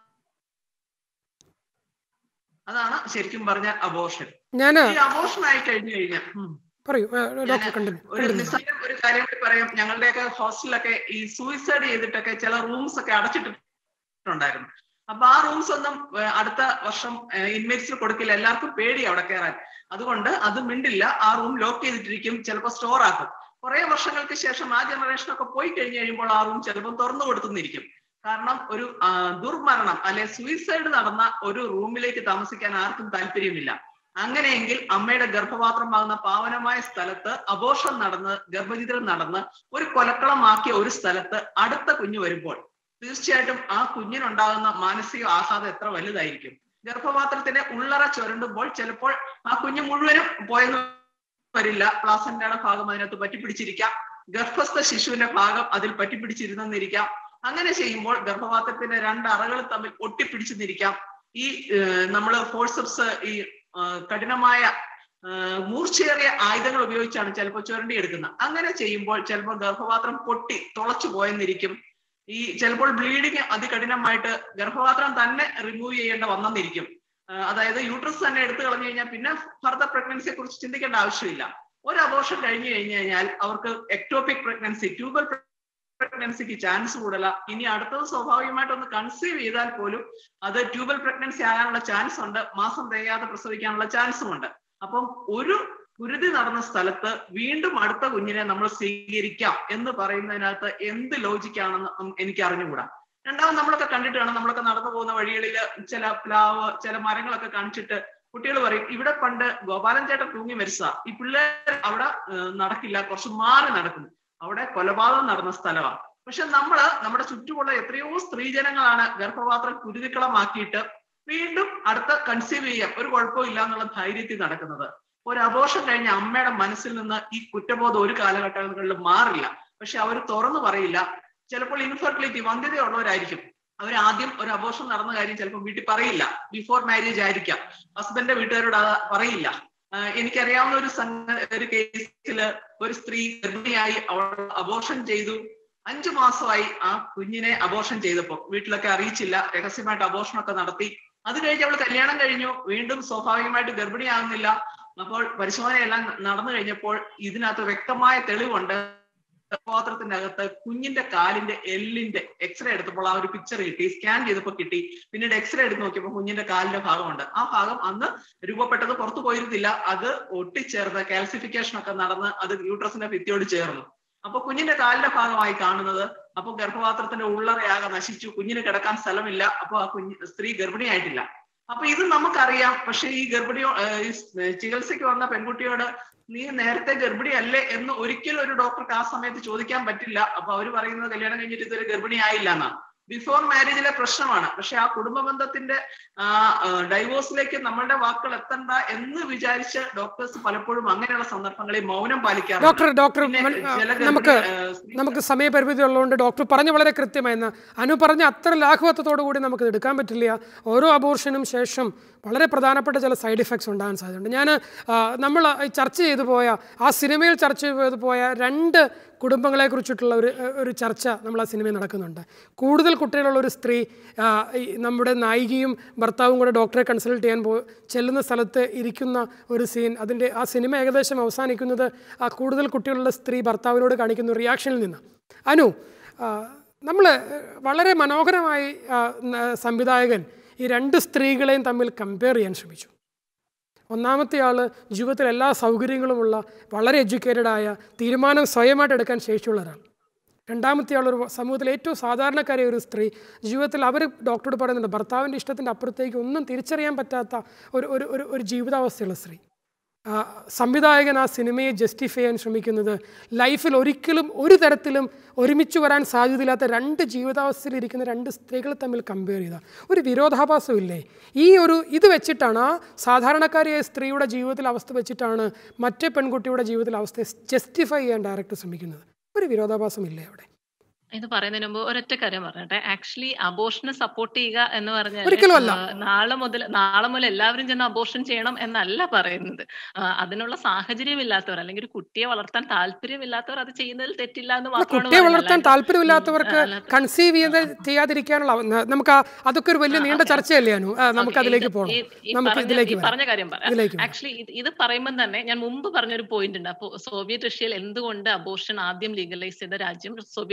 അതാണ് ശരിക്കും പറഞ്ഞ അബോർഷൻ. ഈ അബോർഷൻ ആയി കഴിഞ്ഞു കഴിഞ്ഞാൽ ഒരു കാര്യം കൂടി പറയാം. ഞങ്ങളുടെയൊക്കെ ഹോസ്റ്റലിലൊക്കെ ഈ സൂയിസൈഡ് ചെയ്തിട്ടൊക്കെ ചില റൂംസ് ഒക്കെ അടച്ചിട്ടിട്ടുണ്ടായിരുന്നു. അപ്പൊ ആ റൂംസ് ഒന്നും അടുത്ത വർഷം ഇൻമേറ്റ്സിന് കൊടുക്കില്ല. എല്ലാവർക്കും പേടി അവിടെ കയറാൻ. അതുകൊണ്ട് അത് മിണ്ടില്ല, ആ റൂം ലോക്ക് ചെയ്തിട്ടിരിക്കും, ചിലപ്പോൾ സ്റ്റോർ ആക്കും. കുറെ വർഷങ്ങൾക്ക് ശേഷം ആ ജനറേഷൻ ഒക്കെ പോയി കഴിഞ്ഞ് കഴിയുമ്പോൾ ആ റൂം ചിലപ്പോൾ തുറന്നു കൊടുത്തുന്നിരിക്കും. കാരണം ഒരു ദുർമരണം അല്ലെ സൂയിസൈഡ് നടന്ന ഒരു റൂമിലേക്ക് താമസിക്കാൻ ആർക്കും താല്പര്യമില്ല. അങ്ങനെയെങ്കിൽ അമ്മയുടെ ഗർഭപാത്രമാകുന്ന പാവനമായ സ്ഥലത്ത് അബോർഷൻ നടന്ന് ഗർഭചിത്രം നടന്ന് ഒരു കൊലക്കളമാക്കിയ ഒരു സ്ഥലത്ത് അടുത്ത കുഞ്ഞ് വരുമ്പോൾ തീർച്ചയായിട്ടും ആ കുഞ്ഞിനുണ്ടാകുന്ന മാനസിക ആഘാതം എത്ര വലുതായിരിക്കും. ഗർഭപാത്രത്തിന്റെ ഉള്ളറ ചുരണ്ടുമ്പോൾ ചിലപ്പോൾ ആ കുഞ്ഞ് മുഴുവനും പോയെന്ന് വരില്ല. പ്ലാസന്റയുടെ ഭാഗം അതിനകത്ത് പറ്റിപ്പിടിച്ചിരിക്കാം, ഗർഭസ്ഥ ശിശുവിന്റെ ഭാഗം അതിൽ പറ്റിപ്പിടിച്ചിരുന്നിരിക്കാം. അങ്ങനെ ചെയ്യുമ്പോൾ ഗർഭപാത്രത്തിന്റെ രണ്ട് അറകൾ തമ്മിൽ ഒട്ടിപ്പിടിച്ചെന്നിരിക്കാം. ഈ നമ്മള് ഫോഴ്സപ്സ്, ഈ കഠിനമായ മൂർച്ചയേറിയ ആയുധങ്ങൾ ഉപയോഗിച്ചാണ് ചിലപ്പോൾ ചുരണ്ടിയെടുക്കുന്നത്. അങ്ങനെ ചെയ്യുമ്പോൾ ചിലപ്പോൾ ഗർഭപാത്രം പൊട്ടി തുളച്ചു പോയെന്നിരിക്കും. ഈ ചിലപ്പോൾ ബ്ലീഡിങ് അതികഠിനമായിട്ട് ഗർഭപാത്രം തന്നെ റിമൂവ് ചെയ്യേണ്ട വന്നെന്നിരിക്കും. അതായത് യൂട്രസ് തന്നെ എടുത്തു കളഞ്ഞു കഴിഞ്ഞാൽ പിന്നെ ഫർദർ പ്രഗ്നൻസിയെ കുറിച്ച് ചിന്തിക്കേണ്ട ആവശ്യമില്ല. ഒരു അബോർഷൻ കഴിഞ്ഞു കഴിഞ്ഞാൽ അവർക്ക് എക്ടോപിക് പ്രഗ്നൻസി, ട്യൂബൽ പ്രഗ്നൻസിക്ക് ചാൻസ് കൂടുതല. ഇനി അടുത്തത് സ്വാഭാവികമായിട്ടൊന്ന് കൺസീവ് ചെയ്താൽ പോലും അത് ട്യൂബൽ പ്രഗ്നൻസി ആകാനുള്ള ചാൻസ് ഉണ്ട്, മാസം തികയാതെ പ്രസവിക്കാനുള്ള ചാൻസും ഉണ്ട്. അപ്പം ഒരു കുരുതി നടന്ന സ്ഥലത്ത് വീണ്ടും അടുത്ത കുഞ്ഞിനെ നമ്മൾ സ്വീകരിക്കാം എന്ന് പറയുന്നതിനകത്ത് എന്ത് ലോജിക്കാണെന്ന് എനിക്ക് അറിഞ്ഞുകൂടാ. രണ്ടാമത് നമ്മളൊക്കെ കണ്ടിട്ട് കാണാം, നമ്മളൊക്കെ നടന്നു പോകുന്ന വഴികളിൽ ചില പ്ലാവ്, ചില മരങ്ങളൊക്കെ കാണിച്ചിട്ട് കുട്ടികൾ പറയും ഇവിടെ പണ്ട് ഗോപാലൻ ചേട്ടൻ തൂങ്ങി മരിച്ച, ഈ പിള്ളേർ അവിടെ നടക്കില്ല, കുറച്ച് മാറി നടക്കുന്നു. അവിടെ കൊലപാതകം നടന്ന സ്ഥലമാണ്. പക്ഷെ നമ്മുടെ ചുറ്റുമുള്ള എത്രയോ സ്ത്രീജനങ്ങളാണ് ഗർഭപാത്രം കുരുതിക്കളമാക്കിയിട്ട് വീണ്ടും അടുത്ത കൺസീവ് ചെയ്യാം, ഒരു കുഴപ്പവും ഇല്ല എന്നുള്ള ധൈര്യത്തിൽ നടക്കുന്നത്. ഒരു അബോർഷൻ കഴിഞ്ഞ അമ്മയുടെ മനസ്സിൽ നിന്ന് ഈ കുറ്റബോധം ഒരു കാലഘട്ടങ്ങളിൽ മാറില്ല. പക്ഷെ അവർ തുറന്നു പറയില്ല. ചിലപ്പോൾ ഇൻഫെർട്ടിലിറ്റി, വന്ധ്യതയുള്ളവരായിരിക്കും. അവർ ആദ്യം ഒരു അബോർഷൻ നടന്ന കാര്യം ചിലപ്പോൾ വീട്ടിൽ പറയില്ല, ബിഫോർ മാരേജ് ആയിരിക്കാം, ഹസ്ബൻഡിന്റെ വീട്ടുകാരോട് പറയില്ല. എനിക്കറിയാവുന്ന ഒരു കേസില് ഒരു സ്ത്രീ ഗർഭിണിയായി അവൾ അബോർഷൻ ചെയ്തു. 5 മാസമായി ആ കുഞ്ഞിനെ അബോർഷൻ ചെയ്തപ്പോൾ വീട്ടിലൊക്കെ അറിയിച്ചില്ല, രഹസ്യമായിട്ട് അബോർഷനൊക്കെ നടത്തി. അത് കഴിഞ്ഞ് അവൾ കല്യാണം കഴിഞ്ഞു, വീണ്ടും സ്വാഭാവികമായിട്ട് ഗർഭിണിയാകുന്നില്ല. അപ്പോൾ പരിശോധനയെല്ലാം നടന്നു കഴിഞ്ഞപ്പോൾ ഇതിനകത്ത് വ്യക്തമായ തെളിവുണ്ട്. ഗർഭപാത്രത്തിന്റെ അകത്ത് കുഞ്ഞിന്റെ കാലിന്റെ എല്ലിന്റെ എക്സ്റേ എടുത്തപ്പോൾ ആ ഒരു പിക്ചർ കിട്ടി, സ്കാൻ ചെയ്തപ്പോൾ കിട്ടി. പിന്നീട് എക്സ്റേ എടുത്ത് നോക്കിയപ്പോൾ കുഞ്ഞിന്റെ കാലിന്റെ ഭാഗമുണ്ട്. ആ ഭാഗം അന്ന് രൂപപ്പെട്ടത് പുറത്തു പോയിരുന്നില്ല, അത് ഒട്ടിച്ചേർന്ന് കാൽസിഫിക്കേഷൻ ഒക്കെ നടന്ന് അത് യൂട്രസിന്റെ ഭിത്തിയോട് ചേർന്നു. അപ്പൊ കുഞ്ഞിന്റെ കാലിന്റെ ഭാഗമായി കാണുന്നത്. അപ്പൊ ഗർഭപാത്രത്തിന്റെ ഉള്ളറയാകെ നശിച്ചു, കുഞ്ഞിന് കിടക്കാൻ സ്ഥലമില്ല. അപ്പൊ ആ സ്ത്രീ ഗർഭിണിയായിട്ടില്ല. അപ്പൊ ഇത് നമുക്കറിയാം. പക്ഷെ ഈ ചികിത്സയ്ക്ക് വന്ന പെൺകുട്ടിയോട് നീ നേരത്തെ ഗർഭിണിയല്ലേ എന്ന് ഒരിക്കലും ഒരു ഡോക്ടർക്ക് ആ സമയത്ത് ചോദിക്കാൻ പറ്റില്ല. അപ്പൊ അവര് പറയുന്നത് കല്യാണം കഴിഞ്ഞിട്ട് ഇതൊരു ഗർഭിണിയായില്ല എന്നാണ്. ബിഫോർ മാരേജിലെ പ്രശ്നമാണ്. പക്ഷെ ആ കുടുംബ ബന്ധത്തിന്റെ ഡൈവോഴ്സിലേക്ക് നമ്മളുടെ വാക്കുകൾ എത്തണ്ട എന്ന് വിചാരിച്ച് ഡോക്ടേഴ്സ് പലപ്പോഴും അങ്ങനെയുള്ള സന്ദർഭങ്ങളിൽ മൗനം പാലിക്കാറുണ്ട്. ഡോക്ടർ നമുക്ക് സമയപരിമിതി ഉള്ളതുകൊണ്ട് ഡോക്ടർ പറഞ്ഞ വളരെ കൃത്യമായിരുന്നു. അനു പറഞ്ഞ അത്ര ലാഘവത്തോടു കൂടി നമുക്ക് എടുക്കാൻ പറ്റില്ല. ഓരോ അബോർഷനും ശേഷം വളരെ പ്രധാനപ്പെട്ട ചില സൈഡ് ഇഫക്ട്സ് ഉണ്ടാകാൻ സാധ്യതയുണ്ട്. നമ്മൾ ചർച്ച ചെയ്തു പോയ ആ സിനിമയിൽ ചർച്ച ചെയ്തു പോയ 2 കുടുംബങ്ങളെ കുറിച്ചിട്ടുള്ള ഒരു ചർച്ച നമ്മൾ ആ സിനിമയിൽ നടക്കുന്നുണ്ട്. കൂടുതൽ കുട്ടികളുള്ള ഒരു സ്ത്രീ, നമ്മുടെ നായികയും ഭർത്താവും കൂടെ ഡോക്ടറെ കൺസൾട്ട് ചെയ്യാൻ ചെല്ലുന്ന സ്ഥലത്ത് ഇരിക്കുന്ന ഒരു സീൻ. ആ സിനിമ ഏകദേശം അവസാനിക്കുന്നത് ആ കൂടുതൽ കുട്ടികളുള്ള സ്ത്രീ ഭർത്താവിനോട് കാണിക്കുന്ന റിയാക്ഷനിൽ നിന്ന്. അനു, നമ്മൾ വളരെ മനോഹരമായി സംവിധായകൻ ഈ 2 സ്ത്രീകളെയും തമ്മിൽ കമ്പയർ ചെയ്യാൻ ശ്രമിച്ചു. ഒന്നാമത്തെ ആൾ ജീവിതത്തിൽ എല്ലാ സൗകര്യങ്ങളുമുള്ള, വളരെ എഡ്യൂക്കേറ്റഡായ, തീരുമാനം സ്വയമായിട്ട് എടുക്കാൻ ശേഷിയുള്ള ഒരാൾ. രണ്ടാമത്തെ ആൾ ഒരു സമൂഹത്തിലെ ഏറ്റവും സാധാരണക്കാരായ ഒരു സ്ത്രീ. ജീവിതത്തിൽ അവർ ഡോക്ടറോട് പറയുന്നുണ്ട് ഭർത്താവിൻ്റെ ഇഷ്ടത്തിൻ്റെ അപ്പുറത്തേക്ക് ഒന്നും തിരിച്ചറിയാൻ പറ്റാത്ത ഒരു ജീവിതാവസ്ഥയുള്ള സ്ത്രീ. സംവിധായകൻ ആ സിനിമയെ ജസ്റ്റിഫൈ ചെയ്യാൻ ശ്രമിക്കുന്നത് ലൈഫിൽ ഒരിക്കലും ഒരു തരത്തിലും ഒരുമിച്ച് വരാൻ സാധ്യതയില്ലാത്ത 2 ജീവിതാവസ്ഥയിലിരിക്കുന്ന 2 സ്ത്രീകൾ തമ്മിൽ കമ്പയർ ചെയ്ത ഒരു വിരോധാഭാസമില്ലേ? ഇത് വെച്ചിട്ടാണ്, ആ സാധാരണക്കാരിയായ സ്ത്രീയുടെ ജീവിതത്തിലെ അവസ്ഥ വെച്ചിട്ടാണ് മറ്റേ പെൺകുട്ടിയുടെ ജീവിതത്തിലെ അവസ്ഥയെ ജസ്റ്റിഫൈ ചെയ്യാൻ ഡയറക്ടർ ശ്രമിക്കുന്നത്. ഒരു വിരോധാഭാസമില്ലേ അവിടെ? ഇത് പറയുന്നതിന് മുമ്പ് ഒരൊറ്റ കാര്യം പറഞ്ഞിട്ടെ. ആക്ച്വലി അബോർഷനെ സപ്പോർട്ട് ചെയ്യുക എന്ന് പറഞ്ഞാൽ നാളെ മുതൽ എല്ലാവരും ചെന്ന് അബോർഷൻ ചെയ്യണം എന്നല്ല പറയുന്നത്. അതിനുള്ള സാഹചര്യമില്ലാത്തവർ അല്ലെങ്കിൽ ഒരു കുട്ടിയെ വളർത്താൻ താല്പര്യമില്ലാത്തവർ അത് ചെയ്യുന്നതിൽ തെറ്റില്ല എന്ന് മാത്രമാണ്. കുട്ടിയെ വളർത്താൻ താല്പര്യമില്ലാത്തവർക്ക് കൺസീവ് ചെയ്യാതിരിക്കാനുള്ള നമുക്ക് അതൊക്കെ ഒരു വലിയ നീണ്ട ചർച്ചയല്ലേ? നമുക്ക് അതിലേക്ക് പോകണം. പറഞ്ഞ കാര്യം പറയാം. ആക്ച്വലി ഇത് പറയുമ്പോൾ തന്നെ ഞാൻ മുമ്പ് പറഞ്ഞൊരു പോയിന്റ് ഉണ്ട്. അപ്പൊ സോവിയറ്റ് റഷ്യയിൽ എന്തുകൊണ്ട് അബോർഷൻ ആദ്യം ലീഗലൈസ് ചെയ്ത രാജ്യം സോവിയറ്റ് റഷ്യ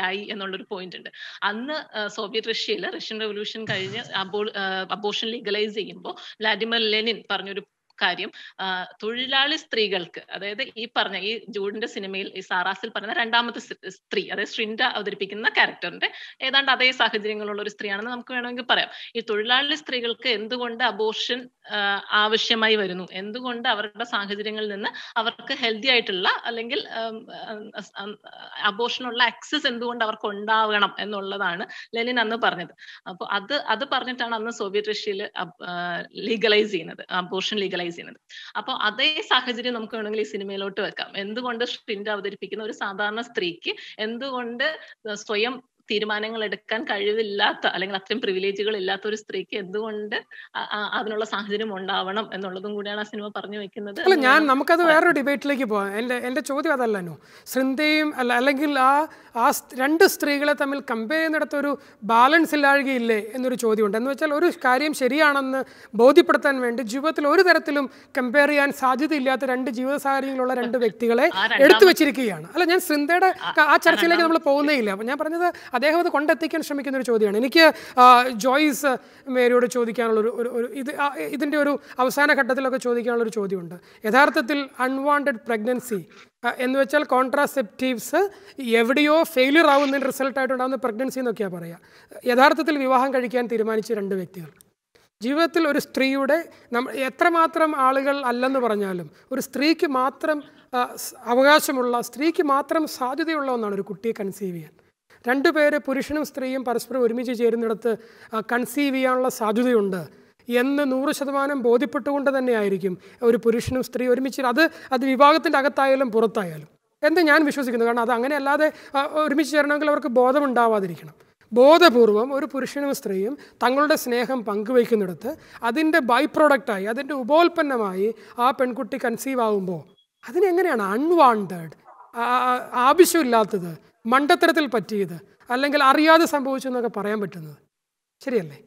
ആയി എന്നുള്ളൊരു പോയിന്റ് ഉണ്ട്. അന്ന് സോവിയറ്റ് റഷ്യൻ റെവല്യൂഷൻ കഴിഞ്ഞ് അബോർഷൻ ലീഗലൈസ് ചെയ്യുമ്പോൾ വ്ളാഡിമിർ ലെനിൻ പറഞ്ഞൊരു കാര്യം, തൊഴിലാളി സ്ത്രീകൾക്ക്, അതായത് ഈ പറഞ്ഞ ഈ ജൂഡിന്റെ സിനിമയിൽ ഈ സാറാസിൽ പറഞ്ഞ രണ്ടാമത്തെ സ്ത്രീ, അതായത് ശ്രിൻഡ അവതരിപ്പിക്കുന്ന ക്യാരക്ടറിന്റെ ഏതാണ്ട് അതേ സാഹചര്യങ്ങളുള്ള ഒരു സ്ത്രീയാണെന്ന് നമുക്ക് വേണമെങ്കിൽ പറയാം. ഈ തൊഴിലാളി സ്ത്രീകൾക്ക് എന്തുകൊണ്ട് അബോർഷൻ ആവശ്യമായി വരുന്നു, എന്തുകൊണ്ട് അവരുടെ സാഹചര്യങ്ങളിൽ നിന്ന് അവർക്ക് ഹെൽത്തി ആയിട്ടുള്ള അല്ലെങ്കിൽ അബോർഷനുള്ള ആക്സസ് എന്തുകൊണ്ട് അവർക്ക് ഉണ്ടാവണം എന്നുള്ളതാണ് ലെനിൻ അന്ന് പറഞ്ഞത്. അപ്പൊ അത് പറഞ്ഞിട്ടാണ് അന്ന് സോവിയറ്റ് റഷ്യയിൽ ലീഗലൈസ് ചെയ്യുന്നത്, അബോർഷൻ ലീഗലൈസ് ചെയ്യുന്നത്. അപ്പൊ അതേ സാഹചര്യം നമുക്ക് വേണമെങ്കിൽ ഈ സിനിമയിലോട്ട് വെക്കാം. എന്തുകൊണ്ട് ഷ്രിൻഡ അവതരിപ്പിക്കുന്ന ഒരു സാധാരണ സ്ത്രീക്ക് എന്തുകൊണ്ട് സ്വയം തീരുമാനങ്ങൾ എടുക്കാൻ കഴിവില്ലാത്ത അല്ലെങ്കിൽ അത്രയും പ്രിവിലേജുകൾ ഇല്ലാത്ത ഒരു സ്ത്രീക്ക് എന്തുകൊണ്ട് അതിനുള്ള സാഹചര്യം ഉണ്ടാവണം എന്നുള്ളതും കൂടിയാണ് ആ സിനിമ പറഞ്ഞു വെക്കുന്നത്. അല്ല, നമുക്കത് വേറൊരു ഡിബേറ്റിലേക്ക് പോവാം. എൻ്റെ ചോദ്യം അതല്ലല്ലോ. ശൃന്ദയും അല്ലെങ്കിൽ ആ രണ്ട് സ്ത്രീകളെ തമ്മിൽ കമ്പയർ ചെയ്യുന്നിടത്തൊരു ബാലൻസ് ഇല്ലാഴുകയില്ലേ എന്നൊരു ചോദ്യമുണ്ട്. എന്ന് വെച്ചാൽ ഒരു കാര്യം ശരിയാണെന്ന് ബോധ്യപ്പെടുത്താൻ വേണ്ടി ജീവിതത്തിൽ ഒരു തരത്തിലും കമ്പയർ ചെയ്യാൻ സാധ്യതയില്ലാത്ത രണ്ട് ജീവിത സാഹചര്യങ്ങളുള്ള രണ്ട് വ്യക്തികളെ എടുത്തു വെച്ചിരിക്കുകയാണ്. അല്ല, ഞാൻ ശൃന്ദയുടെ ആ ചർച്ചയിലേക്ക് നമ്മൾ പോകുന്നേ ഇല്ല. അപ്പം ഞാൻ പറഞ്ഞത് അദ്ദേഹം അത് കൊണ്ടെത്തിക്കാൻ ശ്രമിക്കുന്ന ഒരു ചോദ്യമാണ്. എനിക്ക് ജോയ്സ് മേരിയോട് ചോദിക്കാനുള്ളൊരു ഇതിൻ്റെ ഒരു അവസാന ഘട്ടത്തിലൊക്കെ ചോദിക്കാനുള്ളൊരു ചോദ്യമുണ്ട്. യഥാർത്ഥത്തിൽ അൺവാണ്ടഡ് പ്രഗ്നൻസി എന്ന് വെച്ചാൽ കോൺട്രാസെപ്റ്റീവ്സ് എവിടെയോ ഫെയിലിയർ ആവുന്നതിൻ്റെ റിസൾട്ടായിട്ടുണ്ടാകുന്ന പ്രഗ്നൻസി എന്നൊക്കെയാണ് പറയുക. യഥാർത്ഥത്തിൽ വിവാഹം കഴിക്കാൻ തീരുമാനിച്ച രണ്ട് വ്യക്തികൾ ജീവിതത്തിൽ ഒരു സ്ത്രീയുടെ എത്രമാത്രം ആളുകൾ അല്ലെന്ന് പറഞ്ഞാലും ഒരു സ്ത്രീക്ക് മാത്രം അവകാശമുള്ള, സ്ത്രീക്ക് മാത്രം സാധ്യതയുള്ള ഒന്നാണ് ഒരു കുട്ടിയെ കൺസീവ് ചെയ്യാൻ. രണ്ടുപേര് പുരുഷനും സ്ത്രീയും പരസ്പരം ഒരുമിച്ച് ചേരുന്നിടത്ത് കൺസീവ് ചെയ്യാനുള്ള സാധ്യതയുണ്ട് എന്ന് 100% ബോധ്യപ്പെട്ടുകൊണ്ട് തന്നെയായിരിക്കും ഒരു പുരുഷനും സ്ത്രീ ഒരുമിച്ച് അത് വിഭാഗത്തിൻ്റെ അകത്തായാലും പുറത്തായാലും എന്ന് ഞാൻ വിശ്വസിക്കുന്നു. കാരണം അത് അങ്ങനെ അല്ലാതെ ഒരുമിച്ച് ചേരണമെങ്കിൽ അവർക്ക് ബോധമുണ്ടാവാതിരിക്കണം. ബോധപൂർവം ഒരു പുരുഷനും സ്ത്രീയും തങ്ങളുടെ സ്നേഹം പങ്കുവയ്ക്കുന്നിടത്ത് അതിൻ്റെ ബൈ പ്രോഡക്റ്റായി, അതിൻ്റെ ഉപോൽപ്പന്നമായി ആ പെൺകുട്ടി കൺസീവ് ആകുമ്പോൾ അതിനെങ്ങനെയാണ് അൺവാണ്ടഡ്, ആവശ്യമില്ലാത്തത്, മണ്ടത്തരത്തിൽ പറ്റിയത് അല്ലെങ്കിൽ അറിയാതെ സംഭവിച്ചു എന്നൊക്കെ പറയാൻ പറ്റുന്നത്? ശരിയല്ലേ?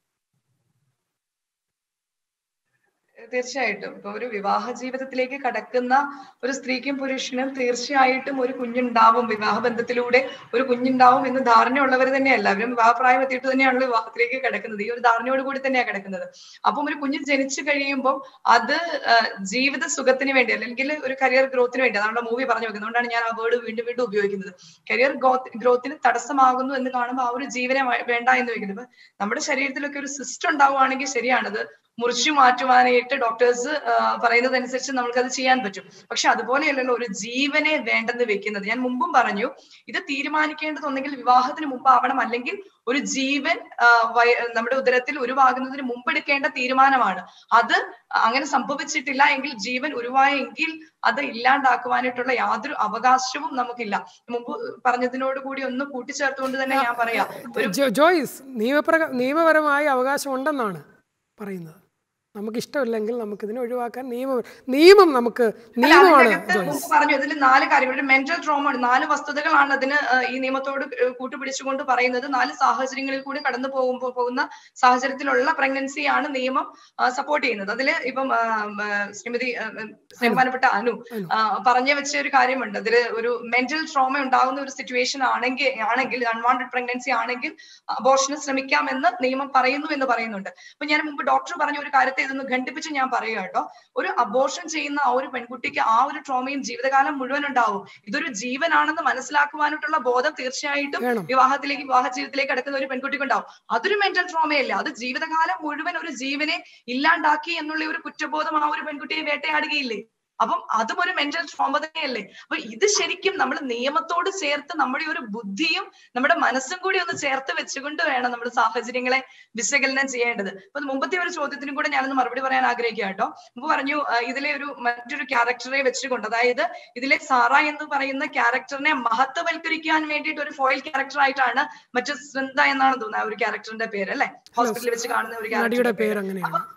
തീർച്ചയായിട്ടും ഇപ്പൊ ഒരു വിവാഹ ജീവിതത്തിലേക്ക് കടക്കുന്ന ഒരു സ്ത്രീക്കും പുരുഷനും തീർച്ചയായിട്ടും ഒരു കുഞ്ഞുണ്ടാവും, വിവാഹ ബന്ധത്തിലൂടെ ഒരു കുഞ്ഞുണ്ടാവും എന്ന് ധാരണയുള്ളവർ തന്നെ എല്ലാവരും വിവാഹപ്രായം എത്തിയിട്ട് തന്നെയാണല്ലോ വിവാഹത്തിലേക്ക് കിടക്കുന്നത്. ഈ ഒരു ധാരണയോട് കൂടി തന്നെയാണ് കിടക്കുന്നത്. അപ്പം ഒരു കുഞ്ഞ് ജനിച്ചു കഴിയുമ്പോൾ അത് ജീവിത സുഖത്തിന് വേണ്ടി അല്ലെങ്കിൽ ഒരു കരിയർ ഗ്രോത്തിന് വേണ്ടി, അതാണ് മൂവി പറഞ്ഞു വെക്കുന്നത്. അതുകൊണ്ടാണ് ഞാൻ ആ വേർഡ് വീണ്ടും വീണ്ടും ഉപയോഗിക്കുന്നത്. കരിയർ ഗ്രോത്തിന് തടസ്സമാകുന്നു എന്ന് കാണുമ്പോൾ ആ ഒരു ജീവനെ വേണ്ട എന്ന് വെക്കുന്നത്. നമ്മുടെ ശരീരത്തിലൊക്കെ ഒരു സിസ്റ്റം ഉണ്ടാവുകയാണെങ്കിൽ ശരിയാണത് മുറിച്ചു മാറ്റുവാനായിട്ട് ഡോക്ടേഴ്സ് പറയുന്നതനുസരിച്ച് നമുക്കത് ചെയ്യാൻ പറ്റും. പക്ഷെ അതുപോലെയല്ലല്ലോ ഒരു ജീവനെ വേണ്ടെന്ന് വെക്കുന്നത്. ഞാൻ മുമ്പും പറഞ്ഞു, ഇത് തീരുമാനിക്കേണ്ടതൊന്നെങ്കിൽ വിവാഹത്തിന് മുമ്പാവണം, അല്ലെങ്കിൽ ഒരു ജീവൻ നമ്മുടെ ഉദരത്തിൽ ഉരുവാകുന്നതിന് മുമ്പ് എടുക്കേണ്ട തീരുമാനമാണ്. അത് അങ്ങനെ സംഭവിച്ചിട്ടില്ല എങ്കിൽ, ജീവൻ ഉരുവായെങ്കിൽ അത് ഇല്ലാണ്ടാക്കുവാനായിട്ടുള്ള യാതൊരു അവകാശവും നമുക്കില്ല. മുമ്പ് പറഞ്ഞതിനോട് കൂടി ഒന്ന് കൂട്ടിച്ചേർത്തുകൊണ്ട് തന്നെ ഞാൻ പറയാം, ജോയ്സ് നിയമപരമായ അവകാശം ഉണ്ടെന്നാണ് പറയുന്നത്. നമുക്കിഷ്ടമില്ലെങ്കിൽ നമുക്കിതിനെ ഒഴിവാക്കാൻ നിയമം നമുക്ക് നിയമമാണ്. പറഞ്ഞു ഇതിൽ 4 കാര്യങ്ങൾ. ഒരു മെന്റൽ ട്രോമ, 4 വസ്തുതകളാണ് അതിന് ഈ നിയമത്തോട് കൂട്ടുപിടിച്ചുകൊണ്ട് പറയുന്നത്. 4 സാഹചര്യങ്ങളിൽ കൂടി കടന്നു പോകുന്ന സാഹചര്യത്തിലുള്ള പ്രഗ്നൻസിയാണ് നിയമം സപ്പോർട്ട് ചെയ്യുന്നത്. അതിൽ ഇപ്പം ശ്രീമതി ബഹുമാനപ്പെട്ട അനു പറഞ്ഞു വെച്ച ഒരു കാര്യമുണ്ട്. അതിൽ ഒരു മെന്റൽ ട്രോമ ഉണ്ടാകുന്ന ഒരു സിറ്റുവേഷൻ ആണെങ്കിൽ അൺവാണ്ടഡ് പ്രഗ്നൻസി ആണെങ്കിൽ അബോർഷന് ശ്രമിക്കാമെന്ന് നിയമം പറയുന്നു എന്ന് പറയുന്നുണ്ട്. അപ്പൊ ഞാൻ മുമ്പ് ഡോക്ടർ പറഞ്ഞ ഒരു കാര്യത്തെ ഇതൊന്ന് ഖണ്ഡിപ്പിച്ച് ഞാൻ പറയുക കേട്ടോ. ഒരു അബോർഷൻ ചെയ്യുന്ന ആ ഒരു പെൺകുട്ടിക്ക് ആ ഒരു ട്രോമയും ജീവിതകാലം മുഴുവൻ ഉണ്ടാവും. ഇതൊരു ജീവനാണെന്ന് മനസ്സിലാക്കുവാനായിട്ടുള്ള ബോധം തീർച്ചയായിട്ടും വിവാഹ ജീവിതത്തിലേക്ക് കടക്കുന്ന ഒരു പെൺകുട്ടിക്ക് ഉണ്ടാവും. അതൊരു മെന്റൽ ട്രോമയല്ല, അത് ജീവിതകാലം മുഴുവൻ ഒരു ജീവനെ ഇല്ലാണ്ടാക്കി എന്നുള്ള ഒരു കുറ്റബോധം ആ ഒരു പെൺകുട്ടിയെ വേട്ടയാടുകയില്ലേ? അപ്പം അതും ഒരു മെന്റൽ ട്രോമ തന്നെയല്ലേ? അപ്പൊ ഇത് ശരിക്കും നമ്മൾ നിയമത്തോട് ചേർത്ത് നമ്മുടെ ഒരു ബുദ്ധിയും നമ്മുടെ മനസ്സും കൂടി ഒന്ന് ചേർത്ത് വെച്ചുകൊണ്ട് വേണം നമ്മൾ സാഹചര്യങ്ങളെ വിശകലനം ചെയ്യേണ്ടത്. അപ്പൊ മുമ്പത്തെ ഒരു ചോദ്യത്തിനും കൂടെ ഞാനൊന്ന് മറുപടി പറയാൻ ആഗ്രഹിക്കുക കേട്ടോ. മുമ്പ് പറഞ്ഞു ഇതിലെ മറ്റൊരു ക്യാരക്ടറെ വെച്ചുകൊണ്ട്, അതായത് ഇതിലെ സാറ എന്ന് പറയുന്ന ക്യാരക്ടറിനെ മഹത്വവൽക്കരിക്കാൻ വേണ്ടിയിട്ട് ഒരു ഫോയിൽ ക്യാരക്ടർ ആയിട്ടാണ് മറ്റു ശൃന്ദ എന്നാണ് തോന്നുന്നത് ആ ഒരു ക്യാരക്ടറിന്റെ പേര്, അല്ലെ? ഹോസ്പിറ്റലിൽ വെച്ച് കാണുന്ന ഒരു ക്യാരക്ടറുടെ പേര്.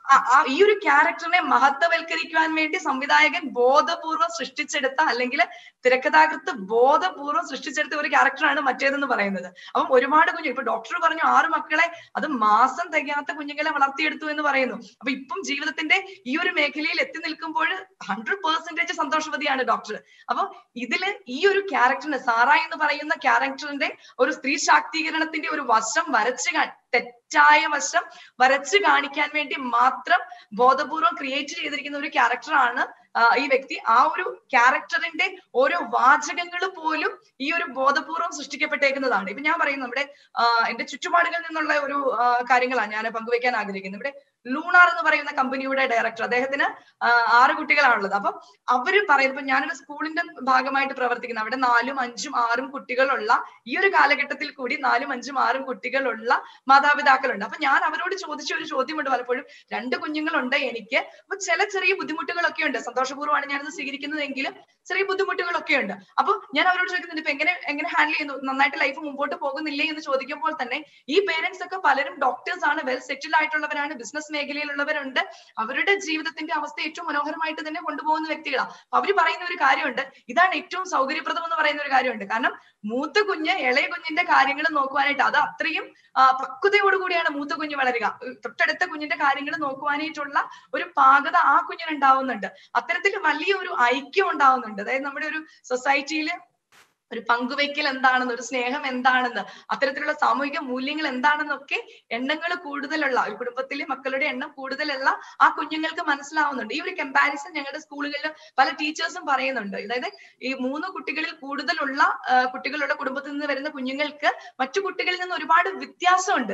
ഈ ഒരു ക്യാരക്ടറിനെ മഹത്വവൽക്കരിക്കുവാൻ വേണ്ടി സംവിധായകൻ ബോധപൂർവ്വം സൃഷ്ടിച്ചെടുത്ത അല്ലെങ്കിൽ തിരക്കഥാകൃത്ത് ബോധപൂർവ്വം സൃഷ്ടിച്ചെടുത്ത ഒരു ക്യാരക്ടറാണ് മറ്റേതെന്ന് പറയുന്നത്. അപ്പം ഒരുപാട് കുഞ്ഞു, ഇപ്പൊ ഡോക്ടർ പറഞ്ഞു 6 മക്കളെ, അത് മാസം തികയാത്ത കുഞ്ഞുങ്ങളെ വളർത്തിയെടുത്തു എന്ന് പറയുന്നു. അപ്പൊ ഇപ്പം ജീവിതത്തിന്റെ ഈ ഒരു മേഖലയിൽ എത്തി നിൽക്കുമ്പോൾ 100% സന്തോഷവതിയാണ് ഡോക്ടർ. അപ്പൊ ഇതില് ഈ ഒരു ക്യാരക്ടറിന്, സാറ എന്ന് പറയുന്ന ക്യാരക്ടറിന്റെ ഒരു സ്ത്രീ ശാക്തീകരണത്തിന്റെ ഒരു വശം തെറ്റായ വശം വരച്ച് കാണിക്കാൻ വേണ്ടി മാത്രം ബോധപൂർവം ക്രിയേറ്റ് ചെയ്തിരിക്കുന്ന ഒരു ക്യാരക്ടറാണ് ഈ വ്യക്തി. ആ ഒരു ക്യാരക്ടറിന്റെ ഓരോ വാചകങ്ങൾ പോലും ഈ ഒരു ബോധപൂർവം സൃഷ്ടിക്കപ്പെട്ടേക്കുന്നതാണ്. ഇപ്പൊ ഞാൻ പറയുന്നു, നമ്മുടെ എന്റെ ചുറ്റുപാടുകളിൽ നിന്നുള്ള ഒരു കാര്യങ്ങളാണ് ഞാൻ പങ്കുവെക്കാൻ ആഗ്രഹിക്കുന്നത്. ഇവിടെ ലൂണാർ എന്ന് പറയുന്ന കമ്പനിയുടെ ഡയറക്ടർ, അദ്ദേഹത്തിന് 6 കുട്ടികളാണുള്ളത്. അപ്പം അവര് പറയുന്നത്, ഇപ്പൊ ഞാനൊരു സ്കൂളിന്റെ ഭാഗമായിട്ട് പ്രവർത്തിക്കുന്ന, അവിടെ 4, 5, 6 കുട്ടികളുള്ള ഈ ഒരു കാലഘട്ടത്തിൽ കൂടി 4, 5, 6 കുട്ടികളുള്ള മാതാപിതാക്കളുണ്ട്. അപ്പൊ ഞാൻ അവരോട് ചോദിച്ച ഒരു ചോദ്യമുണ്ട് പലപ്പോഴും, 2 കുഞ്ഞുങ്ങളുണ്ട് എനിക്ക്, അപ്പൊ ചെറിയ ബുദ്ധിമുട്ടുകളൊക്കെ ഉണ്ട്, സന്തോഷപൂർവ്വമാണ് ഞാനത് സ്വീകരിക്കുന്നതെങ്കിലും ചെറിയ ബുദ്ധിമുട്ടുകളൊക്കെ ഉണ്ട്. അപ്പൊ ഞാൻ അവരോട് ചോദിക്കുന്നുണ്ട്, ഇപ്പൊ എങ്ങനെ ഹാൻഡിൽ ചെയ്യുന്നു, നന്നായിട്ട് ലൈഫ് മുമ്പോട്ട് പോകുന്നില്ലേ എന്ന് ചോദിക്കുമ്പോൾ തന്നെ ഈ പേരൻസ് ഒക്കെ പലരും ഡോക്ടേഴ്സ് ആണ്, വെൽ സെറ്റിൽഡ് ആയിട്ടുള്ളവരാണ്, ബിസിനസ് മേഖലയിലുള്ളവരുണ്ട്, അവരുടെ ജീവിതത്തിന്റെ അവസ്ഥ ഏറ്റവും മനോഹരമായിട്ട് തന്നെ കൊണ്ടുപോകുന്ന വ്യക്തികളാണ്. അവര് പറയുന്ന ഒരു കാര്യമുണ്ട്, ഇതാണ് ഏറ്റവും സൗകര്യപ്രദം എന്ന് പറയുന്ന ഒരു കാര്യമുണ്ട്. കാരണം മൂത്ത കുഞ്ഞ് ഇളയ കുഞ്ഞിന്റെ കാര്യങ്ങൾ നോക്കുവാനായിട്ട്, അത് അത്രയും പക്വതയോടുകൂടിയാണ് മൂത്ത കുഞ്ഞ് വളരുക. തൊട്ടടുത്ത കുഞ്ഞിന്റെ കാര്യങ്ങൾ നോക്കുവാനായിട്ടുള്ള ഒരു പാകത ആ കുഞ്ഞിനുണ്ടാവുന്നുണ്ട്. അത്തരത്തിൽ വലിയൊരു ഐക്യം ഉണ്ടാവുന്നുണ്ട്. അതായത് നമ്മുടെ ഒരു സൊസൈറ്റിയിൽ ഒരു പങ്കുവയ്ക്കൽ എന്താണെന്ന്, ഒരു സ്നേഹം എന്താണെന്ന്, അത്തരത്തിലുള്ള സാമൂഹിക മൂല്യങ്ങൾ എന്താണെന്നൊക്കെ എണ്ണങ്ങൾ കൂടുതലുള്ള ഒരു കുടുംബത്തിലെ മക്കളുടെ എണ്ണം കൂടുതലുള്ള ആ കുഞ്ഞുങ്ങൾക്ക് മനസ്സിലാവുന്നുണ്ട്. ഈ ഒരു കമ്പാരിസൺ ഞങ്ങളുടെ സ്കൂളുകളിൽ പല ടീച്ചേഴ്സും പറയുന്നുണ്ട്. അതായത് ഈ 3 കുട്ടികളിൽ കൂടുതലുള്ള കുട്ടികളുടെ കുടുംബത്തിൽ നിന്ന് വരുന്ന കുഞ്ഞുങ്ങൾക്ക് മറ്റു കുട്ടികളിൽ നിന്ന് ഒരുപാട് വ്യത്യാസമുണ്ട്.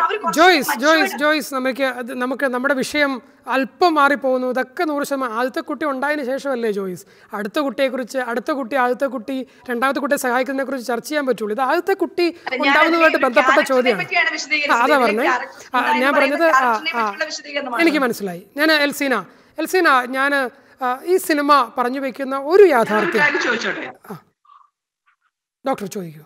ജോയ്സ്, നമുക്ക് നമ്മുടെ വിഷയം അല്പം മാറിപ്പോകുന്നു. ഇതൊക്കെ 100%. ആദ്യത്തെ കുട്ടി ഉണ്ടായതിനു ശേഷമല്ലേ ജോയ്സ് അടുത്ത കുട്ടിയെക്കുറിച്ച്, ആദ്യത്തെ കുട്ടി രണ്ടാമത്തെ കുട്ടിയെ സഹായിക്കുന്നതിനെ കുറിച്ച് ചർച്ച ചെയ്യാൻ പറ്റുള്ളൂ. ഇത് ആദ്യത്തെ കുട്ടി ഉണ്ടാവുന്നതുമായിട്ട് ബന്ധപ്പെട്ട ചോദ്യമാണ്. അതാ പറഞ്ഞേ, ഞാൻ പറഞ്ഞത് എനിക്ക് മനസ്സിലായി. ഞാൻ എൽസീന, ഞാൻ ഈ സിനിമ പറഞ്ഞു വെക്കുന്ന ഒരു യാഥാർത്ഥ്യം ഡോക്ടർ ചോദിക്കൂ.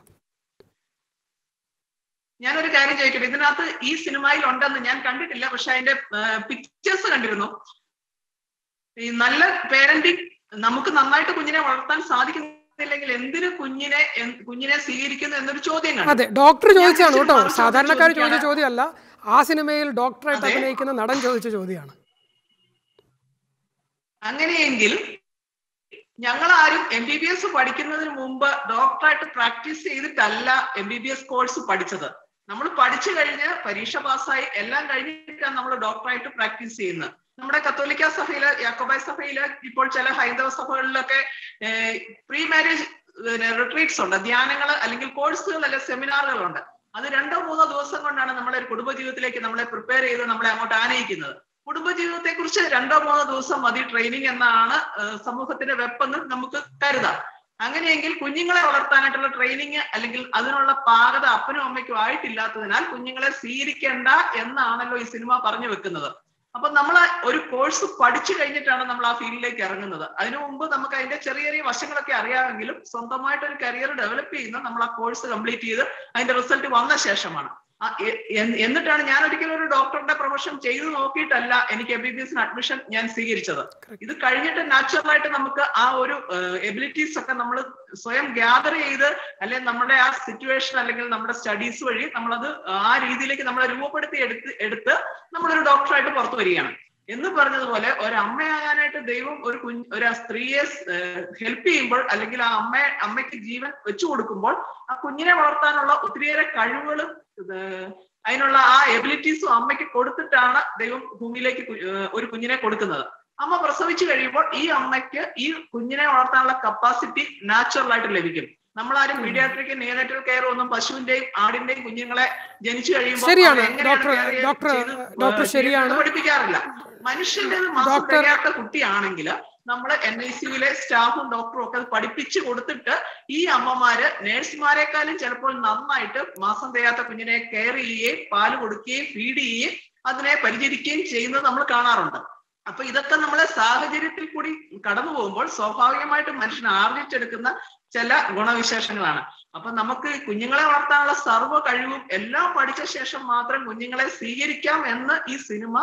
ഞാനൊരു കാര്യം ചോദിക്കട്ടെ, ഇതിനകത്ത് ഈ സിനിമയിൽ ഉണ്ടെന്ന് ഞാൻ കണ്ടിട്ടില്ല, പക്ഷെ അതിന്റെ പിക്ചേഴ്സ് കണ്ടിരുന്നു. ഈ നല്ല പേരന്റിങ്, നമുക്ക് നന്നായിട്ട് കുഞ്ഞിനെ വളർത്താൻ സാധിക്കുന്നില്ലെങ്കിൽ എന്തിന് കുഞ്ഞിനെ സ്വീകരിക്കുന്നു എന്നൊരു ചോദ്യം കാണും. അതെ, ഡോക്ടർ ചോദിച്ചാണ് കേട്ടോ, സാധാരണക്കാർ ചോദിച്ച ചോദ്യമല്ല. ആ സിനിമയിൽ ഡോക്ടറായിട്ട് അഭിനയിക്കുന്ന നടൻ ചോദിച്ച ചോദ്യമാണ്. അങ്ങനെയെങ്കിൽ ഞങ്ങളാരും MBBS പഠിക്കുന്നതിന് മുമ്പ് ഡോക്ടറായിട്ട് പ്രാക്ടീസ് ചെയ്തിട്ടല്ല MBBS കോഴ്സ് പഠിച്ചത്. നമ്മൾ പഠിച്ചു കഴിഞ്ഞ് പരീക്ഷ പാസ്സായി എല്ലാം കഴിഞ്ഞിട്ടാണ് നമ്മൾ ഡോക്ടറായിട്ട് പ്രാക്ടീസ് ചെയ്യുന്നത്. നമ്മുടെ കത്തോലിക്ക സഭയില്, യാക്കോബായ സഭയില്, ഇപ്പോൾ ചില ഹൈന്ദവ സഭകളിലൊക്കെ പ്രീ മാരേജ് റിട്രീറ്റ്സ് ഉണ്ട്, ധ്യാനങ്ങൾ അല്ലെങ്കിൽ കോഴ്സുകൾ അല്ലെങ്കിൽ സെമിനാറുകളുണ്ട്. അത് 2-3 ദിവസം കൊണ്ടാണ് നമ്മളെ കുടുംബജീവിതത്തിലേക്ക് നമ്മളെ പ്രിപ്പയർ ചെയ്ത് നമ്മളെ അങ്ങോട്ട് ആനയിക്കുന്നത്. കുടുംബജീവിതത്തെ കുറിച്ച് 2-3 ദിവസം മതി ട്രെയിനിങ് എന്നാണ് സമൂഹത്തിന്റെ വെപ്പെന്ന് നമുക്ക് കരുതാം. അങ്ങനെയെങ്കിൽ കുഞ്ഞുങ്ങളെ വളർത്താനായിട്ടുള്ള ട്രെയിനിങ് അല്ലെങ്കിൽ അതിനുള്ള പാകത അപ്പനും അമ്മയ്ക്കും ആയിട്ടില്ലാത്തതിനാൽ കുഞ്ഞുങ്ങളെ സ്വീകരിക്കേണ്ട എന്നാണല്ലോ ഈ സിനിമ പറഞ്ഞു വെക്കുന്നത്. അപ്പൊ നമ്മൾ ഒരു കോഴ്സ് പഠിച്ചു കഴിഞ്ഞിട്ടാണ് നമ്മൾ ആ ഫീൽഡിലേക്ക് ഇറങ്ങുന്നത്. അതിനു മുമ്പ് നമുക്ക് അതിന്റെ ചെറിയ വശങ്ങളൊക്കെ അറിയാമെങ്കിലും സ്വന്തമായിട്ട് ഒരു കരിയർ ഡെവലപ്പ് ചെയ്യുന്നത് നമ്മൾ ആ കോഴ്സ് കംപ്ലീറ്റ് ചെയ്ത് അതിന്റെ റിസൾട്ട് വന്ന ശേഷമാണ്. എന്നിട്ടാണ് ഞാൻ ഒരിക്കലും ഒരു ഡോക്ടറുടെ പ്രൊഫഷൻ ചെയ്തു നോക്കിയിട്ടല്ല എനിക്ക് MBBS അഡ്മിഷൻ ഞാൻ സ്വീകരിച്ചത്. ഇത് കഴിഞ്ഞിട്ട് നാച്ചുറലായിട്ട് നമുക്ക് ആ ഒരു എബിലിറ്റീസ് ഒക്കെ നമ്മൾ സ്വയം ഗ്യാദർ ചെയ്ത് അല്ലെങ്കിൽ നമ്മുടെ ആ സിറ്റുവേഷൻ അല്ലെങ്കിൽ നമ്മുടെ സ്റ്റഡീസ് വഴി നമ്മളത് ആ രീതിയിലേക്ക് നമ്മളെ രൂപപ്പെടുത്തി എടുത്ത് നമ്മളൊരു ഡോക്ടറായിട്ട് പുറത്തു വരികയാണ്. എന്ന് പറഞ്ഞതുപോലെ ഒരമ്മയാകാനായിട്ട് ദൈവം ഒരു സ്ത്രീയെ ഹെൽപ്പ് ചെയ്യുമ്പോൾ അല്ലെങ്കിൽ ആ അമ്മയ്ക്ക് ജീവൻ വെച്ചു കൊടുക്കുമ്പോൾ ആ കുഞ്ഞിനെ വളർത്താനുള്ള ഒത്തിരിയേറെ കഴിവുകളും അതിനുള്ള ആ എബിലിറ്റീസും അമ്മയ്ക്ക് കൊടുത്തിട്ടാണ് ദൈവം ഭൂമിയിലേക്ക് ഒരു കുഞ്ഞിനെ കൊടുക്കുന്നത്. അമ്മ പ്രസവിച്ചു കഴിയുമ്പോൾ ഈ അമ്മയ്ക്ക് ഈ കുഞ്ഞിനെ വളർത്താനുള്ള കപ്പാസിറ്റി നാച്ചുറൽ ആയിട്ട് ലഭിക്കും. നമ്മളാരും പീഡിയാട്രിക് നിയോനേറ്റൽ കെയർ ഒന്നും പശുവിന്റെയും ആടിന്റെയും കുഞ്ഞുങ്ങളെ ജനിച്ചു കഴിയുമ്പോൾ പഠിപ്പിക്കാറില്ല. മനുഷ്യന്റെ മാസം തികയാത്ത കുട്ടിയാണെങ്കിൽ നമ്മൾ NICUവിലെ സ്റ്റാഫും ഡോക്ടറും ഒക്കെ പഠിപ്പിച്ചു കൊടുത്തിട്ട് ഈ അമ്മമാര് നേഴ്സുമാരെക്കാളും ചിലപ്പോൾ നന്നായിട്ട് മാസം തികയാത്ത കുഞ്ഞിനെ കെയർ ചെയ്യുകയും പാല് കൊടുക്കുകയും ഫീഡ് ചെയ്യുകയും അതിനെ പരിചരിക്കുകയും ചെയ്യുന്നത് നമ്മൾ കാണാറുണ്ട്. അപ്പൊ ഇതൊക്കെ നമ്മളെ സാഹചര്യത്തിൽ കൂടി കടന്നു പോകുമ്പോൾ സ്വാഭാവികമായിട്ട് മനുഷ്യൻ ആർജിച്ചെടുക്കുന്ന ചില ഗുണവിശേഷങ്ങളാണ്. അപ്പൊ നമുക്ക് കുഞ്ഞുങ്ങളെ വളർത്താനുള്ള സർവ്വ കഴിവും എല്ലാം പഠിച്ച ശേഷം മാത്രം കുഞ്ഞുങ്ങളെ സ്വീകരിക്കാം എന്ന് ഈ സിനിമ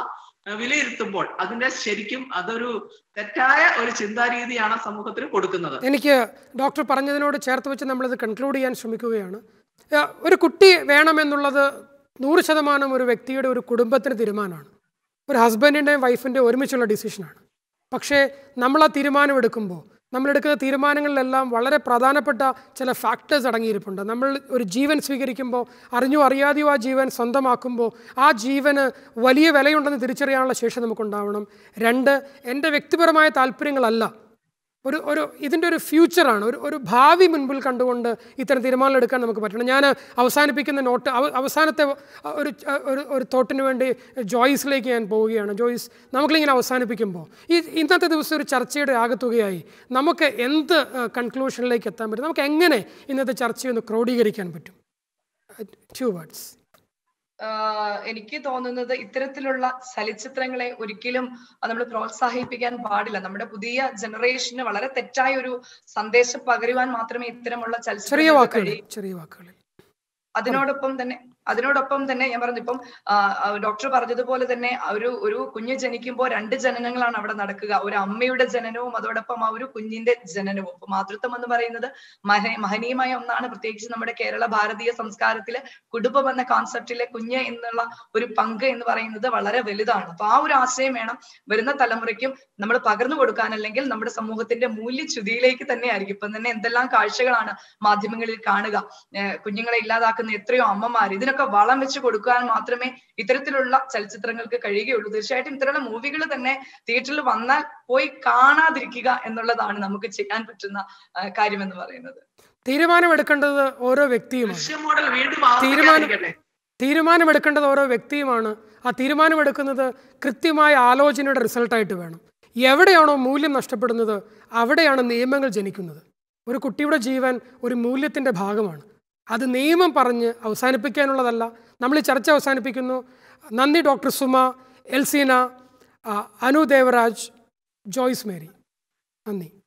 വിലയിരുത്തുമ്പോൾ അതിന്റെ ശരിക്കും അതൊരു തെറ്റായ ഒരു ചിന്താരീതിയാണ് സമൂഹത്തിന് കൊടുക്കുന്നത്. എനിക്ക് ഡോക്ടർ പറഞ്ഞതിനോട് ചേർത്ത് വെച്ച് നമ്മളിത് കൺക്ലൂഡ് ചെയ്യാൻ ശ്രമിക്കുകയാണ്. ഒരു കുട്ടി വേണമെന്നുള്ളത് 100% ഒരു വ്യക്തിയുടെ ഒരു കുടുംബത്തിന് തീരുമാനമാണ്, ഒരു ഹസ്ബൻഡിൻ്റെയും വൈഫിൻ്റെയും ഒരുമിച്ചുള്ള ഡിസിഷനാണ്. പക്ഷേ നമ്മൾ ആ തീരുമാനമെടുക്കുമ്പോൾ നമ്മളെടുക്കുന്ന തീരുമാനങ്ങളിലെല്ലാം വളരെ പ്രധാനപ്പെട്ട ചില ഫാക്ടേഴ്സ് അടങ്ങിയിരിപ്പുണ്ട്. നമ്മൾ ഒരു ജീവൻ സ്വീകരിക്കുമ്പോൾ അറിഞ്ഞോ അറിയാതെയോ ആ ജീവൻ സ്വന്തമാക്കുമ്പോൾ ആ ജീവന് വലിയ വിലയുണ്ടെന്ന് തിരിച്ചറിയാനുള്ള ശേഷി നമുക്കുണ്ടാവണം. 2, എൻ്റെ വ്യക്തിപരമായ താല്പര്യങ്ങളല്ല, ഇതിൻ്റെ ഒരു ഫ്യൂച്ചറാണ്, ഒരു ഭാവി മുൻപിൽ കണ്ടുകൊണ്ട് ഇത്തരം തീരുമാനങ്ങൾ എടുക്കാൻ നമുക്ക് പറ്റണം. ഞാൻ അവസാനിപ്പിക്കുന്ന നോട്ട് അവസാനത്തെ ഒരു തോട്ടിന് വേണ്ടി ജോയ്സിലേക്ക് ഞാൻ പോവുകയാണ്. ജോയ്സ്, നമുക്കിങ്ങനെ അവസാനിപ്പിക്കുമ്പോൾ ഇന്നത്തെ ദിവസം ഒരു ചർച്ചയുടെ ആകത്തുകയായി നമുക്ക് എന്ത് കൺക്ലൂഷനിലേക്ക് എത്താൻ പറ്റും, നമുക്ക് എങ്ങനെ ഇന്നത്തെ ചർച്ചയൊന്ന് ക്രോഡീകരിക്കാൻ പറ്റും? 2 words. എനിക്ക് തോന്നുന്നത് ഇത്തരത്തിലുള്ള ചലച്ചിത്രങ്ങളെ ഒരിക്കലും നമ്മൾ പ്രോത്സാഹിപ്പിക്കാൻ പാടില്ല. നമ്മുടെ പുതിയ ജനറേഷന് വളരെ തെറ്റായ ഒരു സന്ദേശം പകരുവാൻ മാത്രമേ ഇത്തരമുള്ള ചലച്ചിത്രങ്ങൾ കഴിയൂ. അതിനോടൊപ്പം തന്നെ ഞാൻ പറഞ്ഞു, ഇപ്പം ഡോക്ടർ പറഞ്ഞതുപോലെ തന്നെ ഒരു കുഞ്ഞ് ജനിക്കുമ്പോൾ 2 ജനനങ്ങളാണ് അവിടെ നടക്കുക. ഒരു അമ്മയുടെ ജനനവും അതോടൊപ്പം ആ ഒരു കുഞ്ഞിന്റെ ജനനവും. അപ്പൊ മാതൃത്വം എന്ന് പറയുന്നത് മഹനീയമായ ഒന്നാണ്. പ്രത്യേകിച്ച് നമ്മുടെ കേരള ഭാരതീയ സംസ്കാരത്തിലെ കുടുംബം എന്ന കോൺസെപ്റ്റിലെ കുഞ്ഞ് എന്നുള്ള ഒരു പങ്ക് എന്ന് പറയുന്നത് വളരെ വലുതാണ്. അപ്പൊ ആ ഒരു ആശയം വേണം വരുന്ന തലമുറയ്ക്കും നമ്മൾ പകർന്നു കൊടുക്കാൻ, അല്ലെങ്കിൽ നമ്മുടെ സമൂഹത്തിന്റെ മൂല്യച്യുതിയിലേക്ക് തന്നെ ആയിരിക്കും. ഇപ്പം തന്നെ എന്തെല്ലാം കാഴ്ചകളാണ് മാധ്യമങ്ങളിൽ കാണുക. കുഞ്ഞുങ്ങളെ ഇല്ലാതാക്കുന്ന എത്രയോ അമ്മമാർ. ഇതിനൊക്കെ വളം വെച്ച് കൊടുക്കാൻ മാത്രമേ ഇത്തരത്തിലുള്ള ചലച്ചിത്രങ്ങൾക്ക് കഴിയുകയുള്ളൂ. തീർച്ചയായിട്ടും ഇത്തരമുള്ള മൂവികൾ തന്നെ തിയേറ്ററിൽ വന്നാൽ പോയി കാണാതിരിക്കുക എന്നുള്ളതാണ് നമുക്ക് ചെയ്യാൻ പറ്റുന്ന കാര്യം എന്ന് പറയുന്നത്. തീരുമാനമെടുക്കേണ്ടത് ഓരോ വ്യക്തിയുമാണ്. ആ തീരുമാനമെടുക്കുന്നത് കൃത്യമായ ആലോചനയുടെ റിസൾട്ടായിട്ട് വേണം. എവിടെയാണോ മൂല്യം നഷ്ടപ്പെടുന്നത് അവിടെയാണ് നിയമങ്ങൾ ജനിക്കുന്നത്. ഒരു കുട്ടിയുടെ ജീവൻ ഒരു മൂല്യത്തിൻ്റെ ഭാഗമാണ്. അത് നിയമം പറഞ്ഞ് അവസാനിപ്പിക്കാനുള്ളതല്ല. നമ്മൾ ഈ ചർച്ച അവസാനിപ്പിക്കുന്നു. നന്ദി doctor Suma, Elseena, Anu Devaraj, Joyce Mary. നന്ദി.